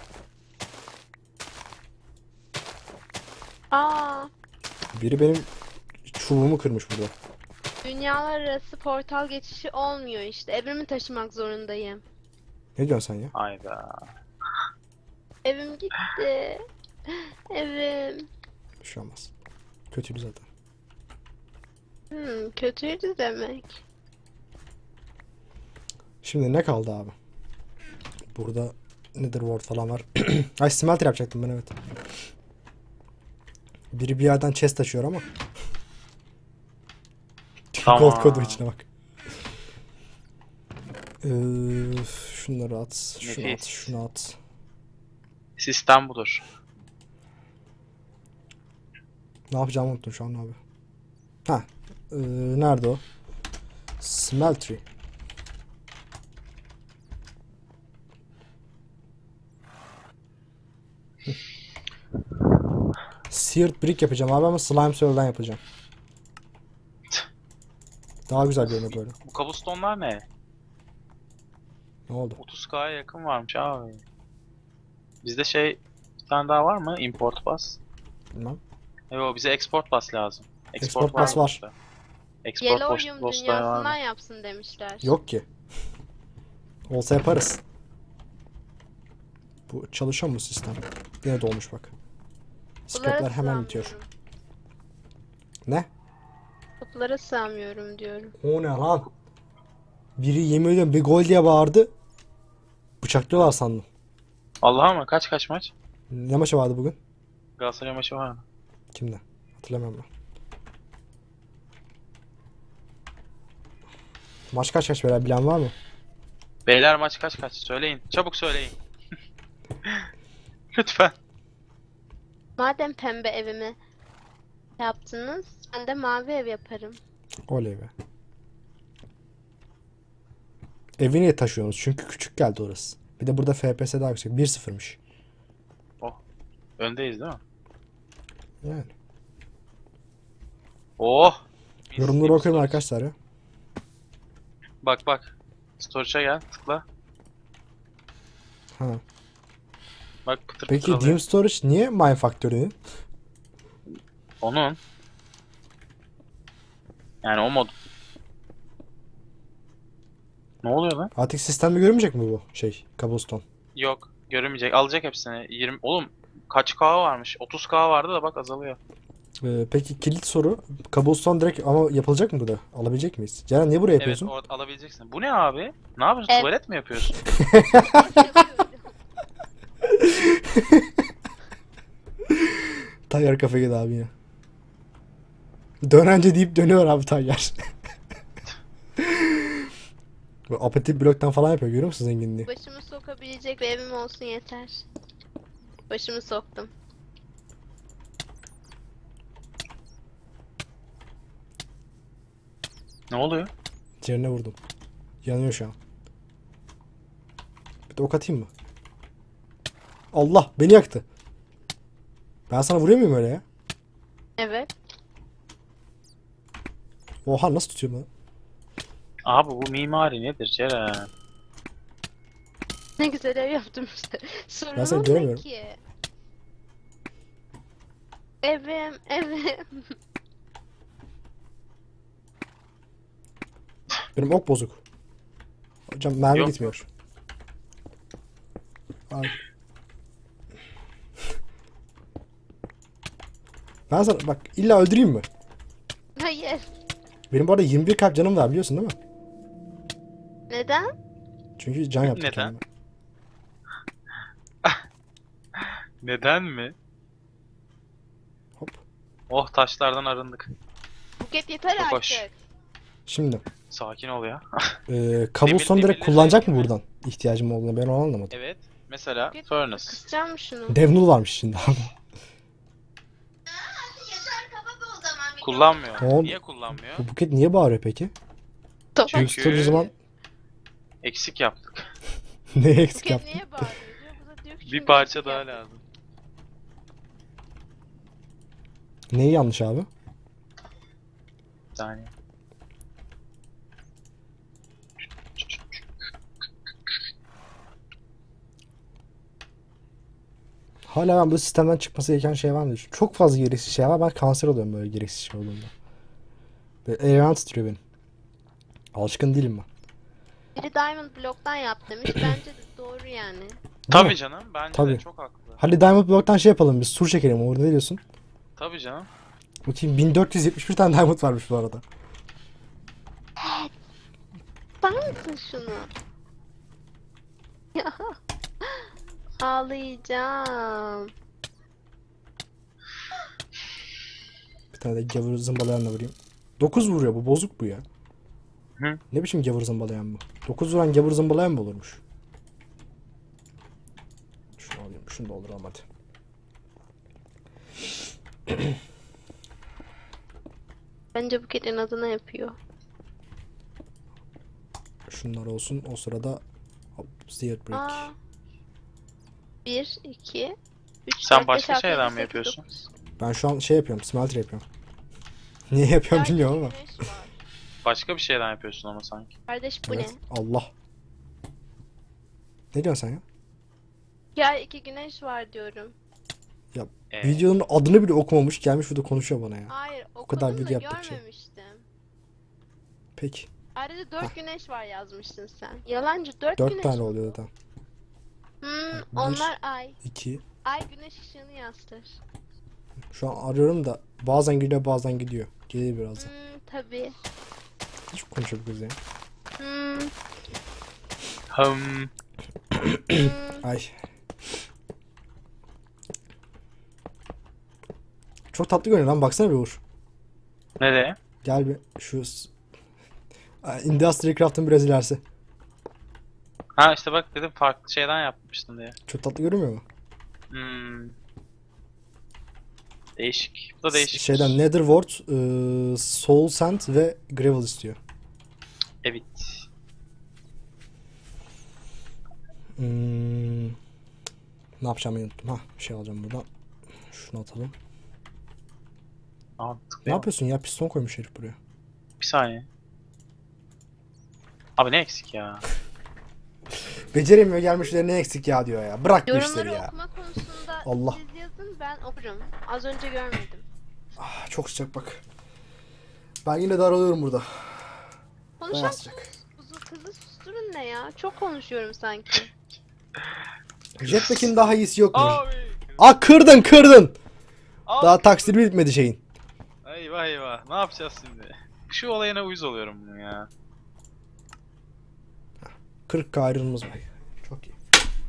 Aa, Biri benim çubuğumu kırmış burada. dünyalar arası portal geçişi olmuyor işte. Evimi taşımak zorundayım. Ne diyorsun sen ya? Hayda. Evim gitti. Evim. Bir şey olmaz. Kötüydü zaten. Hmm, kötüydü demek. Şimdi ne kaldı abi? Burada Netherward falan var. Ay smelter yapacaktım ben evet. Biri bir yerden chest taşıyor ama. Tamam. Gold kodu içine bak. Ee, şunları at, şunu at, Nefis. şunu at. Sistem budur. Ne yapacağımı unuttum şu an abi. Ha, ee, nerede o? Smeltery. Hı. Seared brick yapacağım abi ama slime soil'den yapacağım. Daha güzel görünüyor böyle. Bu cobblestone'lar ne? Ne oldu? otuz K'ya yakın varmış abi. Bizde şey bir tane daha var mı? Import bus. Bilmem. Yo bize export bus lazım. Export bus var. işte. Export boş Yellorium boşluğu dünyasından var. yapsın demişler. Yok ki. Olsa yaparız. Bu çalışıyor mu sistem? Yine dolmuş bak. Kapılara Scrapler hemen bitiyor. sığamıyorum. Ne? Kapılara sığamıyorum diyorum. O ne lan? Biri yemin ediyorum bir gol diye bağırdı. Bıçaklıyorlar sandım. Allah'a mı? Kaç kaç maç? Ne maçı vardı bugün? Galatasaray maçı var mı? Kimde? Hatırlamıyorum ben. Maç kaç kaç beyler bilen var mı? Beyler maç kaç kaç? Söyleyin. Çabuk söyleyin. Lütfen. Madem pembe evimi yaptınız, ben de mavi ev yaparım. Oley be. Evi niye taşıyorsunuz? Çünkü küçük geldi orası. Bir de burada F P S daha yüksek. bir sıfırmış. Öndeyiz değil mi? Yani. Oh! Mis Yorumları gibi okuyorum storage. arkadaşlar ya. Bak bak. Storage'a gel. Tıkla. Ha. Bak pıtır pıtır Peki alıyor. Dim Storage niye Mindfactory'nin? Onun. Yani o mod. Ne oluyor lan? Artık sistemde görünmeyecek mi bu şey? Cobblestone. Yok. Görünmeyecek. Alacak hepsini. yirmi. Oğlum kaç K varmış? otuz K vardı da bak azalıyor. Ee, peki kilit soru. Cobblestone direkt ama yapılacak mı burada? Alabilecek miyiz? Ceren niye buraya Evet yapıyorsun? orada alabileceksin. Bu ne abi? Ne yapıyorsun? Evet. Tuvalet mi yapıyorsun? Tayyar kafa yedi abi ya. Dönence deyip dönüyor abi Tayyar. Bu apatit bloktan falan yapıyor görüyor musun zenginliği? Başımı sokabilecek bir evim olsun yeter. Başımı soktum. Ne oluyor? Ceren'e vurdum. Yanıyor şu an. Bir de ok atayım mı? Allah beni yaktı. Ben sana vuruyor muyum öyle ya? Evet. Oha nasıl tutuyorum lan? Abi bu mimari nedir Ceren? Ne güzel ev yaptım işte. Ben seni Sorunum ne göremiyorum. ki? Evim, evim. Benim ok bozuk. Hocam mermi Yok. gitmiyor. Ay. Ben sana bak illa öldüreyim mi? Hayır. Benim bu arada yirmi bir kalp canım var biliyorsun değil mi? Neden? Çünkü can yaptım Neden? kendime. Neden mi? Hop. Oh taşlardan arındık. Buket yeter Çok hoş. artık. Şimdi Sakin ol ya. e, Cobblestone Demir- direkt demirleri kullanacak mı mi? buradan? ihtiyacım olduğunu ben onu anlamadım. Evet. Mesela Buket, furnace. Kısacağım şunu. Devnul varmış şimdi ama. Kullanmıyor. Tamam. Niye kullanmıyor? Bu Buket niye bağırıyor peki? Tamam. Çünkü- Çünkü o zaman Eksik yaptık. ne eksik Buket yaptın? niye bağırıyor diyor. Bu da diyor ki Bir çünkü parça eksik daha yaptım. lazım. Neyi yanlış abi? Bir saniye. Hala ben bu sistemden çıkması gereken şey var mı? Çok fazla gereksiz şey var. Ben kanser oluyorum böyle gereksiz şey olduğunda. Böyle eğlen titriyor benim. Alışkın değilim ben. Biri Diamond Block'tan yap demiş. Bence de doğru yani. Değil Tabii mi? canım. Bence Tabii. de çok haklı. Hadi Diamond Block'tan şey yapalım biz. Sur çekelim. Orada ne diyorsun? Tabii canım. Bakayım bin dört yüz yetmiş bir tane Diamond varmış bu arada. Bakar mısın şunu? Ya. Ağlayacağım. Bir tane de gavur zımbalayanla vurayım. dokuz vuruyor bu. Bozuk bu ya. Hı. Ne biçim gavur zımbalayan bu? dokuz vuran gavur zımbalayan mı olurmuş? Şunu alayım. Şunu da olur ama hadi. Bence Buket'in adına yapıyor. Şunlar olsun. O sırada hop, Seared Break. Aa. bir, iki, üç, Sen dört, başka beş, altı, şeyden yedi, mi sekiz, yapıyorsun? dokuz. Ben şu an şey yapıyorum. Smelter yapıyorum. Niye yapıyorum Gerçi bilmiyorum ama. güneş var. Başka bir şeyden yapıyorsun ama sanki. Kardeş bu Evet. ne? Allah. Ne diyorsun sen ya? Gel iki güneş var diyorum. Ee, Videonun adını bile okumamış. Gelmiş burada konuşuyor bana ya. Hayır kadar okudum da video yaptık şey. görmemiştim. Peki. Ayrıca dört güneş var yazmıştın sen. Yalancı dört, Dört güneş. tane oluyor zaten. Hmm, Bir. onlar ay. İki. Ay güneş ışığını yansıtır. Şu an arıyorum da bazen geliyor bazen gidiyor. Gelir birazdan. Hmm, tabii. Hiç konuşabiliriz ya. Hmm, hım. hmm. Ay. Çok tatlı görünüyor lan. Baksana bir Uğur. Nereye? Gel bir şu s- Ay, Industrial Craft'ın biraz ilerisi. Ha işte bak dedim farklı şeyden yapmıştın diye. Çok tatlı görünmüyor mu? Hmm. Değişik. Bu da değişik. Şeyden Netherwort, e, Soul Sand ve Gravel istiyor. Evet. Hmm. Ne yapacağımı unuttum. Ha, bir şey alacağım buradan. Şunu atalım. Aa, Ne tıklayamam. yapıyorsun ya? Piston koymuş herif buraya. Bir saniye. Abi ne eksik ya? Beceremiyor gelmişler ne eksik ya diyor ya. Bırak bu işleri Yorumları ya. okuma konusunda Allah. siz yazın ben okurum. Az önce görmedim. Ah, çok sıcak bak. Ben yine daralıyorum burada. Bayağı Konuşan sıcak. kuzu kızı susturun ne ya? Çok konuşuyorum sanki. Jetpack'in daha iyisi yok mu? Abi. Aa, kırdın kırdın. Abi. Daha taksiri bitmedi şeyin. Eyvah eyvah. Ne yapacağız şimdi? Şu olayına uyuz oluyorum bunun ya. kırk K ayrılımız var. Çok iyi.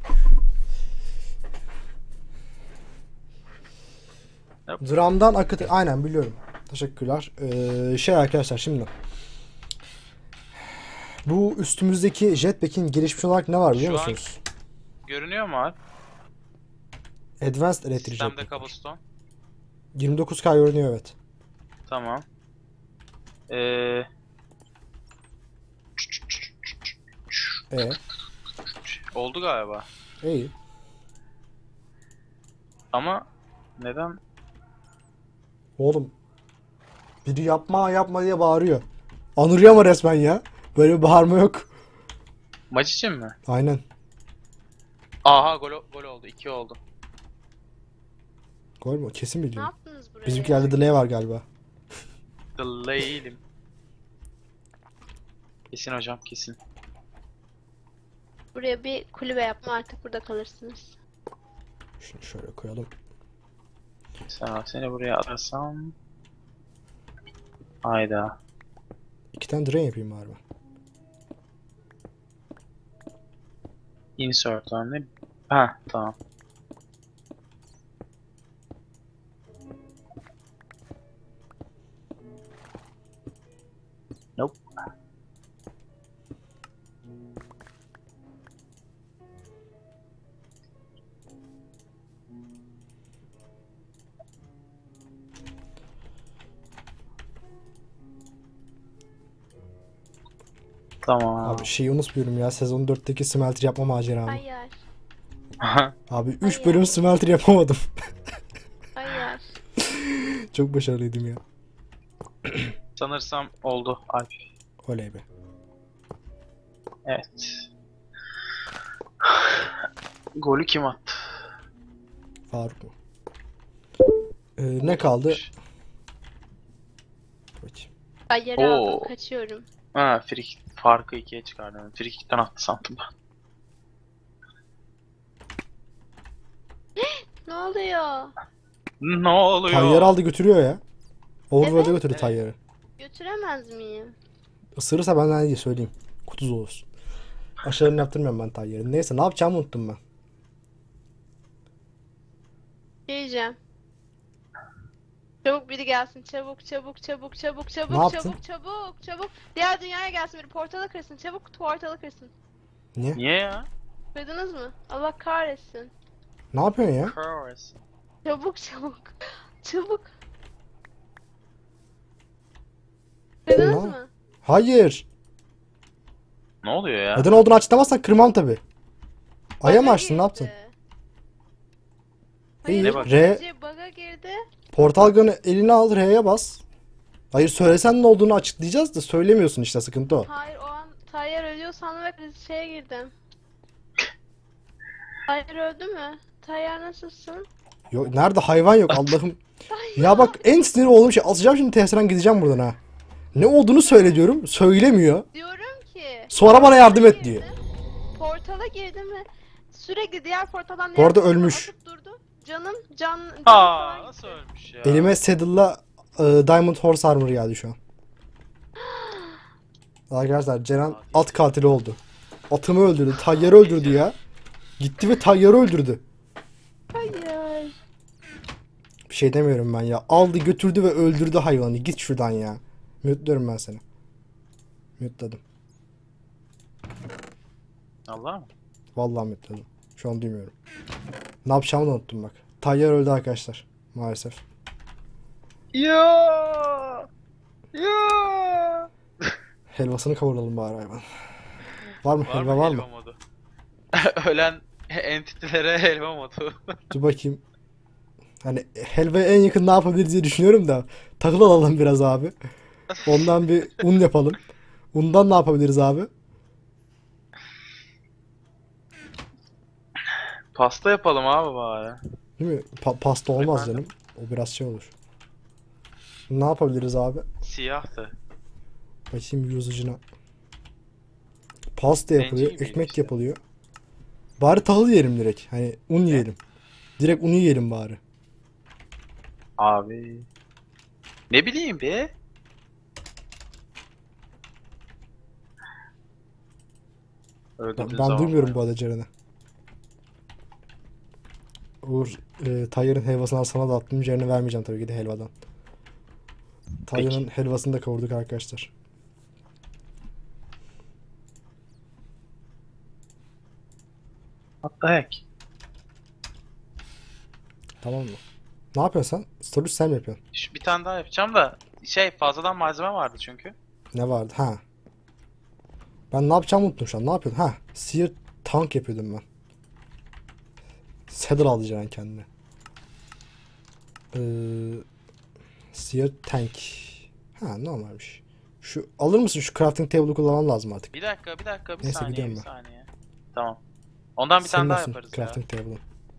Yap. Dramdan akıt... Aynen biliyorum. Teşekkürler. Ee, şey arkadaşlar şimdi. Bu üstümüzdeki Jetpack'in gelişmiş olarak ne var biliyor Şu an- musunuz? Görünüyor mu abi? Advanced Electric Sistemde Jetpack. cobblestone. yirmi dokuz K görünüyor evet. Tamam. Ee, E oldu galiba. iyi. Ama neden? Oğlum. Biri yapma yapma diye bağırıyor. Anırıyor ama resmen ya. Böyle bir bağırma yok. Maç için mi? Aynen. Aha gol, gol oldu. iki oldu. Gol mü? Kesin Ne biliyorum. yaptınız buraya? Bizimkilerde delay var galiba. Delay'lim. Kesin hocam kesin. Buraya bir kulübe yapma artık burada kalırsınız. Şunu şöyle koyalım. Sen seni buraya atarsam. Hayda. İki tane drain yapayım bari ben. Insert anne. Ha tamam. Nope. Tamam. Abi şeyi unutmuyorum ya. Sezon dörtteki smelter yapma maceramı. Hayır. Abi üç Hayır. bölüm smelter yapamadım. Hayır. Çok başarılıydım ya. Sanırsam oldu Alp. Oley be. Evet. Golü kim attı? Faruk mu? Ee, ne kaldı? Bakayım. Hayır Oo. aldım. Kaçıyorum. Ha, free farkı ikiye çıkardım. Free kick'ten attı sandım ben. Ne oluyor? Ne oluyor? Tayyar aldı götürüyor ya. Overworld'e Evet. götürdü Tayyar'ı. Götüremez miyim? Isırırsa ben ne diye söyleyeyim. Kutuz olsun. Aşağılarını yaptırmıyorum ben Tayyar'ın. Neyse ne yapacağımı unuttum ben. Diyeceğim. Çabuk biri gelsin. Çabuk çabuk çabuk çabuk çabuk Ne yaptın? çabuk çabuk çabuk. Diğer dünyaya gelsin biri. Portalı kırsın. Çabuk portalı kırsın. Niye? Niye ya? Duydunuz mu? Allah kahretsin. Ne yapıyorsun ya? Curse. Çabuk çabuk. Çabuk. Duydunuz Ne? mu? Hayır. Ne oluyor ya? Neden olduğunu açıklamazsan kırmam tabi. Aya mı Bug'a açtın ne yaptın? girdi. İyi. Hayır, Ne bug? R Gece bug'a girdi. portal gun'ı eline al R'ye bas. Hayır söylesen ne olduğunu açıklayacağız da söylemiyorsun işte sıkıntı o. Hayır o an Tayyar ölüyor sandım ve biz şeye girdim. Tayyar öldü mü? Tayyar nasılsın? Yok, nerede hayvan yok Allah'ım. Ya bak en sinir olduğum şey asacağım şimdi tesiren gideceğim buradan ha. Ne olduğunu söyle diyorum söylemiyor. Diyorum ki. Sonra bana yardım et girdim, diyor. Portala girdim ve sürekli diğer portaldan Bu diğer arada portala ölmüş. atıp durdu. Canım can canım Aa, falan nasıl gitti. ölmüş ya? Elime Saddle'la e, Diamond Horse Armor geldi şu an. Arkadaşlar Ceren at katili oldu. Atımı öldürdü. Tayyar'ı öldürdü ya. Gitti ve Tayyar'ı öldürdü. Hayır. Bir şey demiyorum ben ya. Aldı götürdü ve öldürdü hayvanı. Git şuradan ya. Mute'luyorum ben seni. Mute'ladım. Allah mı? Vallahi mute'ladım. Şu an duymuyorum. Ne yapacağımı da unuttum bak. Tayyar öldü arkadaşlar. Maalesef. Ya! Ya! Helvasını kavuralım bari hayvan. Var mı? Var Helva mı var helva mı? modu? Ölen entitilere helva modu. Dur bakayım. Hani helvaya en yakın ne yapabiliriz diye düşünüyorum da takıl alalım biraz abi. Ondan bir un yapalım. Undan ne yapabiliriz abi? Pasta yapalım abi bari. Değil mi? Pa- pasta olmaz Efendim? canım. O biraz şey olur. Ne yapabiliriz abi? Siyahtı. Bakayım yüzücüne. Pasta yapılıyor. gibiydi Ekmek işte. yapılıyor. Bari tahıl yiyelim direkt. Hani un yiyelim. Direkt unu yiyelim bari. Abi. Ne bileyim be. Ben, Öldürdüğün ben zaman duymuyorum var. bu arada Ceren'i. Uğur e, Tayyar'ın helvasını sana da attım. Ceren'e vermeyeceğim tabii ki de helvadan. Tayyar'ın helvasını da kavurduk arkadaşlar. What the heck? Tamam mı? Ne yapıyorsun sen? Storage sen mi yapıyorsun? Şu bir tane daha yapacağım da şey fazladan malzeme vardı çünkü. Ne vardı? Ha. Ben ne yapacağımı unuttum şu an. Ne yapıyordum? Ha. Sear tank yapıyordum ben. Saddle aldı Ceren kendine. Ee, Sear tank. Ha normalmiş. Şu alır mısın? Şu crafting table'ı kullanmam lazım artık. Bir dakika bir dakika bir Neyse, saniye gidiyorum bir ben. saniye. Tamam. Ondan bir Senin tane daha olsun yaparız ya. crafting table'ın.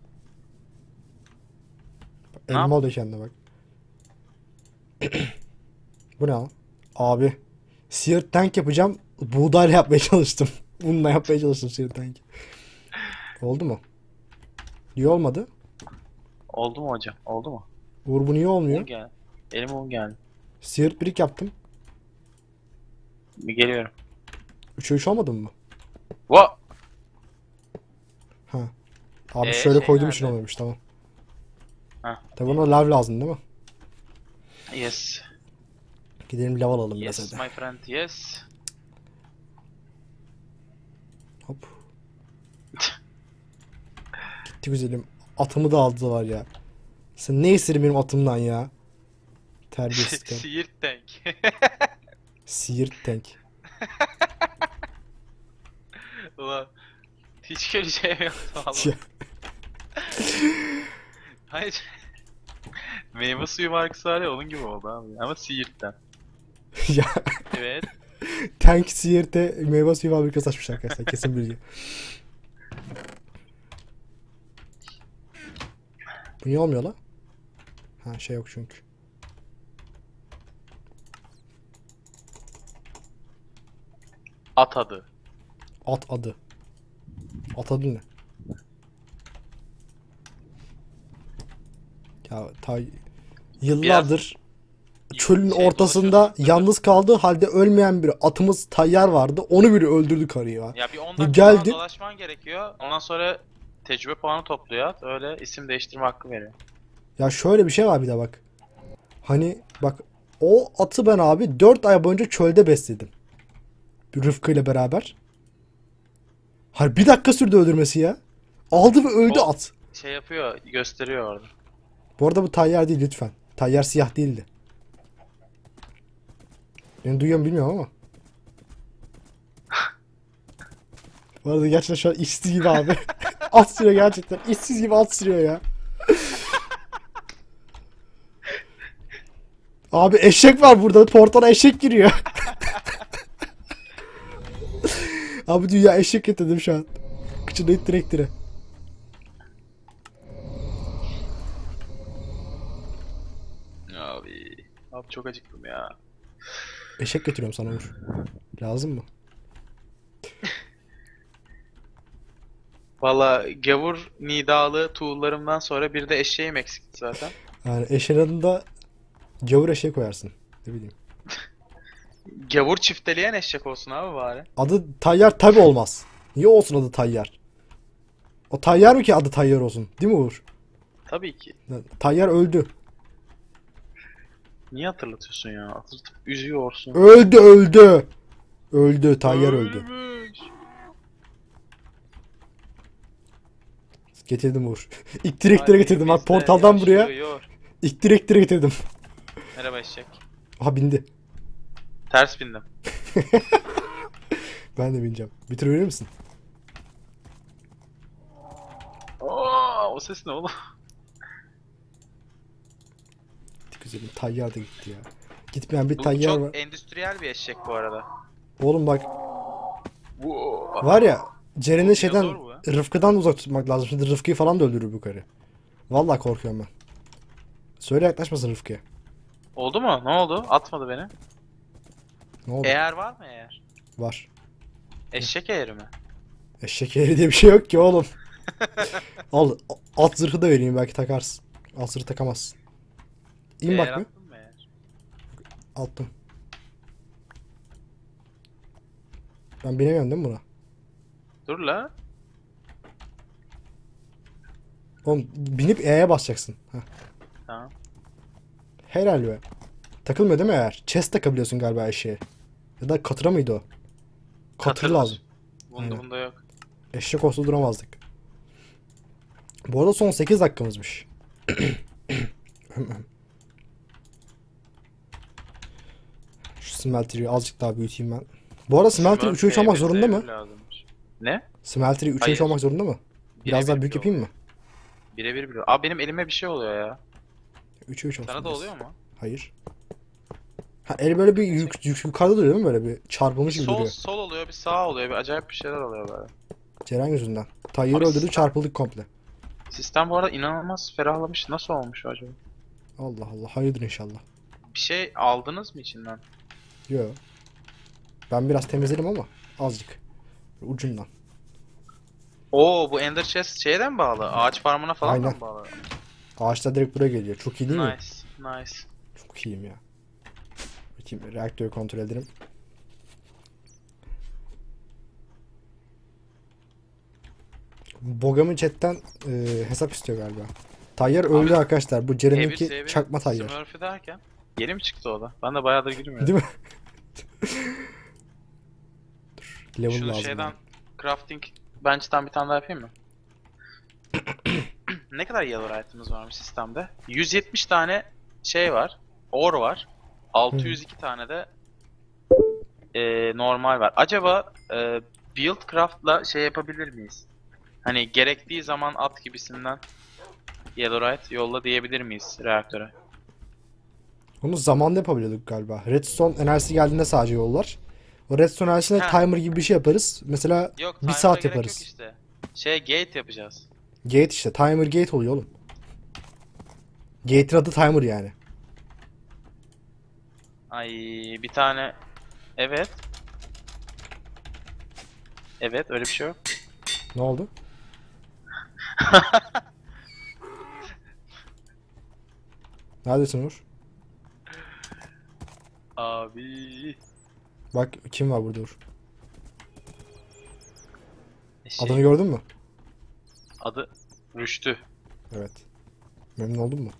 Ne Elma yap- oluyor kendine bak. Bu ne lan? Abi. Sear tank yapacağım. Buğdayla yapmaya çalıştım. Bununla yapmaya çalıştım sear tank. Oldu mu? Niye olmadı? Oldu mu hocam? Oldu mu? Uğur bu niye olmuyor? Un geldi. Elime un geldi. Sear brick yaptım. Bir geliyorum. üçe üç olmadı mı? What? Ha. Abi Ee, şöyle şey koyduğum için nerede? olmuyormuş tamam. Ha. Tabi buna lav lazım değil mi? Yes. Gidelim lav alalım biraz Yes hadi. my friend yes. Hop. Gitti güzelim. Atımı da aldılar ya. Sen ne istedin benim atımdan ya? Terbiyesiz karı. Siirt tank. Siirt tank. Ulan hiç geleceğim yoktu vallahi. Hayır. Meyve suyu markası var ya onun gibi oldu abi. Ama Siirt'ten. Ya Evet. Tank Siirt'te meyve suyu fabrikası açmış arkadaşlar. Kesin bilgi. Bu niye olmuyor la? Ha şey yok çünkü. At adı. At adı. At adı ne? Ya ta yıllardır çölün şey ortasında dolaşıyorsun. yalnız kaldığı halde ölmeyen bir atımız Tayyar vardı. Onu bile öldürdü karıyı ya. Ya bir on Bu dakika geldi. falan dolaşman gerekiyor. Ondan sonra tecrübe puanı topluyor at. Öyle isim değiştirme hakkı veriyor. Ya şöyle bir şey var bir de bak. Hani bak o atı ben abi dört ay boyunca çölde besledim. Bir Rıfkı ile beraber. Hayır bir dakika sürdü öldürmesi ya. Aldı ve öldü O- at. Şey yapıyor, gösteriyor orada. Bu arada bu Tayyar değil lütfen. Tayyar siyah değildi. Beni duyuyor mu bilmiyorum ama. Bu arada gerçekten şu an işsiz gibi abi. At sürüyor gerçekten. İşsiz gibi at sürüyor ya. Abi eşek var burada. Portala eşek giriyor. Abi dünya eşek getirdim şu an. Kıçını it direkt dire. Abi. Abi çok acıktım ya. Eşek götürüyorum sana Onur. Lazım mı? Valla gavur nidalı tuğullarımdan sonra bir de eşeğim eksikti zaten. Yani eşeğin adında gavur eşeği koyarsın. Ne bileyim. Gavur çifteleyen eşek olsun abi bari. Adı Tayyar tabi olmaz. Niye olsun adı Tayyar? O Tayyar mı ki adı Tayyar olsun? Değil mi Uğur? Tabii ki. Tayyar öldü. Niye hatırlatıyorsun ya? Hatırlatıp üzüyorsun. Öldü öldü. Öldü Tayyar öldü. Ölmüş. Getirdim Uğur. İlk direktire getirdim bak Bizde portaldan buraya. yaşıyor. İlk direktire getirdim. Merhaba eşek. Aha bindi. Ters bindim. Ben de bineceğim. Bitirebilir misin? Oo, o ses ne oğlum? Güzelim Tayyar da gitti ya. Gitmeyen bir Bu Tayyar çok var. endüstriyel bir eşek bu arada. Oğlum bak Bu var ya Ceren'i şeyden zor bu ya. Rıfkı'dan uzak tutmak lazım. Şimdi Rıfkı'yı falan da öldürür bu karı. Vallahi korkuyorum ben. Söyle yaklaşmasın Rıfkı'ya. Oldu mu? Ne oldu? Atmadı beni. Ne oldu? Eğer var mı eğer? Var. Eşek eğri mi? Eşek eğri diye bir şey yok ki oğlum. Al at zırhı da vereyim belki takarsın. At zırhı takamazsın. İn Eğer bak bir. attın mı eğer? Attım. Ben binemiyorum değil mi buna? Dur la. Oğlum binip E'ye basacaksın. Heh. Tamam. Helal be. Takılmıyor değil mi eğer? Chest takabiliyorsun galiba eşeğe. Ya da katıra mıydı o? Katır Katır. lazım. Bunda Aynen. bunda yok. Eşek olsa duramazdık. Bu arada son sekiz dakikamızmış. Şu smelter'i azıcık daha büyüteyim ben. Bu arada smelter üçe üç olmak zorunda mı? Lazımmış. Ne? Smelter'i üçe üç Hayır. olmak zorunda mı? Biraz Birebir daha büyük bile yapayım mı? Birebir biliyor. Abi benim elime bir şey oluyor ya. üçe üç olsun. Sana da biraz. oluyor mu? Hayır. Ha el böyle bir yük, yük, yukarıda duruyor değil mi? Böyle bir çarpılmış gibi Sol duruyor. sol oluyor, bir sağ oluyor, bir acayip bir şeyler oluyor böyle. Ceren yüzünden. Tayyar'ı Abi öldürdü sistem- çarpıldık komple. Sistem bu arada inanılmaz ferahlamış. Nasıl olmuş acaba? Allah Allah hayırdır inşallah. Bir şey aldınız mı içinden? Yo. Ben biraz temizledim ama azıcık. Ucundan. Oo, bu Ender Chest şeye mi bağlı? Ağaç farmına falan Aynen. mı bağlı? Ağaçlar direkt buraya geliyor. Çok iyi değil mi? Nice, nice. Çok iyiyim ya. Bakayım reaktörü kontrol edelim. Bogami chatten e, hesap istiyor galiba. Tayyar öldü Abi, arkadaşlar. Bu H bir Ceren'inki S bir çakma Tayyar. Smurf'i derken yeni mi çıktı o da? Ben de bayağıdır girmiyorum. Değil mi? Dur. Level Şunu lazım. şeyden bana. crafting bench'ten bir tane daha yapayım mı? Ne kadar yellow item'ımız varmış sistemde? yüz yetmiş tane şey var. Ore var. altı yüz iki tane de e, normal var. Acaba e, Buildcraft'la şey yapabilir miyiz? Hani gerektiği zaman at gibisinden Yellowrite yolla diyebilir miyiz reaktöre? Onu zamanla yapabiliyorduk galiba. Redstone enerjisi geldiğinde sadece yollar. O redstone enerjisine Ha. timer gibi bir şey yaparız. Mesela Yok, bir timer'a saat gerek yaparız. yok işte. Şey gate yapacağız. Gate işte. Timer gate oluyor oğlum. Gate'in adı timer yani. Ay bir tane evet. Evet öyle bir şey yok. Ne oldu? Neredesin Uğur? Abi. Bak kim var burada Uğur? Şey, Adını gördün mü? adı Rüştü. Evet. Memnun oldun mu?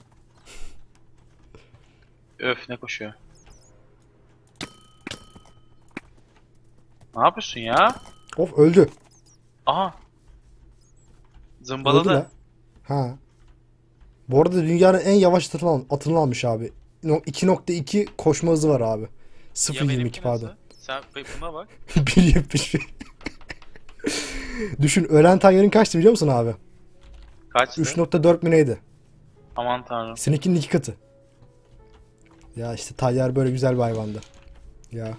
Öf ne koşuyor. Ne yapıyorsun ya? Of öldü. Aha. Öldü Zımbaladı. la. Ha. Bu arada dünyanın en yavaş atını, al- atını almış abi. No- iki nokta iki koşma hızı var abi. Ya sıfır virgül yirmi iki benimki nasıl? pardon. Sen buna bak. bir virgül yetmiş bir. Düşün ölen Tayyar'ın kaçtı biliyor musun abi? Kaçtı? üç nokta dört mi neydi? Aman tanrım. Seninkinin iki katı. Ya işte Tayyar böyle güzel bir hayvandı. Ya.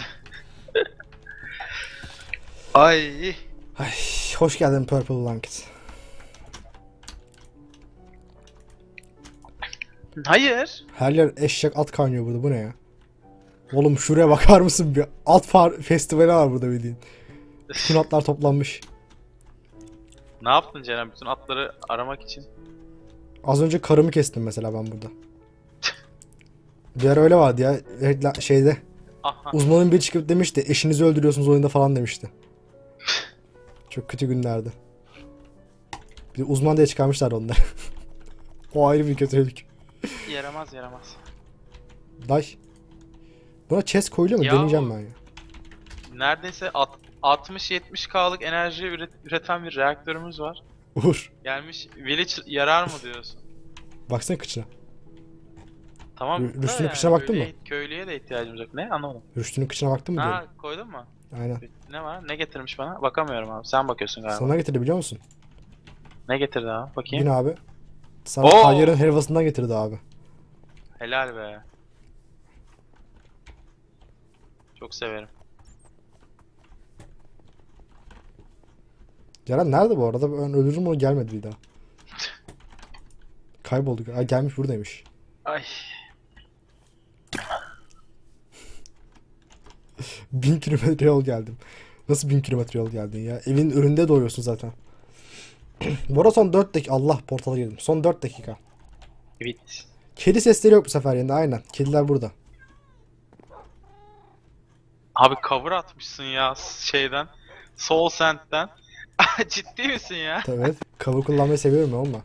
Ay. Ay, hoş geldin Purple Blanket. Hayır. Her yer eşek at kaynıyor burada. Bu ne ya? Oğlum şuraya bakar mısın? Bir at far festivali var burada bildiğin. Bütün atlar toplanmış. Ne yaptın Ceren bütün atları aramak için? Az önce karımı kestim mesela ben burada. Bir ara öyle vardı ya. rekla- Şeyde. Aha. Uzmanın biri çıkıp demişti. Eşinizi öldürüyorsunuz oyunda falan demişti. Çok kötü günlerdi. Bir de uzman diye çıkarmışlar onları. O ayrı bir kötülük. Yaramaz yaramaz. Day. Buna chest koyuluyor mu? Ya Deneyeceğim o- ben ya. Neredeyse at- altmış yetmiş K'lık enerji üret- üreten bir reaktörümüz var. Uğur. Gelmiş village yarar mı diyorsun? Baksana kıçına. Tamam. Rü- da Rüştü'nün kıçına baktın köylüye, köylüye de ihtiyacımız yok. Ne anlamadım. Rüştü'nün kıçına baktın mı diyorum. Ha koydun mu? Aynen. Ne var? Ne getirmiş bana? Bakamıyorum abi. Sen bakıyorsun galiba. Sana getirdi biliyor musun? Ne getirdi abi? Bakayım. Yine abi. Sana Oo! Tayyar'ın helvasından getirdi abi. Helal be. Çok severim. Ceren nerede bu arada? Ben ölürüm onu gelmedi bir daha. Kaybolduk. Ay gelmiş buradaymış. Ay. Bin kilometre yol geldim. Nasıl bin kilometre yol geldin ya? Evin önünde doğuyorsun zaten. Bu arada son dört dakika. Allah portala girdim. Son dört dakika. Evet. Kedi sesleri yok bu sefer yerinde. Aynen. Kediler burada. Abi cover atmışsın ya şeyden. Soul Sand'den. Ciddi misin ya? Evet. Cover kullanmayı seviyorum ya olma.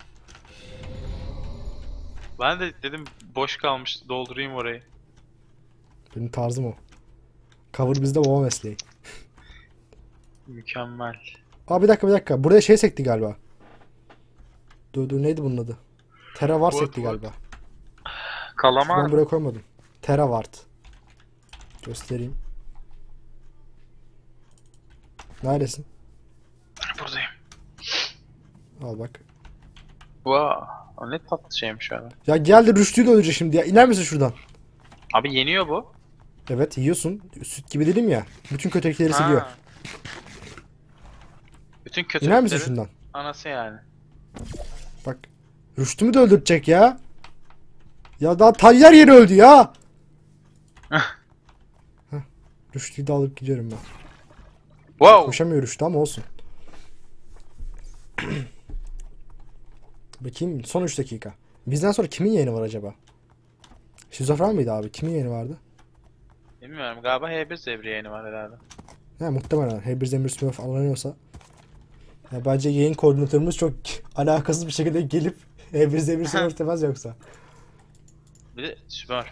Ben de dedim boş kalmış doldurayım orayı. Benim tarzım o. Cover bizde baba mesleği. Mükemmel. Aa bir dakika bir dakika. Buraya şey sekti galiba. Dur dur neydi bunun adı? Terawar What, sekti what? galiba. Kalamar Ben mı? buraya koymadım. Teraward. Göstereyim. Neredesin? Buradayım. Al bak. Wow. O ne tatlı şeymiş abi. Ya geldi Rüştü'yü de ölecek şimdi ya. İner misin şuradan? Abi yeniyor bu. Evet yiyorsun. Süt gibi dedim ya. Bütün kötülükleri siliyor. Ha. Bütün İner misin kötülüklerin şundan? anası yani. Bak. Rüştü'mü de öldürecek ya. Ya daha Tayyar yeri öldü ya. Heh. Rüştü'yü de alıp gidiyorum ben. Wow. Koşamıyor Rüştü ama olsun. Bakayım son üç dakika. Bizden sonra kimin yayını var acaba? Şizofren miydi abi? Kimin yayını vardı? Bilmiyorum galiba H bir Zevri yayını var herhalde. Ha muhtemelen. H bir Zemir Smurf alınıyorsa. Ya bence yayın koordinatörümüz çok alakasız bir şekilde gelip H bir Zemir Smurf demez yoksa. Bir de süper.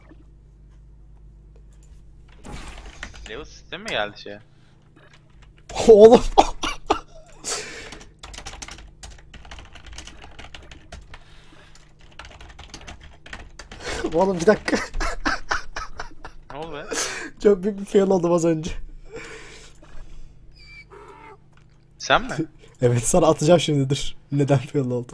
Level sistemi mi geldi şeye? Oğlum. Oğlum bir dakika. Ne oldu be? Çok büyük bir fail oldum az önce. Sen mi? Evet, sana atacağım şimdi, dur. Neden fail oldu?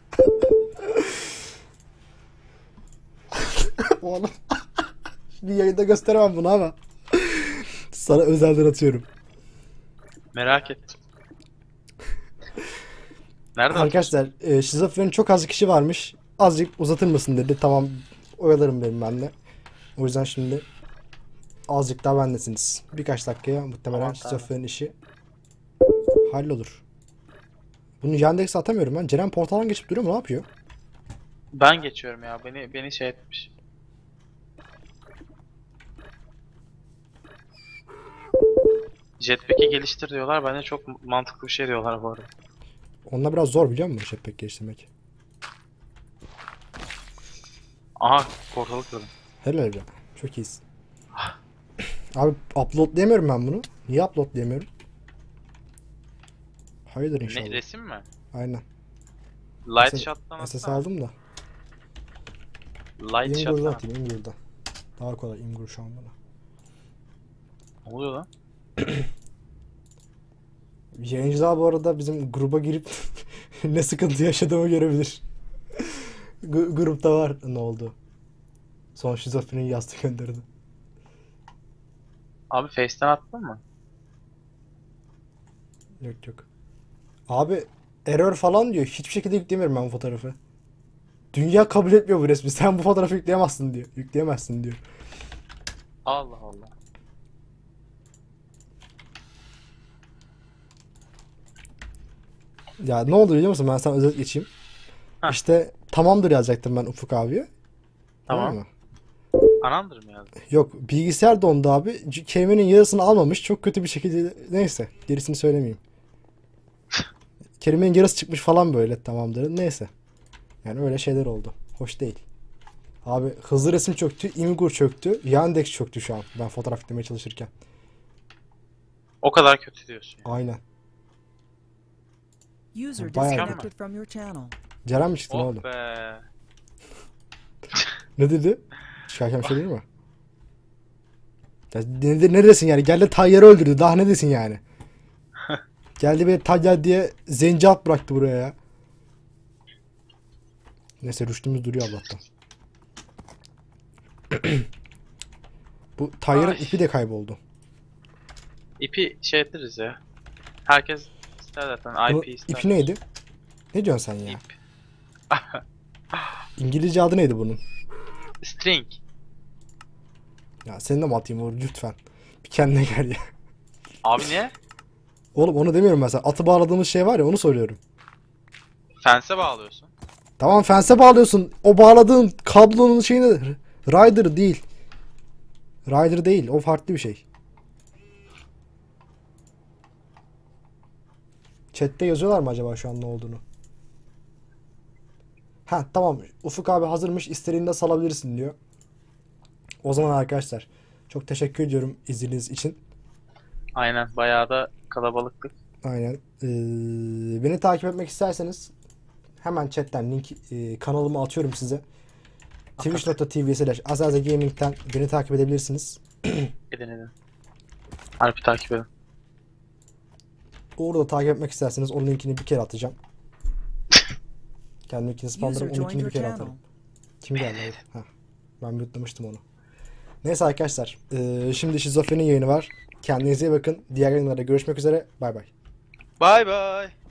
Oğlum. Bir yayında gösteremem bunu ama. Sana özelden atıyorum. Merak ettim. Nerede? Arkadaşlar e, şizofrenin çok az kişi varmış. Azıcık uzatır mısın dedi. Tamam, oyalarım benim ben de. O yüzden şimdi azıcık daha bendesiniz. Birkaç dakikaya muhtemelen Tamam, tamam. şizofrenin işi hallolur. Bunu Yandex'e atamıyorum ben. Ceren portaldan geçip duruyor mu? Ne yapıyor? Ben geçiyorum ya. Beni beni şey etmiş. Jetpack'i geliştir diyorlar. Bence çok mantıklı bir şey diyorlar bu arada. Onunla biraz zor, biliyor musun jetpack geliştirmek? Aha, portalı kırdım. Helal be. Çok iyisin. Abi uploadlayamıyorum ben bunu. Niye uploadlayamıyorum? Hayırdır inşallah. Ne, resim mi? Aynen. Light S S shot'tan S S atsana. aldım da. Light Imgur'da shot'tan. atayım, Imgur'da. Daha kolay Imgur şu an bana. Ne oluyor lan? Yayıncılar bu arada bizim gruba girip ne sıkıntı yaşadığımı görebilir. Gu- grupta var ne oldu. Son şizofreni yazdı gönderdi. Abi Face'ten attın mı? Yok yok. Abi error falan diyor. Hiçbir şekilde yükleyemiyorum ben bu fotoğrafı. Dünya kabul etmiyor bu resmi. Sen bu fotoğrafı yükleyemezsin diyor. Yükleyemezsin diyor. Allah Allah. Ya ne oldu biliyor musun? Ben sana özet geçeyim. Heh. İşte tamamdır yazacaktım ben Ufuk abiye. Tamam. mı? Anandır mı yazdın? Yok, bilgisayar dondu abi. C- Kelimenin yarısını almamış. Çok kötü bir şekilde, neyse. Gerisini söylemeyeyim. Kelimenin yarısı çıkmış falan böyle, tamamdır. Neyse. Yani öyle şeyler oldu. Hoş değil. Abi hızlı resim çöktü. Imgur çöktü. Yandex çöktü şu an. Ben fotoğraf yüklemeye çalışırken. O kadar kötü diyorsun ya. Aynen. User Bayağı disconnected from your channel. Ceren mi çıktı, ne Oh oldu? be. Ne dedi? Şarkı bir şey değil mi? Ya ne, ne desin yani? Geldi Tayyar'ı öldürdü. Daha ne desin yani? Geldi beni Tayyar diye zenci at bıraktı buraya ya. Neyse rüştümüz duruyor Allah'tan. Bu Tayyar'ın Ay. ipi de kayboldu. İpi şey ederiz ya. Herkes ister zaten. Bunun I P ister. ipi neydi? Ne diyorsun sen ya? İp. İngilizce adı neydi bunun? String. Ya senin de mi atayım Uğur, lütfen. Bir kendine gel ya. Abi niye? Oğlum onu demiyorum ben sana. Atı bağladığımız şey var ya, onu soruyorum. Fence'e bağlıyorsun. Tamam, fense bağlıyorsun. O bağladığın kablonun şeyini Rider değil. Rider değil. O farklı bir şey. Chat'te yazıyorlar mı acaba şu an ne olduğunu? Ha tamam. Ufuk abi hazırmış. İstediğinde salabilirsin diyor. O zaman arkadaşlar çok teşekkür ediyorum izlediğiniz için. Aynen. Bayağı da kalabalıktık. Aynen. Ee, beni takip etmek isterseniz hemen chatten link e, kanalıma atıyorum size. twitch nokta tv slash azazegaming'den beni takip edebilirsiniz. Edin edin. Harbi takip edin. Uğur'u da takip etmek isterseniz onun linkini bir kere atacağım. Kendi linkini spamlarım, User onun linkini joined your bir kere channel. atarım. Kim geldi? Ha. Ben mute'lamıştım onu. Neyse arkadaşlar. E, şimdi Şizofren'in yayını var. Kendinize iyi bakın. Diğer yayınlarda görüşmek üzere. Bay bay. Bye bye.